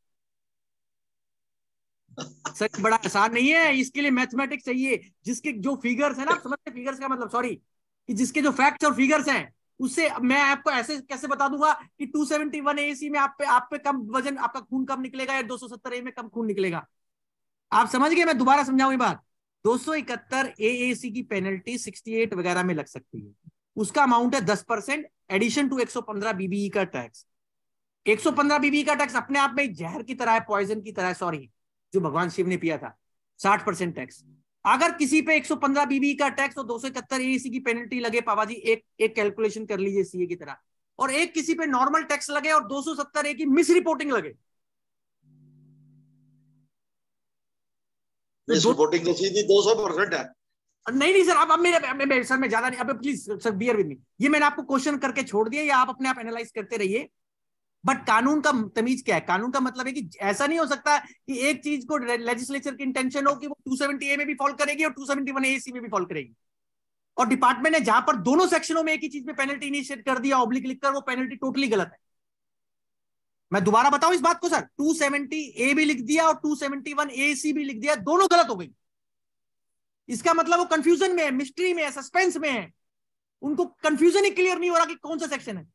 सर बड़ा आसान नहीं है, इसके लिए मैथमेटिक्स चाहिए. जिसके जो फिगर्स है ना, आप समझते फिगर्स का मतलब, सॉरी, कि जिसके जो फैक्ट्स और फिगर्स हैं उससे मैं आपको ऐसे कैसे बता दूंगा कि two seventy-one A A C में आप पे आप पे कम वजन, आपका खून कम निकलेगा या two seventy A में कम खून निकलेगा? आप समझ गए? मैं दोबारा समझाऊं ये बात. two seventy-one A A C की पेनल्टी sixty-eight वगैरह में लग सकती है, उसका अमाउंट है ten percent addition to one fifteen B B E का tax. one fifteen B B E का टैक्स अपने आप में जहर की तरह है, पॉइजन की तरह है, सॉरी, जो भगवान शिव ने पिया था. sixty percent tax. अगर किसी पे one fifteen B B E का टैक्स और two seventy-one A A C की पेनल्टी लगे, पापा जी एक एक कैलकुलेशन कर लीजिए सीए की तरह, और एक किसी पे नॉर्मल टैक्स लगे और two seventy A की मिस रिपोर्टिंग लगे,
मिस रिपोर्टिंग तो सीधी two hundred परसेंट है.
नहीं नहीं सर, अब अब मेरे, मेरे सर में ज्यादा नहीं, अब please sir bear with me, ये मैंने आपको क्वेश्चन करके छोड़ दिया, या आप अपने आप एनालाइज करते रहिए. बट कानून का तमीज क्या है? कानून का मतलब है कि ऐसा नहीं हो सकता कि एक चीज को लेजिस्लेचर की इंटेंशन हो कि वो two seventy A में भी फॉल करेगी और two seventy-one A A C में भी फॉल करेगी, और डिपार्टमेंट ने जहां पर दोनों सेक्शनों में एक ही चीज में पेनल्टी इनिशिएट कर दिया ऑब्लिक लिखकर, वो पेनल्टी टोटली गलत है. मैं दोबारा बताऊं इस बात को सर, two seventy A भी लिख दिया और two seventy-one A A C भी लिख दिया, दोनों गलत हो गई. इसका मतलब वो कंफ्यूजन में है, मिस्ट्री में है, सस्पेंस में है, उनको कंफ्यूजन ही क्लियर नहीं हो रहा कि कौन सा सेक्शन है.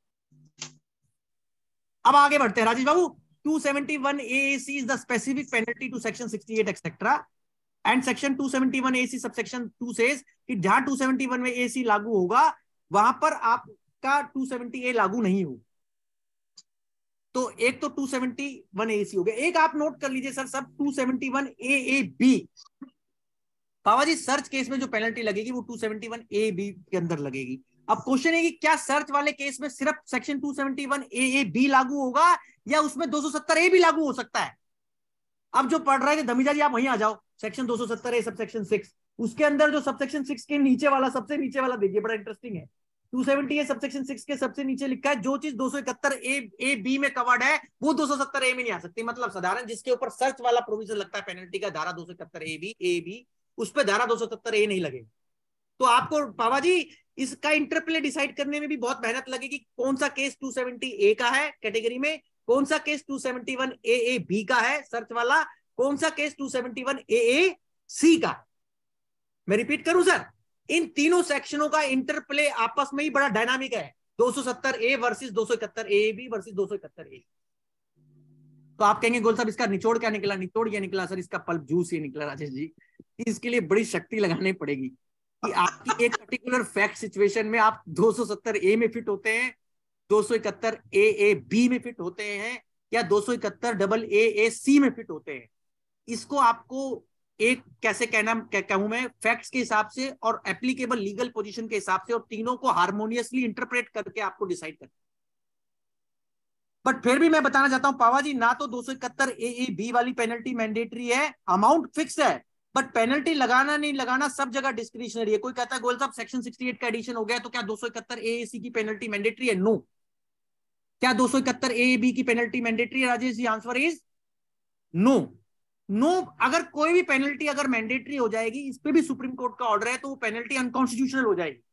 अब आगे बढ़ते हैं राजेश बाबू. two seventy-one A A C is the specific penalty to section sixty-eight etc. and section two seventy-one A A C subsection two says कि जहां two seventy-one में A C लागू होगा वहां पर आपका two seventy A लागू नहीं होगा. तो एक तो two seventy-one A A C हो गया. एक आप नोट कर लीजिए सर सब, two seventy-one A A B. Pawa ji search case में जो पेनल्टी लगेगी वो two seventy-one A B के अंदर लगेगी. अब क्वेश्चन है कि क्या सर्च वाले केस में सिर्फ section two seventy-one A A B लागू होगा या उसमें two seventy A भी लागू हो सकता है? अब जो पढ़ रहे हैं धमीजा जी आप वहीं आ जाओ, section two seventy A subsection six, उसके अंदर जो सबसेक्शन six के नीचे वाला, सबसे नीचे वाला देखिए, बड़ा इंटरेस्टिंग है. two seventy A subsection six के सबसे नीचे लिखा है जो चीज two seventy-one A A B में कवर्ड है वो two seventy A में नहीं आ सकती. मतलब साधारण जिसके ऊपर सर्च वाला प्रोविजन लगता है पेनल्टी का, धारा two seventy A B A B, उस पर धारा two seventy A नहीं लगेगा. तो आपको पावा जी इसका इंटरप्ले डिसाइड करने में भी बहुत मेहनत लगेगी. कौन सा केस two seventy A का है कैटेगरी में, कौन सा case two seventy-one A A B का है सर्च वाला, कौन सा case two seventy-one A A C का. मैं रिपीट करूं सर, इन तीनों सेक्शनों का इंटरप्ले आपस में ही बड़ा डायनामिक है. two seventy A versus two seventy-one A A B versus two seventy-one A. तो आप कहेंगे गोल साहब इसका निचोड़ क्या निकला? निचोड़ क्या निकला सर? इसका पल्प जूस ये निकला राजेश जी. इसके लिए बड़ी शक्ति लगानी पड़ेगी कि आपकी एक पर्टिकुलर फैक्ट सिचुएशन में आप two seventy A में फिट होते हैं, two seventy-one A A B में फिट होते हैं, या two seventy-one A A C में फिट होते हैं. इसको आपको एक कैसे कहना कहूं मैं, फैक्ट्स के हिसाब से और एप्लीकेबल लीगल पोजीशन के हिसाब से, और तीनों को हार्मोनियसली इंटरप्रेट करके आपको डिसाइड करना. बट फिर भी मैं बताना चाहता हूं पावा जी, ना तो two seventy-one A A B वाली पेनल्टी मैंडेटरी है, अमाउंट फिक्स है, बट पेनल्टी लगाना नहीं लगाना सब जगह डिस्क्रिशनरी है। कोई कहता है गोयल साहब सेक्शन सिक्सटी एट का एडिशन हो गया तो क्या दो सौ इकहत्तर ए सी की पेनल्टी मैंडेटरी है? नो। क्या दो सौ इकहत्तर ए बी की पेनल्टी मैंडेटरी है Rajesh ji? Answer is no. No. अगर कोई भी पेनल्टी अगर मैंडेटरी हो जाएगी, इस पे भी सुप्रीम कोर्ट का ऑर्डर है, तो वो पेनल्टी अनकॉन्स्टिट्यूशनल हो जाएगी।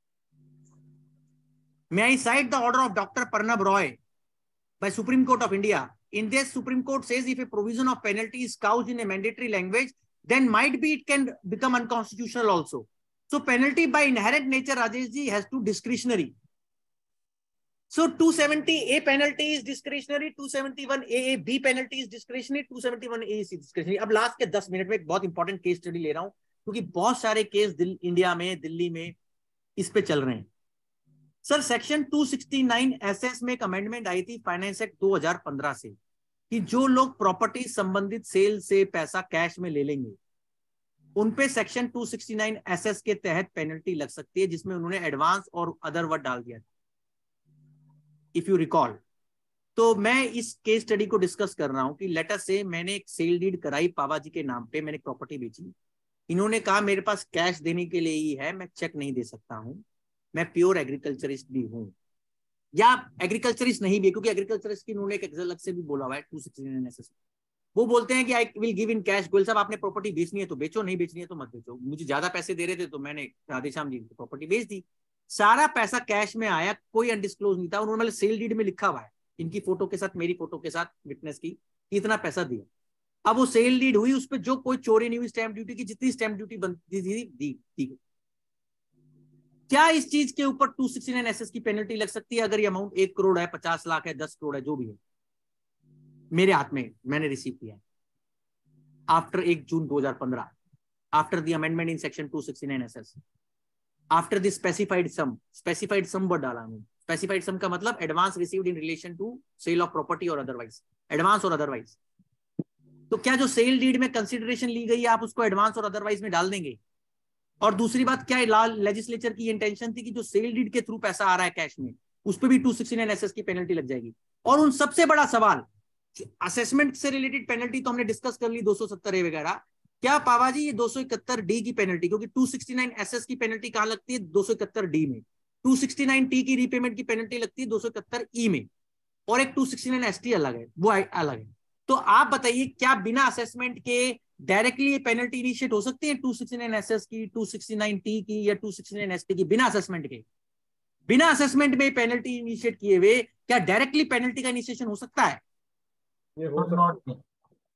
May I cite the order of doctor Pranab Roy by Supreme Court of India. In this, Supreme Court says if a provision of penalty is couched in a mandatory language, then might be it can become unconstitutional also. So penalty by inherent nature, Rajesh ji, has to discretionary. So two seventy A penalty is discretionary, two seventy-one A A B penalty is discretionary, two seventy-one A C discretionary. अब last के दस minute में एक बहुत important case study ले रहा हूं, क्योंकि बहुत सारे केस इंडिया में, दिल्ली में इस पे चल रहे हैं। Sir section two sixty nine SS में एक अमेंडमेंट आई थी फाइनेंस एक्ट दो हज़ार पंद्रह से, कि जो लोग प्रॉपर्टी संबंधित सेल से पैसा कैश में ले लेंगे उन पे section two sixty nine SS के तहत पेनल्टी लग सकती है, जिसमें उन्होंने एडवांस और अदर वर्ड डाल दिया, इफ यू रिकॉल। तो मैं इस केस स्टडी को डिस्कस कर रहा हूं कि लेटर से मैंने एक सेल डीड कराई पावा जी के नाम पे, मैंने प्रॉपर्टी बेची, इन्होंने कहा मेरे पास कैश देने के लिए ही है, मैं चेक नहीं दे सकता हूं, मैं प्योर एग्रीकल्चरिस्ट भी हूं, या एग्रीकल्चरिस्ट नहीं भी, क्योंकि एग्रीकल्चरिस्ट की उन्होंने एक अलग से भी बोला हुआ है टू सिक्सटी नाइन एसएस। वो बोलते हैं कि I will give in cash. Goyal साहब आपने प्रॉपर्टी बेचनी है तो बेचो, नहीं बेचनी है तो मत बेचो। मुझे ज्यादा पैसे दे रहे थे तो मैंने राधेश्याम जी की प्रॉपर्टी बेच दी, सारा पैसा कैश में आया, कोई अनडिस्क्लोज नहीं था। उन्होंने सेल डीड में लिखा हुआ है इनकी फोटो के साथ, मेरी फोटो के साथ, विटनेस की, इतना पैसा दिया। अब वो सेल डीड हुई, उस पर जो कोई चोरी नहीं हुई, स्टैंप ड्यूटी की जितनी स्टैंप ड्यूटी बनती थी दी दी। क्या इस चीज के ऊपर टू सिक्सटी नाइन एसएस की पेनल्टी लग सकती है अगर ये अमाउंट एक करोड़ है, पचास लाख है, दस करोड़ है, जो भी है, मेरे हाथ में, मैंने रिसीव किया आफ्टर एक जून दो हज़ार पंद्रह, after the amendment in section two sixty nine SS, after the specified sum, specified sum word डाला हूं। स्पेसिफाइड सम का मतलब advance received in relation to sale of property और अदरवाइज, एडवांस और अदरवाइज। तो क्या जो सेल डीड में कंसिडरेशन ली गई है आप उसको एडवांस और अदरवाइज में डाल देंगे? और दूसरी बात, क्या लाल लेजिस्लेचर की इंटेंशन थी कि जो सेल डीड के थ्रू पैसा आ रहा है कैश में, उस पर भी टू सिक्सटी नाइन एसएस की पेनल्टी लग जाएगी? और उन सबसे बड़ा सवाल, असेसमेंट से रिलेटेड पेनल्टी तो हमने डिस्कस कर ली दो सौ सत्तर ए वगैरह, क्या पावा जी ये दो सौ इकहत्तर डी की पेनल्टी, क्योंकि टू सिक्सटी नाइन एसएस की पेनल्टी कहां लगती है? दो सौ इकहत्तर डी में। टू सिक्सटी नाइन टी की रीपेमेंट की पेनल्टी लगती है दो सौ इकहत्तर ई में, और एक टू सिक्सटी नाइन एसटी अलग है, वो अलग है। तो आप बताइए क्या बिना असेसमेंट के डायरेक्टली ये पेनल्टी इनिशिएट हो सकती है टू सिक्सटी नाइन एसएस की, टू सिक्सटी नाइन टी की या टू सिक्सटी नाइन एसटी की, बिना असेसमेंट के? बिना असेसमेंट में पेनल्टी इनिशिएट किए हुए क्या डायरेक्टली पेनल्टी का इनिशिएशन हो सकता है?
ये हो सकता है,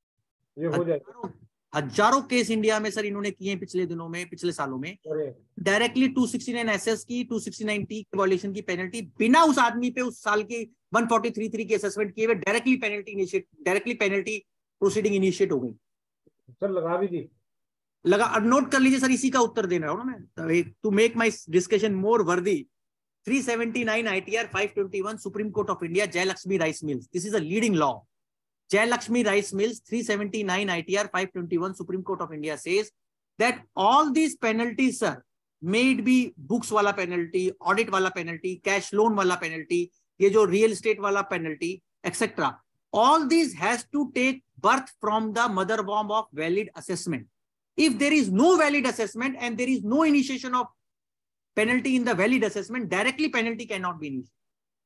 ये हो जाएगा।
हजारों केस इंडिया में सर इन्होंने किए हैं पिछले दिनों में, पिछले सालों में, directly two sixty nine SS की, two sixty nine T violation की पेनल्टी बिना उस आदमी पे उस साल की वन फोर्टी थ्री थ्री की असेसमेंट किए हुए directly penalty initiate, directly penalty proceeding initiate हो गई। सर
लगा भी दी,
लगा। अब नोट कर लीजिए सर, इसी का उत्तर दे रहा हूं ना मैं, to make my discussion more worthy. Three seventy nine ITR five twenty one supreme court of India, Jayalakshmi rice mills, this is a leading law. Jayalakshmi Rice Mills, three seventy-nine I T R five twenty-one Supreme Court of India says that all these penalties, sir, may it be books वाला penalty, audit वाला penalty, cash loan वाला penalty, ये जो real estate वाला penalty, et cetera, all these has to take birth from the mother womb of valid assessment. If there is no valid assessment and there is no initiation of penalty in the valid assessment, directly penalty cannot be initiated.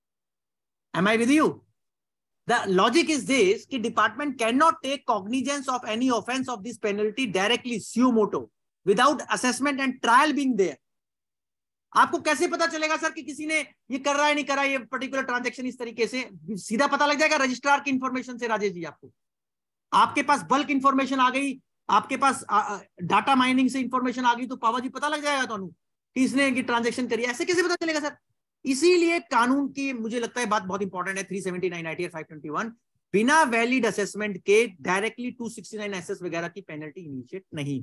Am I with you? The logic is this कि department cannot take cognizance of any offense of this penalty directly suo moto without assessment and trial being there. आपको कैसे पता चलेगा sir कि किसी ने ये कर रहा है नहीं कर रहा है, ये पर्टिकुलर ट्रांजैक्शन इस तरीके से? सीधा पता लग जाएगा रजिस्ट्रार की इंफॉर्मेशन से। राजेश जी, आपको आपके पास बल्क इंफॉर्मेशन आ गई, आपके पास डाटा माइनिंग से इंफॉर्मेशन आ गई, तो पावा जी पता लग जाएगा तो कि इसने ये ट्रांजैक्शन करी। ऐसे कैसे पता चलेगा सर? इसीलिए कानून की मुझे लगता है बात बहुत इंपॉर्टेंट है। Three seventy nine ITR five twenty one बिना वैलिड असेसमेंट के directly two sixty nine SS वगैरह की पेनल्टी इनिशिएट नहीं।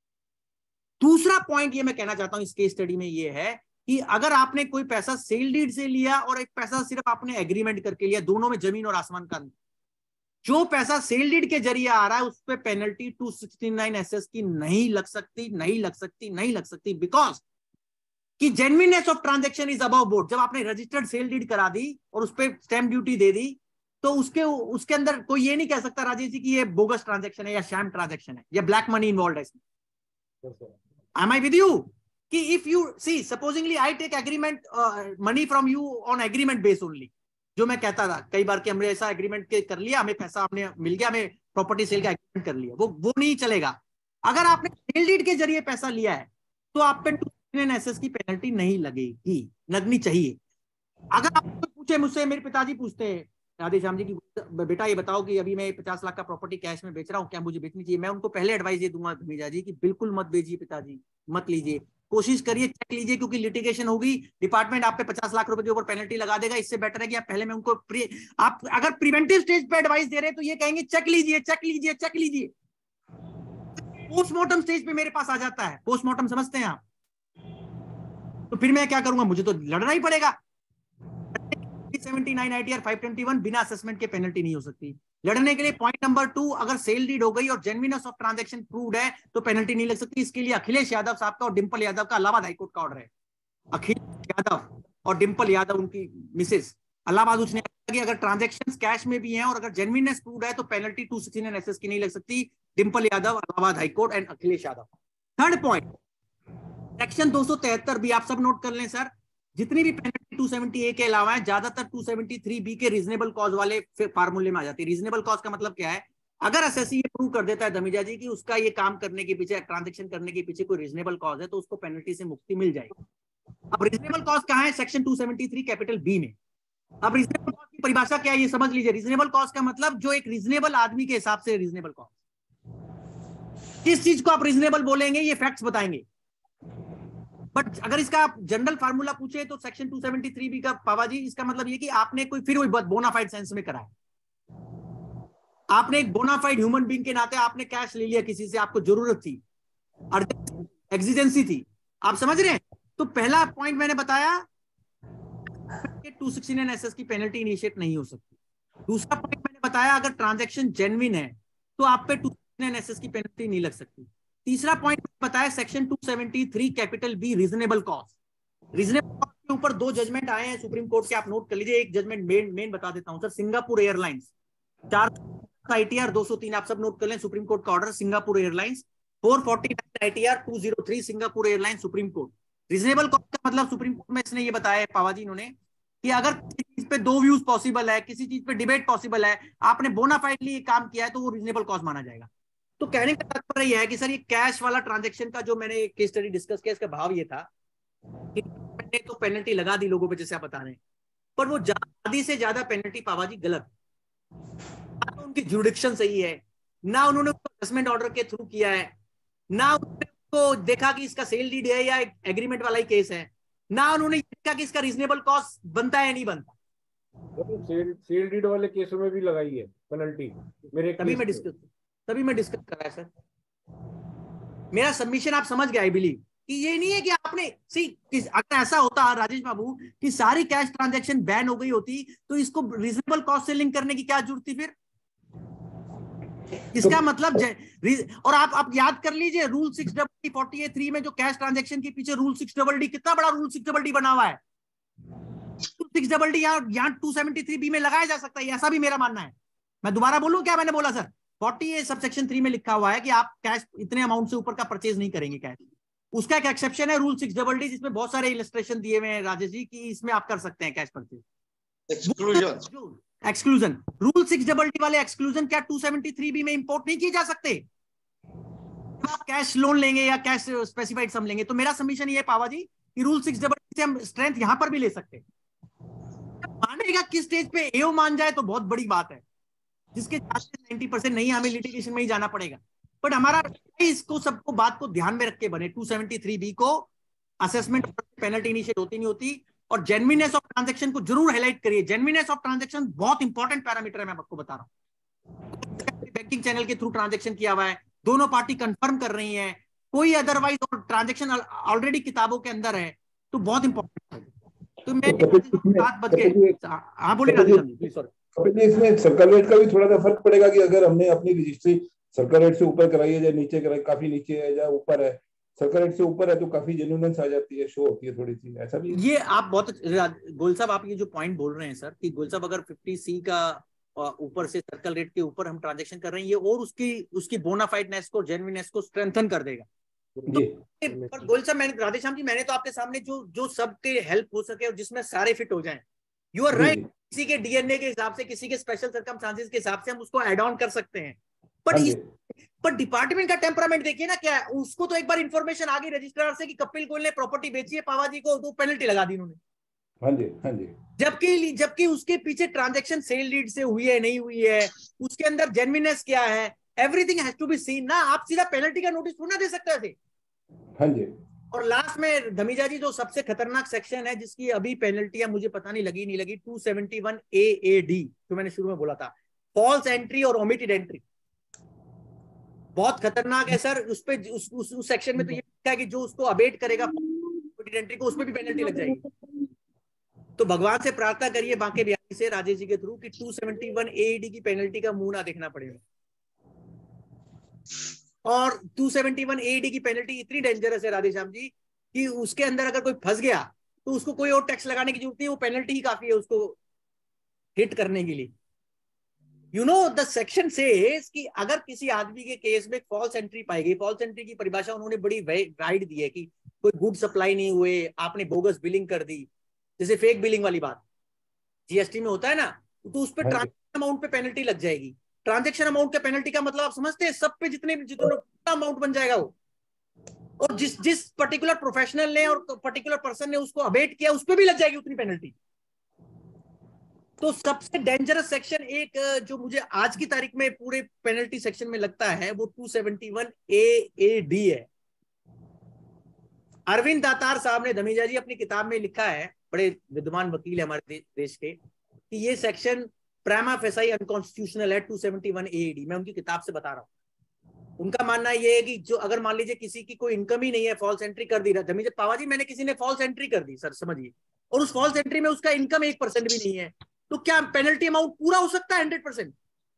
दूसरा पॉइंट ये मैं कहना चाहता हूं इस केस स्टडी में ये है कि अगर आपने कोई पैसा सेल डीड से लिया और एक पैसा सिर्फ आपने एग्रीमेंट करके लिया, दोनों में जमीन और आसमान का, जो पैसा सेल डीड के जरिए आ रहा है उस पर penalty two sixty nine SS की नहीं लग सकती, नहीं लग सकती, नहीं लग सकती, बिकॉज कि genuineness of transaction is above board. जब आपने रजिस्टर्ड सेल डीड करा दी और उस पर स्टैंप ड्यूटी दे दी, तो उसके उसके अंदर कोई ये नहीं कह सकता राजेश जी कि ये बोगस ट्रांजैक्शन है या शैम ट्रांजैक्शन है या ब्लैक मनी इन्वॉल्व है इसमें। Am I with you? कि if you see supposingly I take agreement uh, money from you on agreement base only, जो मैं कहता था कई बार कि हमने ऐसा एग्रीमेंट कर लिया, हमें पैसा हमने मिल गया, हमें प्रॉपर्टी सेल का एग्रीमेंट कर लिया, वो वो नहीं चलेगा। अगर आपने सेल डीड के जरिए पैसा लिया है तो आप पे टू सिक्सटी नाइन एस की पेनल्टी नहीं लगेगी, लगनी चाहिए। अगर आप पूछे मुझसे, मेरे पिताजी पूछते हैं राधे श्याम जी की बेटा ये बताओ कि अभी मैं पचास लाख का प्रॉपर्टी कैश में बेच रहा हूँ, क्या मुझे बेचनी चाहिए? मैं उनको पहले एडवाइस ये दूंगा धमीजा जी कि बिल्कुल मत बेचिए पिताजी, मत लीजिए, कोशिश करिए, चेक लीजिए, क्योंकि लिटिगेशन होगी, डिपार्टमेंट आप पे पचास लाख रुपए के ऊपर पेनल्टी लगा देगा। इससे बेटर है कि आप पहले में उनको आप अगर प्रिवेंटिव स्टेज पे एडवाइस दे रहे हैं तो ये कहेंगे चेक लीजिए चेक लीजिए चेक लीजिए। पोस्टमार्टम स्टेज पे मेरे पास आ जाता है, पोस्टमार्टम समझते हैं आप, तो फिर मैं क्या करूंगा? मुझे तो लड़ना ही पड़ेगा। Seventy nine ITR five twenty one बिना असेसमेंट के पेनल्टी नहीं हो सकती। लड़ने के लिए पॉइंट नंबर टू, अगर सेल डीड हो गई और जेन्युइननेस ऑफ ट्रांजैक्शन प्रूव्ड है तो पेनल्टी नहीं लग सकती। इसके लिए अखिलेश यादव साहब का और डिंपल यादव का इलाहाबाद हाईकोर्ट का ऑर्डर है। अखिलेश यादव और डिंपल यादव उनकी मिसेस इलाहाबाद उच्च न्यायालय की, अगर ट्रांजैक्शंस कैश में भी हैं और अगर जेन्युइननेस प्रूव्ड है तो penalty two sixty nine SS की नहीं लग सकती। Dimple Yadav, Allahabad high court and Akhilesh Yadav. Third point, section दो सौ तिहत्तर भी आप सब नोट कर लें सर, जितनी भी पेनल्टी टू सेवेंटी ए के अलावा है ज्यादातर टू सेवेंटी थ्री बी के रीजनेबल कॉज वाले फार्मूले में आ जाती है। रीजनेबल कॉज का मतलब क्या है? अगर एसएससी ये प्रूव कर देता है धमीजा जी कि उसका ये काम करने के पीछे, ट्रांजैक्शन करने के पीछे कोई रीजनेबल कॉज है, तो उसको पेनल्टी से मुक्ति मिल जाएगी। अब रीजनेबल कॉज कहां है? Section two seventy three capital B में। अब रीजनेबल कॉज की परिभाषा क्या है ये समझ लीजिए। रीजनेबल कॉज का मतलब जो एक रीजनेबल आदमी के हिसाब से रीजनेबल कॉज, किस चीज को आप रीजनेबल बोलेंगे ये फैक्ट्स बताएंगे। बट अगर इसका आप जनरल फार्मूला पूछे तो section two seventy three B का पावा जी, इसका मतलब ये कि आपने कोई फिर वही बोनाफाइड सेंस में करा है, आपने एक बोनाफाइड ह्यूमन बीइंग के नाते आपने कैश ले लिया किसी से, आपको जरूरत थी, एक्जिजेंसी थी, आप समझ रहे हैं? तो पहला पॉइंट मैंने बताया कि टू सिक्सटी नाइन एसएस की पेनल्टी इनिशिएट नहीं हो सकती। दूसरा पॉइंट मैंने बताया अगर ट्रांजैक्शन जेन्युइन है तो आप पे टू सिक्सटी नाइन एसएस की पेनल्टी नहीं लग सकती। तीसरा पॉइंट बताया section two seventy three capital B reasonable cause. Reasonable cause के ऊपर दो जजमेंट आए हैं सुप्रीम कोर्ट के, आप नोट कर लीजिए। एक जजमेंट मेन मेन बता देता हूं सर, सिंगापुर एयरलाइंस चार आईटीआर दो सौ तीन आप सब नोट कर लें, सुप्रीम कोर्ट का order. Singapore airlines four forty nine ITR two zero three Singapore airlines supreme court. Reasonable cause का मतलब सुप्रीम कोर्ट में इसने ये बताया है पावा जी इन्होंने कि अगर किसी चीज पे दो व्यूज पॉसिबल है, किसी चीज पे डिबेट पॉसिबल है, आपने बोनाफाइडली काम किया है तो वो रीजनेबल कॉज माना जाएगा। तो कहने का तात्पर्य यह है कि सर ये कैश वाला ट्रांजैक्शन का जो मैंने केस स्टडी डिस्कस किया, इसका भाव ये था कि मैंने तो पेनल्टी लगा दी लोगों पे जैसे आप बता रहे हैं, पर वो आधी से ज्यादा पेनल्टी पावा जी गलत, ना तो उनकी जुरिडिक्शन सही है, ना उन्होंने असेसमेंट ऑर्डर के थ्रू किया है, ना उन्होंने देखा कि इसका सेल डीड है या एग्रीमेंट वाला ही केस है, ना उन्होंने देखा कि इसका रीजनेबल कॉस्ट बनता है या नहीं बनता।
सेल सेल डीड वाले केसों में भी लगाई है पेनल्टी मेरे,
तभी मैं डिस्कस तभी मैं डिस्कस कर रहा है सर। मेरा सबमिशन आप समझ गए आई बिलीव कि ये नहीं है कि आपने सी अगर ऐसा होता राजेश बाबू कि सारी कैश ट्रांजैक्शन बैन हो गई होती तो इसको रीजनेबल कॉस्ट से लिंक करने की क्या जरूरत थी फिर? इसका मतलब और आप आप याद कर लीजिए rule six double D forty A three में जो कैश ट्रांजैक्शन के पीछे रूल सिक्स डबल डी, कितना बड़ा रूल सिक्स डबल डी बना हुआ है। सिक्स डबल डी यहाँ यहाँ टू सेवेंटी थ्री बी में लगाया जा सकता है, ऐसा भी मेरा मानना है। मैं दोबारा बोलूं क्या मैंने बोला sir? Forty A subsection three में लिखा हुआ है कि आप कैश इतने अमाउंट से ऊपर का परचेज नहीं करेंगे कैश। उसका एक एक्सेप्शन है रूल सिक्स डबल डी, जिसमें बहुत सारे इलस्ट्रेशन दिए हुए हैं राजेश जी की इसमें आप कर सकते हैं cash purchase. Exclusion exclusion rule six double D वाले एक्सक्लूजन क्या टू सेवेंटी थ्री बी में इंपोर्ट नहीं किए जा सकते? आप कैश लोन लेंगे या कैश स्पेसिफाइड सम लेंगे तो मेरा सबमिशन ये पावा जी कि रूल सिक्स डबल डी से हम स्ट्रेंथ यहां पर भी ले सकते हैं। मानेगा किस स्टेज पे एओ मान जाए तो बहुत बड़ी बात है, जिसके नाइंटी परसेंट नहीं, हमें लिटिगेशन में ही जाना पड़ेगा। बट हमारा इसको सबको बात को ध्यान में रख के बने, टू सेवेंटी थ्री बी को असेसमेंट पेनल्टी इनिशिएट होती नहीं होती, और जेन्युइननेस ऑफ ट्रांजैक्शन को जरूर हाईलाइट करिए। जेन्युइननेस ऑफ ट्रांजैक्शन बहुत इंपॉर्टेंट पैरामीटर है, मैं आपको बता रहा हूं। बैंकिंग चैनल के थ्रू ट्रांजैक्शन किया हुआ है, दोनों पार्टी कंफर्म कर रही हैं, कोई अदरवाइज और ट्रांजैक्शन ऑलरेडी किताबों के अंदर है, तो बहुत इंपॉर्टेंट है। तो मैं बात बच गए। हाँ बोलिए प्लीज। सॉरी
इसमें सर्कल रेट का भी थोड़ा सा फर्क पड़ेगा कि अगर हमने अपनी रजिस्ट्री सर्कल रेट से ऊपर कराई है या नीचे कराई, काफी नीचे है या ऊपर है, सर्कल रेट से ऊपर है तो काफी जेन्युइननेस आ जाती है, शो होती है थोड़ी सी, ऐसा भी।
ये आप बहुत गोल साहब आप ये जो पॉइंट बोल रहे हैं सर कि गोल साहब अगर फिफ्टी सी का ऊपर से सर्कल रेट के ऊपर हम ट्रांजेक्शन कर रहे हैं, ये और उसकी उसकी बोनाफाइडनेस को, जेन्युइननेस को स्ट्रेंथन कर देगा। तो पर गोयल साहब, मैंने राधेश्याम जी, मैंने तो आपके सामने जो जो सबके हेल्प हो सके और जिसमें सारे फिट हो जाएं, यू आर राइट। किसी के डीएनए के हिसाब से, किसी के स्पेशल सर्कमस्टांसेस के हिसाब से हम उसको ऐड ऑन कर सकते हैं, बट पर डिपार्टमेंट का टेम्परामेंट देखिए ना क्या है। उसको तो एक बार इंफॉर्मेशन आ गई रजिस्ट्रार से कि कपिल गोयल ने प्रॉपर्टी बेची है पावा जी को, तो पेनल्टी लगा दी उन्होंने।
हाँ जी, हाँ जी।
जबकि जबकि उसके पीछे ट्रांजैक्शन सेल लीड से हुई है नहीं हुई है, उसके अंदर जेन्युइननेस क्या है, everything has to be seen ना। आप सीधा पेनल्टी का नोटिस थोड़ा दे सकते थे।
हाँ जी।
और लास्ट में धमीजा जी, जो सबसे खतरनाक सेक्शन है जिसकी अभी पेनल्टियां मुझे पता नहीं लगी नहीं लगी, two seventy one A A D, जो मैंने शुरू में बोला था, फॉल्स एंट्री और ओमिटेड एंट्री, बहुत खतरनाक है सर। उस पे उस, उस, उस सेक्शन में तो ये लिखा है कि जो उसको अबेट करेगा ओमिटेड एंट्री को, उसमें भी पेनल्टी लग जाएगी। तो भगवान से प्रार्थना करिए बांके बिहारी से, राजेश जी के थ्रू, कि two seventy one A A D की पेनल्टी का मुंह ना देखना पड़ेगा। और two seventy one A A D की पेनल्टी इतनी डेंजरस है राधेश्याम जी कि उसके अंदर अगर कोई फंस गया तो उसको कोई और टैक्स लगाने की जरूरत नहीं, वो पेनल्टी ही काफी है उसको हिट करने के लिए। You know the section says कि अगर किसी आदमी के केस में फॉल्स एंट्री पाई गई, फॉल्स एंट्री की परिभाषा उन्होंने बड़ी वाइड दी है कि कोई गुड सप्लाई नहीं हुए, आपने बोगस बिलिंग कर दी, जैसे फेक बिलिंग वाली बात जीएसटी में होता है ना, तो उस पर ट्रांजेक्शन अमाउंट पे पेनल्टी लग जाएगी। ट्रांजेक्शन अमाउंट के पेनल्टी का मतलब आप समझते हैं, सब पे जितने जितना अमाउंट बन जाएगा वो, और जिस जिस पर्टिकुलर प्रोफेशनल ने और पर्टिकुलर पर्सन ने उसको अबेट किया उस पर भी लग जाएगी उतनी पेनल्टी। तो सबसे डेंजरस सेक्शन एक जो मुझे आज की तारीख में पूरे पेनल्टी सेक्शन में लगता है वो two seventy one A A D है। अरविंद दातार साहब ने धमीजा जी अपनी किताब में लिखा है, बड़े विद्वान वकील है हमारे देश के, कि ये सेक्शन प्राइमा फेसाई अनकॉन्स्टिट्यूशनल है, two seventy one A A D. मैं उनकी किताब से बता रहा हूं। उनका मानना ये है कि जो अगर मान लीजिए किसी की कोई इनकम ही नहीं है, फॉल्स एंट्री कर दी, धमीजा पावा जी मैंने किसी ने फॉल्स एंट्री कर दी सर, समझिए, और उस फॉल्स एंट्री में उसका इनकम एक परसेंट भी नहीं है, तो क्या पेनल्टी अमाउंट पूरा हो सकता है hundred percent?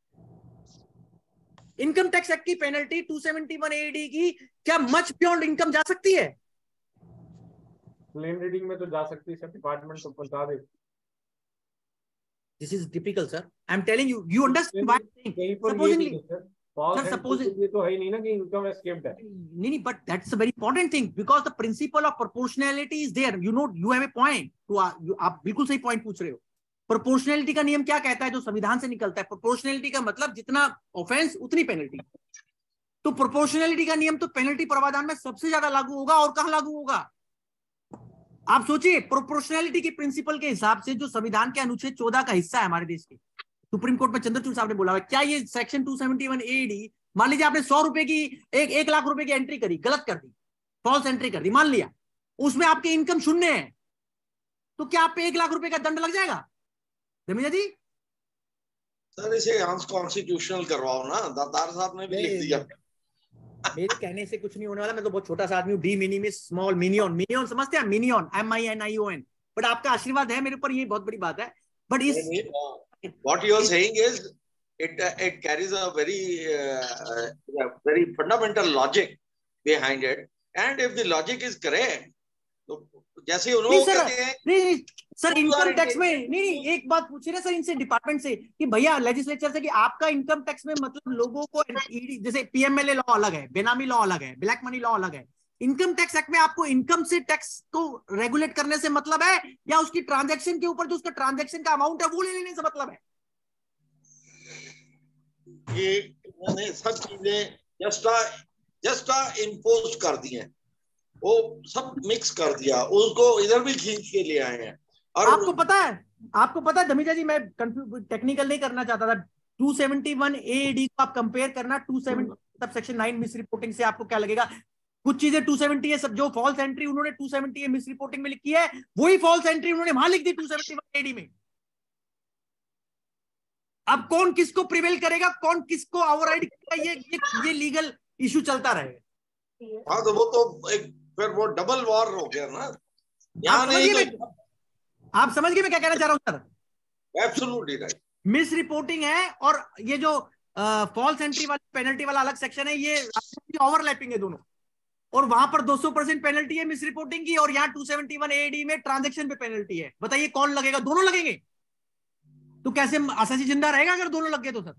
Income tax act की penalty two seventy one A A D की क्या मच बियॉन्ड इनकम जा सकती है?
प्लेन रीडिंग में तो जा सकती है सर, डिपार्टमेंट तो पहुंचा दे।
This is typical, sir. I'm telling you. You understand why I'm saying? Supposingly, sir, supposing
ये तो है ही नहीं ना कि इनकम एस्केप्ड है।
नहीं नहीं, but that's a very important thing because the principle of proportionality is there. You know, you have a point. तो आप बिल्कुल सही पॉइंट पूछ रहे हो। प्रोपोर्शनैलिटी का नियम क्या कहता है, जो संविधान से निकलता है? प्रोपोर्शनैलिटी का मतलब जितना ऑफेंस उतनी पेनल्टी। तो प्रोपोर्शनैलिटी का नियम तो पेनल्टी प्रावधान में सबसे ज्यादा लागू होगा, और कहां लागू होगा? आप सोचिए, प्रोपोर्शनैलिटी के प्रिंसिपल के हिसाब से जो संविधान के अनुच्छेद चौदह का हिस्सा है हमारे देश के, सुप्रीम कोर्ट में चंद्रचूड़ साहब ने बोला है, क्या ये section two seventy one A D, मान लीजिए आपने सौ रुपए की एक एक लाख रुपए की एंट्री करी, गलत कर दी, फॉल्स एंट्री कर दी, मान लिया उसमें आपकी इनकम शून्य है, तो क्या आप पे एक लाख रुपए का दंड लग जाएगा? धमीजा जी
सर इसे अनकॉन्स्टिट्यूशनल करवाओ ना, दातार साहब ने भी लिख दिया।
मेरे कहने से कुछ नहीं होने वाला, मैं तो बहुत छोटा सा आदमी हूँ। De minimis small minion, minion समझते हैं? Minion, M I N I O N. But आपका आशीर्वाद है मेरे ऊपर, ये बहुत बड़ी बात है। But is
what you are saying is it it carries a very very fundamental logic behind it, and if the logic is correct, तो जैसे उन्होंने कहते हैं
नहीं सर, इनकम टैक्स में नहीं नहीं एक बात पूछिए ना सर इनसे, डिपार्टमेंट से, कि भैया लेजिस्लेचर से, कि आपका इनकम टैक्स में मतलब लोगों को जैसे पीएमएलए लॉ अलग है, बेनामी लॉ अलग है, ब्लैक मनी लॉ अलग है, इनकम टैक्स एक्ट में आपको इनकम से टैक्स को रेगुलेट करने से मतलब है, या उसकी ट्रांजैक्शन के ऊपर जो उसका ट्रांजैक्शन का अमाउंट है वो ले लेने से मतलब है?
ये इन्होंने सब चीजें जस्ट जस्ट इम्पोज कर दी हैं, वो सब मिक्स कर दिया, उसको इधर भी खींच के ले आए हैं। और
आपको पता है, आपको पता है धमीजा जी, मैं टेक्निकल नहीं करना चाहता था, two seventy one A D को आप कंपेयर करना two seventy sub section nine misreporting से, आपको क्या लगेगा? कुछ चीजें टू सेवेंटी है, सब जो फॉल्स एंट्री उन्होंने टू सेवेंटी मिस रिपोर्टिंग में लिखी है, वही फॉल्स एंट्री उन्होंने वहां लिख दी two seventy one A D में। अब कौन किसको प्रिवेल करेगा, कौन किसको ओवरराइड करेगा, ये ये ये लीगल इशू चलता रहेगा।
हाँ, तो वो तो एक फिर वो डबल वॉर हो गया ना। यहाँ नहीं तो
आप समझ गए मैं क्या कहना चाह रहा हूं sir?
Absolutely right.
Misreporting है और ये जो फॉल्स एंट्री वाली पेनल्टी वाला अलग सेक्शन है, ये ओवरलैपिंग है दोनों, और वहां पर दो सौ परसेंट पेनल्टी है मिस रिपोर्टिंग की, और यहाँ two seventy one A D में ट्रांजैक्शन पे पेनल्टी है। बताइए कौन लगेगा? दोनों लगेंगे। तो कैसे आसासी जिंदा रहेगा अगर दोनों लग गए तो सर?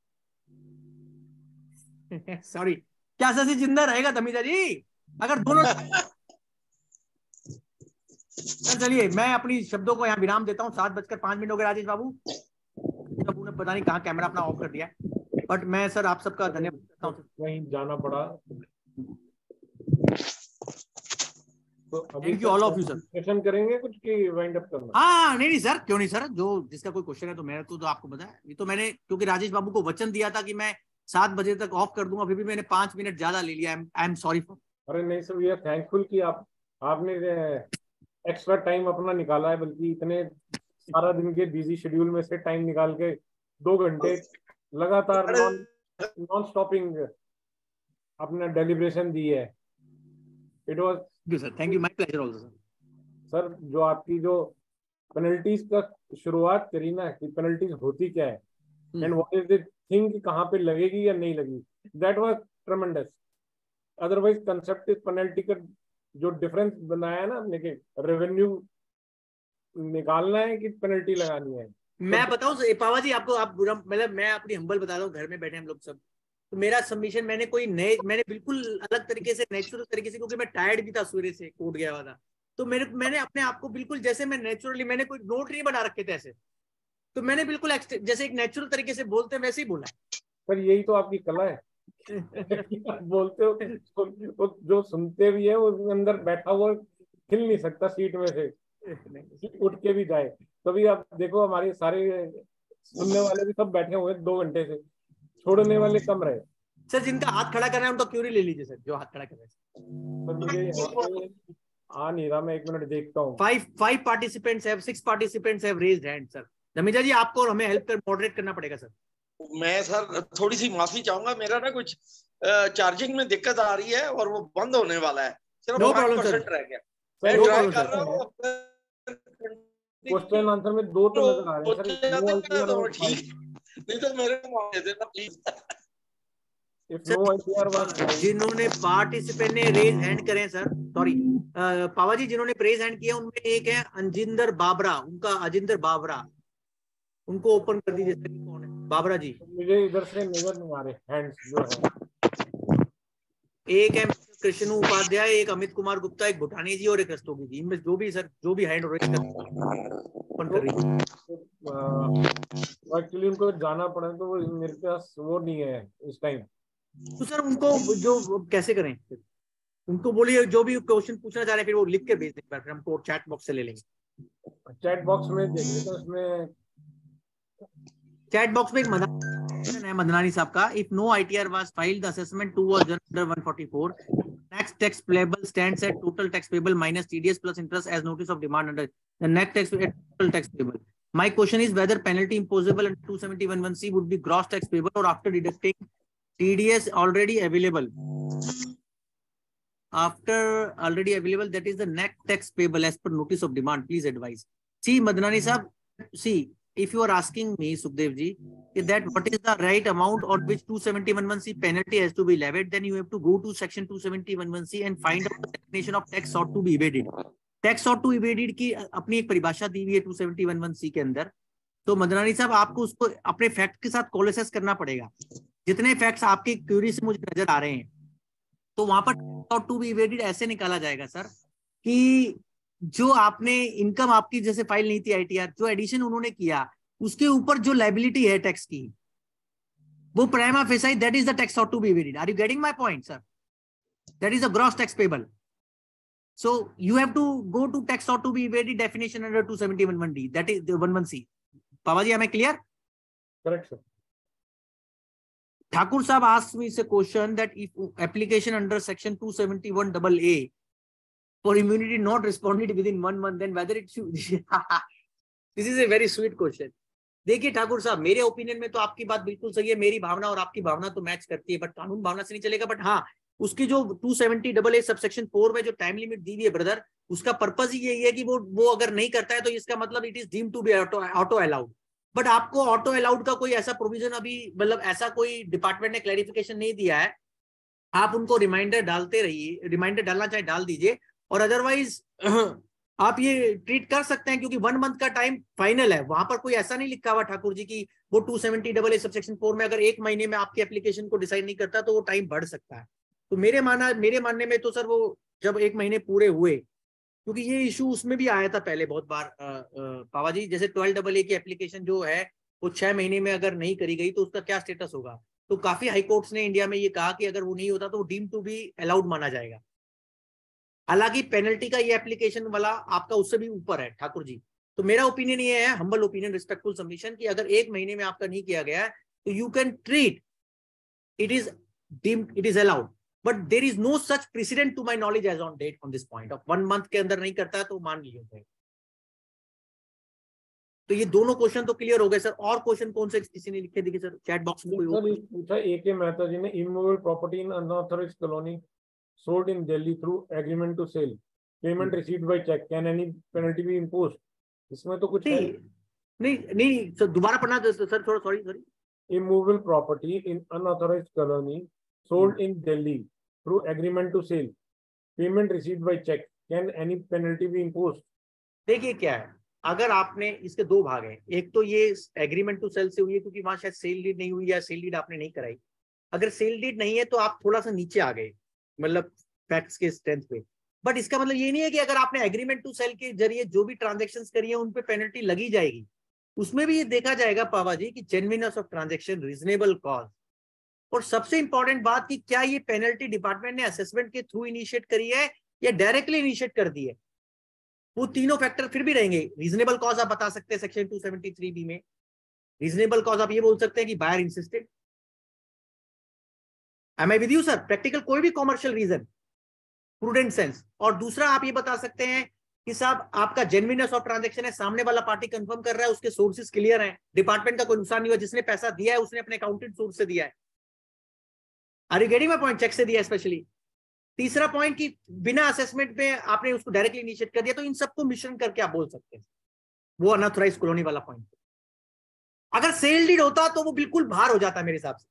सॉरी, क्या आसासी जिंदा रहेगा तमीजा जी अगर दोनों? सर चलिए मैं अपनी शब्दों को यहाँ विराम देता हूँ। सात बजकर पांच मिनट हो गए राजेश बाबू, बाबू ने पता नहीं कहाँ कैमरा अपना ऑफ कर दिया, बट मैं सर आप सबका धन्यवाद करता हूँ।
कहीं जाना पड़ा तो
thank you all of you sir.
Question करेंगे कुछ की वाइंड अप करना?
हाँ नहीं नहीं सर, क्यों नहीं सर, जो जिसका कोई क्वेश्चन है तो मेरे को तो आपको पता है, ये तो मैंने क्योंकि राजेश बाबू को वचन दिया था कि मैं सात बजे तक ऑफ कर दूंगा, फिर भी मैंने पांच मिनट ज्यादा ले लिया। I am sorry for.
अरे नहीं सर, वी आर थैंकफुल कि आप आपने एक्स्ट्रा टाइम अपना निकाला है, बल्कि इतने सारा दिन के बिजी शेड्यूल में से टाइम निकाल के दो घंटे लगातार नॉन नॉन स्टॉपिंग अपना डेलिब्रेशन दी है। It was
sir thank you, my pleasure also sir.
Sir जो आपकी जो पेनल्टीज का शुरुआत करी ना कि पेनल्टीज होती क्या है and what is the thing कि कहाँ पे लगेगी या नहीं लगेगी, that was tremendous. Otherwise concept is penalty का जो डिफरेंस बनाया ना आपने कि रेवेन्यू निकालना है कि पेनल्टी लगानी है।
मैं बताऊं पावा जी आपको, आप बुरा मतलब मैं अपनी हम्बल बता रहा हूँ, घर में बैठे हम लोग सब, तो मेरा सबमिशन मैंने कोई नए मैंने बिल्कुल अलग तरीके से नेचुरल तरीके से, क्योंकि मैं टायर्ड भी था सवेरे से, कोर्ट गया हुआ था, तो मेरे मैंने अपने आप को बिल्कुल जैसे मैं नेचुरली, मैंने कोई नोट नहीं बना रखे थे ऐसे, तो मैंने बिल्कुल जैसे एक नेचुरल तरीके से बोलते हैं वैसे ही बोला।
सर यही तो आपकी कला है। बोलते हो जो सुनते भी है वो अंदर बैठा हुआ हिल नहीं सकता सीट में से, उठ के भी जाए। तभी आप देखो हमारे सारे सुनने वाले भी सब बैठे हुए दो घंटे से, छोड़ने वाले कम रहे।
सर जिनका हाथ खड़ा करना है उनका क्यूरी ले लीजिए सर, जो हाथ खड़ा कर रहे हैं।
सर मुझे आ नहीं रहा, मैं एक मिनट देखता हूँ।
Five five participants have six participants have raised hand sir. Dhamija ji आपको और हमें हेल्प कर मॉडरेट करना पड़ेगा सर।
मैं सर थोड़ी सी माफी चाहूंगा, मेरा ना कुछ चार्जिंग में दिक्कत आ रही है और वो बंद होने वाला है, सिर्फ पाँच परसेंट रह गया। मैं ट्राई कर रहा हूँ।
क्वेश्चन आंसर में दो तो नजर आ रहे हैं सर,
ठीक नहीं तो मेरे को मान दे देना प्लीज।
जिन्होंने पार्टिसिपेंट ने रेज हैंड करे सर, सॉरी पावा जी, जिन्होंने प्रेज हैंड किया उनमें एक है अंजिंदर बाबरा, उनका अजिंदर बाबरा, उनको ओपन कर दीजिए सर। कौन है बाबरा जी?
मुझे इधर से नजर नहीं आ रहे हैंड्स जो है।
एक है कृष्ण उपाध्याय, एक अमित कुमार गुप्ता, एक भूटानी जी और एक रस्तोगी जी। इनमें जो भी सर जो भी हैंड रेज ओपन कर रही है,
एक्चुअली उनको जाना पड़ा तो वो मेरे पास वो नहीं है इस टाइम।
तो सर उनको जो कैसे करें, उनको बोलिए जो भी क्वेश्चन पूछना चाह रहे हैं फिर वो लिख के भेज देंगे, फिर हमको चैट बॉक्स से ले लेंगे।
चैट बॉक्स में देख लेते हैं, उसमें
चैट बॉक्स में एक मदन है मदनानी साहब का। If no ITR was filed the assessment too was under one forty-four, next tax payable stands at total tax payable minus T D S plus interest as notice of demand under the net tax total tax payable. My question is whether penalty imposable under two seventy-one one C would be gross tax payable or after deducting T D S already available. After already available, that is the net tax payable as per notice of demand. Please advise. See, Madnani Sahab, see, if you are asking me, Sukhdev ji, that what is the right amount on which two seventy-one one C penalty has to be levied, then you have to go to section two seventy-one one C and find out the definition of tax sought to be evaded. Tax sought to evaded की अपनी एक परिभाषा दी हुई है two seventy-one one C के अंदर। तो मदनानी साहब आपको उसको अपने फैक्ट के साथ कोलेसेस करना पड़ेगा। जितने फैक्ट्स आपकी क्यूरी से मुझे नजर आ रहे हैं, तो वहां पर टैक्स टू बी इवेडेड ऐसे निकाला जाएगा सर कि जो आपने इनकम आपकी जैसे फाइल नहीं थी आईटीआर, जो एडिशन उन्होंने किया उसके ऊपर जो लायबिलिटी है टैक्स की, वो prima facie, that is the tax to be evaded. Are you getting my point sir? That is the gross tax payable. So you have to go to tax to be evaded definition under two seventy-one one D, दैट इज one one C. Pava ji, am I clear?
Correct, sir.
Thakur Sahab asked me a question that if application under section two seventy-one double A for immunity not responded within one month, then whether it should this is a very sweet question. देखिए ठाकुर साहब, मेरे opinion में तो आपकी बात बिल्कुल सही है, मेरी भावना और आपकी भावना तो मैच करती है, बट कानून भावना से नहीं चलेगा। बट हाँ, उसकी जो two seventy double A subsection four में जो टाइम लिमिट दी हुई है ब्रदर, उसका पर्पज ही यही है कि वो वो अगर नहीं करता है तो इसका मतलब it is deemed to be auto allowed. But आपको ऑटो अलाउड का कोई ऐसा प्रोविजन अभी, मतलब ऐसा कोई डिपार्टमेंट ने क्लैरिफिकेशन नहीं दिया है। आप उनको रिमाइंडर डालते रहिए, रिमाइंडर डालना चाहे डाल दीजिए, और अदरवाइज आप ये ट्रीट कर सकते हैं, क्योंकि वन मंथ का टाइम फाइनल है, वहां पर कोई ऐसा नहीं लिखा हुआ ठाकुर जी की वो two seventy double A subsection four में अगर एक महीने में आपकी एप्लीकेशन को डिसाइड नहीं करता तो वो टाइम बढ़ सकता है। तो मेरे माना मेरे मानने में तो सर वो जब एक महीने पूरे हुए, क्योंकि ये इशू उसमें भी आया था पहले बहुत बार पावा जी, जैसे ट्वेल्व डबल ए की एप्लीकेशन जो है वो छह महीने में अगर नहीं करी गई तो उसका क्या स्टेटस होगा। तो काफी हाईकोर्ट्स ने इंडिया में ये कहा कि अगर वो नहीं होता तो वो डीम टू बी अलाउड माना जाएगा। हालांकि पेनल्टी का ये एप्लीकेशन वाला आपका उससे भी ऊपर है ठाकुर जी। तो मेरा ओपिनियन ये है, हम्बल ओपिनियन, रिस्पेक्टफुल सबमिशन, कि अगर एक महीने में आपका नहीं किया गया है तो you can treat it is deemed, it is allowed, but there is no such president to my knowledge as on date on this point of one month के अंदर नहीं करता है तो मान लीजिए। तो ये दोनों क्वेश्चन तो क्लियर हो गए सर। और क्वेश्चन कौन से किसी ने लिखे देखिए सर चैट बॉक्स में कोई
सर पूछा ए के मेहता जी ने, immovable property in unauthorised colony sold in Delhi through agreement to sell, payment received by check, can any penalty be imposed? इसमें तो कुछ
नहीं
है
नहीं नहीं सर, दोबारा पढ़ना सर, थोड़ा sorry sorry.
Immovable property in unauthorized colony sold hmm. in Delhi through agreement to sell, payment received by check, can any penalty be imposed?
देखिए क्या है, अगर आपने इसके दो भाग हैं, एक तो ये एग्रीमेंट टू सेल से हुई है क्योंकि वहां शायद सेल डीड नहीं हुई या सेल डीड आपने नहीं कराई। अगर सेल डीड नहीं है तो आप थोड़ा सा नीचे आ गए, मतलब फैक्ट्स के स्ट्रेंथ पे। बट इसका मतलब ये नहीं है कि अगर आपने एग्रीमेंट टू सेल के जरिए जो भी ट्रांजैक्शंस करी है उन पे पेनल्टी लगी जाएगी। उसमें भी ये देखा जाएगा पावा जी कि genuineness of transaction, reasonable cost, और सबसे इंपॉर्टेंट बात कि क्या ये पेनल्टी डिपार्टमेंट ने असेसमेंट के थ्रू इनिशिएट करी है या डायरेक्टली इनिशिएट कर दी है। वो तीनों फैक्टर फिर भी रहेंगे। रीजनेबल कॉस्ट आप बता सकते हैं section two seventy three B में। रीजनेबल कॉस्ट आप ये बोल सकते हैं कि buyer insisted. Am I with you, sir? Practical कोई भी कॉमर्शियल रीजन, प्रूडेंट सेंस। और दूसरा आप ये बता सकते हैं कि साहब आपका जेन्युइननेस ऑफ ट्रांजैक्शन है, सामने वाला पार्टी कंफर्म कर रहा है, उसके सोर्सेज क्लियर हैं, डिपार्टमेंट का कोई नुकसान नहीं हुआ, जिसने पैसा दिया है उसने अपने अकाउंटेंट सोर्स से दिया है। Are you getting my point? Cheque से दिया स्पेशली। तीसरा पॉइंट कि बिना असेसमेंट में आपने उसको डायरेक्टली इनिशिएट कर दिया, तो इन सबको मिश्रण करके आप बोल सकते हैं, वो अनऑथराइज्ड कॉलोनी वाला पॉइंट। अगर सेल डीड होता तो वो बिल्कुल बाहर हो जाता मेरे हिसाब से,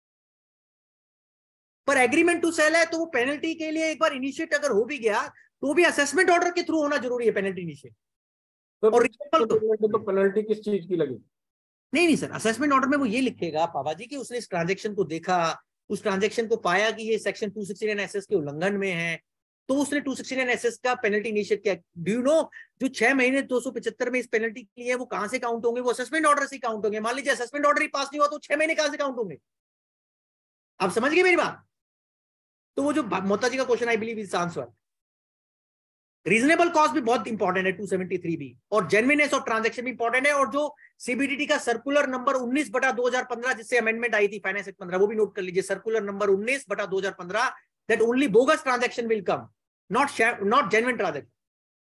पर एग्रीमेंट टू सेल है तो वो पेनल्टी के लिए एक बार इनिशिएट अगर हो भी गया तो भी असेसमेंट ऑर्डर के थ्रू होना जरूरी है पेनल्टी इनिशिएट।
तो, और तो, तो पेनल्टी किस चीज की लगी?
नहीं नहीं सर, असेसमेंट ऑर्डर में वो ये लिखेगा पापा जी कि उसने इस ट्रांजैक्शन को देखा, उस ट्रांजैक्शन को पाया कि ये section two sixty nine SS के उल्लंघन में है, तो उसने टू सिक्सटी नाइन एसएस का पेनल्टी इनिशिएट किया। डू यू नो जो छह महीने दो सौ पचहत्तर में इस पेनल्टी के लिए वो कहां से काउंट होंगे? वो असेसमेंट ऑर्डर से काउंट होंगे। मान लीजिए असेसमेंट ऑर्डर ही पास नहीं हुआ तो छह महीने कहां से काउंट होंगे? आप समझ गए मेरी बात? तो वो जो मोता जी का question I believe is answer. Reasonable cost भी बहुत इंपॉर्टेंट है टू सेवेंटी थ्री बी, और जेन्युइननेस ऑफ ट्रांजैक्शन भी इंपॉर्टेंट है। और जो सीबीडीटी का सर्कुलर नंबर उन्नीस बटा दो हजार पंद्रह जिससे अमेंडमेंट आई थी फाइनेंस एक्ट पंद्रह, वो भी नोट कर लीजिए। सर्कुलर नंबर उन्नीस बटा दो हजार पंद्रह, that only bogus transaction will come, not not genuine transaction.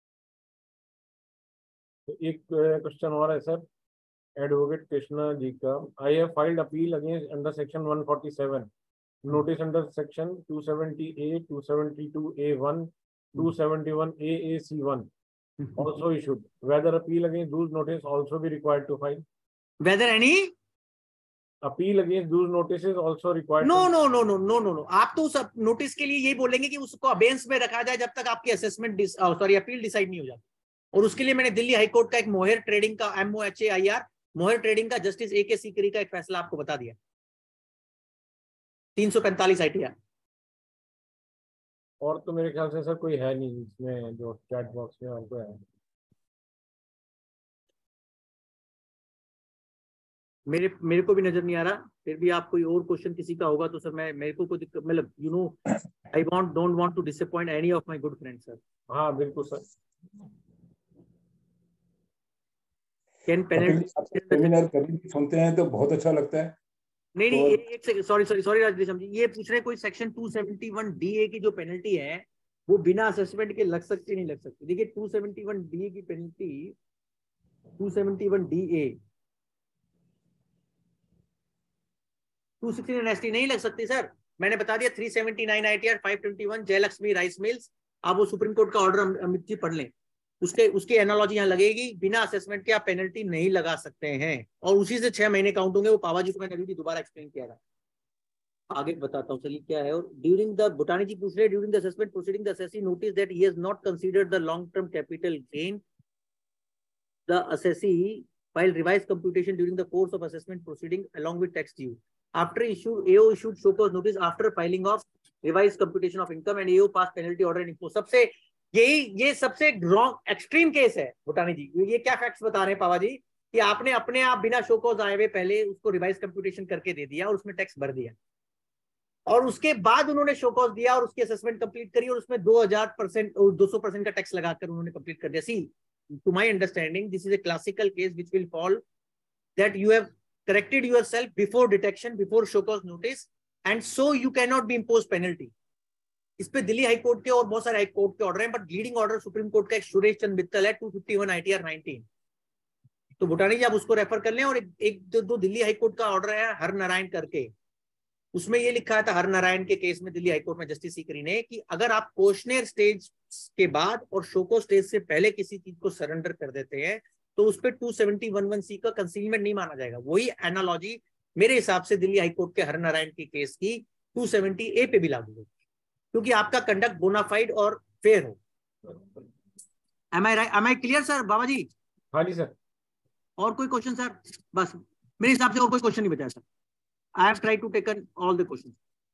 एक क्वेश्चन और है सर एडवोकेट कृष्णा जी का। I have filed appeal against under section one forty seven, notice under section two seventy A, two seventy-two A one, two seventy-one A A C one also issued. Whether appeal against those notices also be required to file?
Whether any
appeal against those notices also required?
No, no, no, no, no, no, no. आप तो सब notice के लिए ये बोलेंगे कि उसको अबेंस में रखा जाए जब तक आपकी असेसमेंट सॉरी अपील डिसाइड नहीं हो जाती। और उसके लिए मैंने दिल्ली हाईकोर्ट का एक मोहर ट्रेडिंग का M O H A I R Mohar trading का जस्टिस ए के सीकरी का एक फैसला आपको बता दिया, तीन सौ पैंतालीस आईटीआर।
और तो मेरे ख्याल से सर कोई है नहीं इसमें जो चैट बॉक्स में और कोई है।
मेरे मेरे को भी नजर नहीं आ रहा। फिर भी आप कोई और क्वेश्चन किसी का होगा तो सर मैं मेरे को कोई दिक्कत, मतलब you know I want don't want to disappoint any of my good friend sir.
हाँ बिल्कुल सर।
कैन पेनल्टी
सेमिनार कभी सुनते हैं तो बहुत अच्छा लगता है।
नहीं नहीं एक second, sorry sorry sorry Rajdeep समझी, ये पूछ रहे कोई section two seventy one D A की जो पेनल्टी है वो बिना असेसमेंट के लग सकती नहीं लग सकती? देखिए two seventy one D A की penalty, two seventy one D A two sixty nine S T नहीं लग सकती सर। मैंने बता दिया three seventy nine ITR, five twenty one Jayalakshmi rice mills. आप वो सुप्रीम कोर्ट का ऑर्डर अमित जी पढ़ लें, उसके उसकी एनालॉजी यहाँ लगेगी। बिना असेसमेंट के आप पेनल्टी नहीं लगा सकते हैं और उसी से छह महीने काउंट होंगे। वो पावा जी को मैंने अभी भी दोबारा एक्सप्लेन किया था। आगे बताता हूँ, चलिए क्या है। और ड्यूरिंग द भूटानी जी पूछ रहे, during the assessment proceeding the assessee notice that he has not considered the long term capital gain the assessee while revised computation during the course of assessment proceeding along with tax due. After issued, A O issued show cause notice after filing of revised computation of income and A O passed penalty order and imposed. सबसे यही ये सबसे wrong extreme case है भूटानी जी। ये क्या facts बता रहे हैं पावा जी कि आपने अपने आप बिना शो कॉज आए हुए पहले उसको रिवाइज कंप्यूटेशन करके दे दिया और उसमें टैक्स भर दिया, और उसके बाद उन्होंने शो कॉज दिया और उसकी असेसमेंट कंप्लीट करी और उसमें दो हजार परसेंट दो सौ परसेंट का टैक्स लगाकर उन्होंने कंप्लीट कर दिया। सी to my understanding this is a classical case which will fall that you have corrected yourself before detection, before show cause notice, and so you cannot be imposed penalty. इस पे Delhi high court के और बहुत सारे high court के order हैं, but leading order supreme court का एक सुरेश चंद्र मित्तल है two fifty one ITR nineteen, तो भूटानी जी आप उसको रेफर कर लें। और एक, एक दो, दो दिल्ली हाई कोर्ट का ऑर्डर है हर नारायण करके, उसमें ये लिखा था हर नारायण के केस में दिल्ली हाईकोर्ट में जस्टिस सीकरी ने कि अगर आप क्वेश्चनर स्टेज के बाद और शोको स्टेज से पहले किसी चीज को सरेंडर कर देते हैं तो उस पर two seventy one one C का कंसीलमेंट नहीं माना जाएगा। वही एनालॉजी मेरे हिसाब से दिल्ली हाईकोर्ट के हर नारायण के केस की टू सेवेंटी ए पे भी लागू होगी, क्योंकि आपका कंडक्ट बोनाफाइड और फेयर हो। Am I right, am I clear sir? Baba ji
हाँ जी सर।
और कोई क्वेश्चन सर? बस मेरे हिसाब से और कोई क्वेश्चन नहीं बचा sir. I have tried to take all the questions.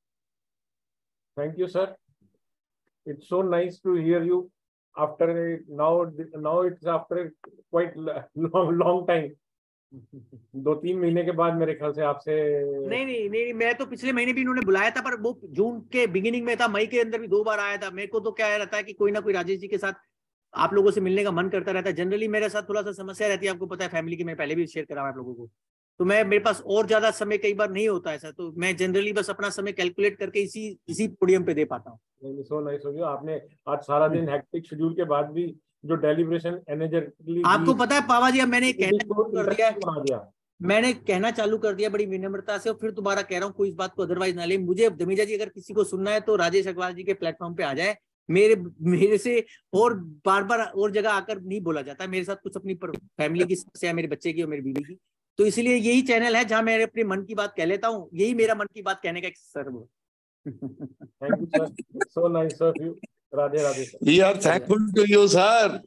Thank you, sir. It's so nice to hear you after a, now. Now it's after a quite long, long time. दो तीन महीने के बाद मेरे ख्याल से आपसे
नहीं नहीं नहीं मैं तो पिछले महीने भी इन्होंने बुलाया था, पर वो जून के बिगिनिंग में था, मई के अंदर भी दो बार आया था। मेरे को तो क्या रहता है कि कोई ना कोई राजेश जी के साथ आप लोगों से मिलने का मन करता रहता है। जनरली मेरे साथ थोड़ा सा समस्या रहती है, आपको पता है फैमिली की, मैं पहले भी शेयर करा हूं आप लोगों को, तो मैं मेरे पास और ज्यादा समय कई बार नहीं होता है सर, तो मैं जनरली बस अपना समय कैलकुलेट करके इसी इसी पोडियम पे दे पाता हूँ।
सो नाइस हो गया आपने आज सारा दिन हेक्टिक शेड्यूल के बाद भी जो डेलिब्रेशन एनर्जेटिकली।
आपको पता है पावा जी, अब मैंने कहना चालू कर दिया मैंने कहना चालू कर दिया बड़ी विनम्रता से, और फिर दोबारा कह रहा हूँ कोई इस बात को अदरवाइज ना ले। मुझे धमीजा जी अगर किसी को सुनना है तो राजेश अग्रवाल जी के प्लेटफॉर्म पे आ जाए, मेरे मेरे से और बार बार और जगह आकर नहीं बोला जाता। मेरे साथ कुछ अपनी फैमिली की समस्या है, मेरे बच्चे की और मेरी बीवी की, तो इसलिए यही चैनल है जहां मैं अपने मन की बात कह लेता हूँ। यही मेरा मन की बात कहने का एक सर्व।
Thank you sir, so nice of you. Radhe Radhe.
We are thankful to you sir.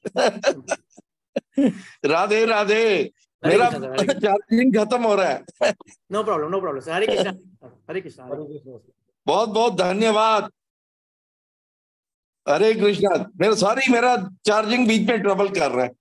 Radhe Radhe. मेरा चार्जिंग खत्म हो रहा है।
No problem no problem sir. Hare Krishna Hare Krishna.
बहुत बहुत धन्यवाद। हरे कृष्णा। मेरा सॉरी मेरा चार्जिंग बीच में ट्रबल कर रहा है।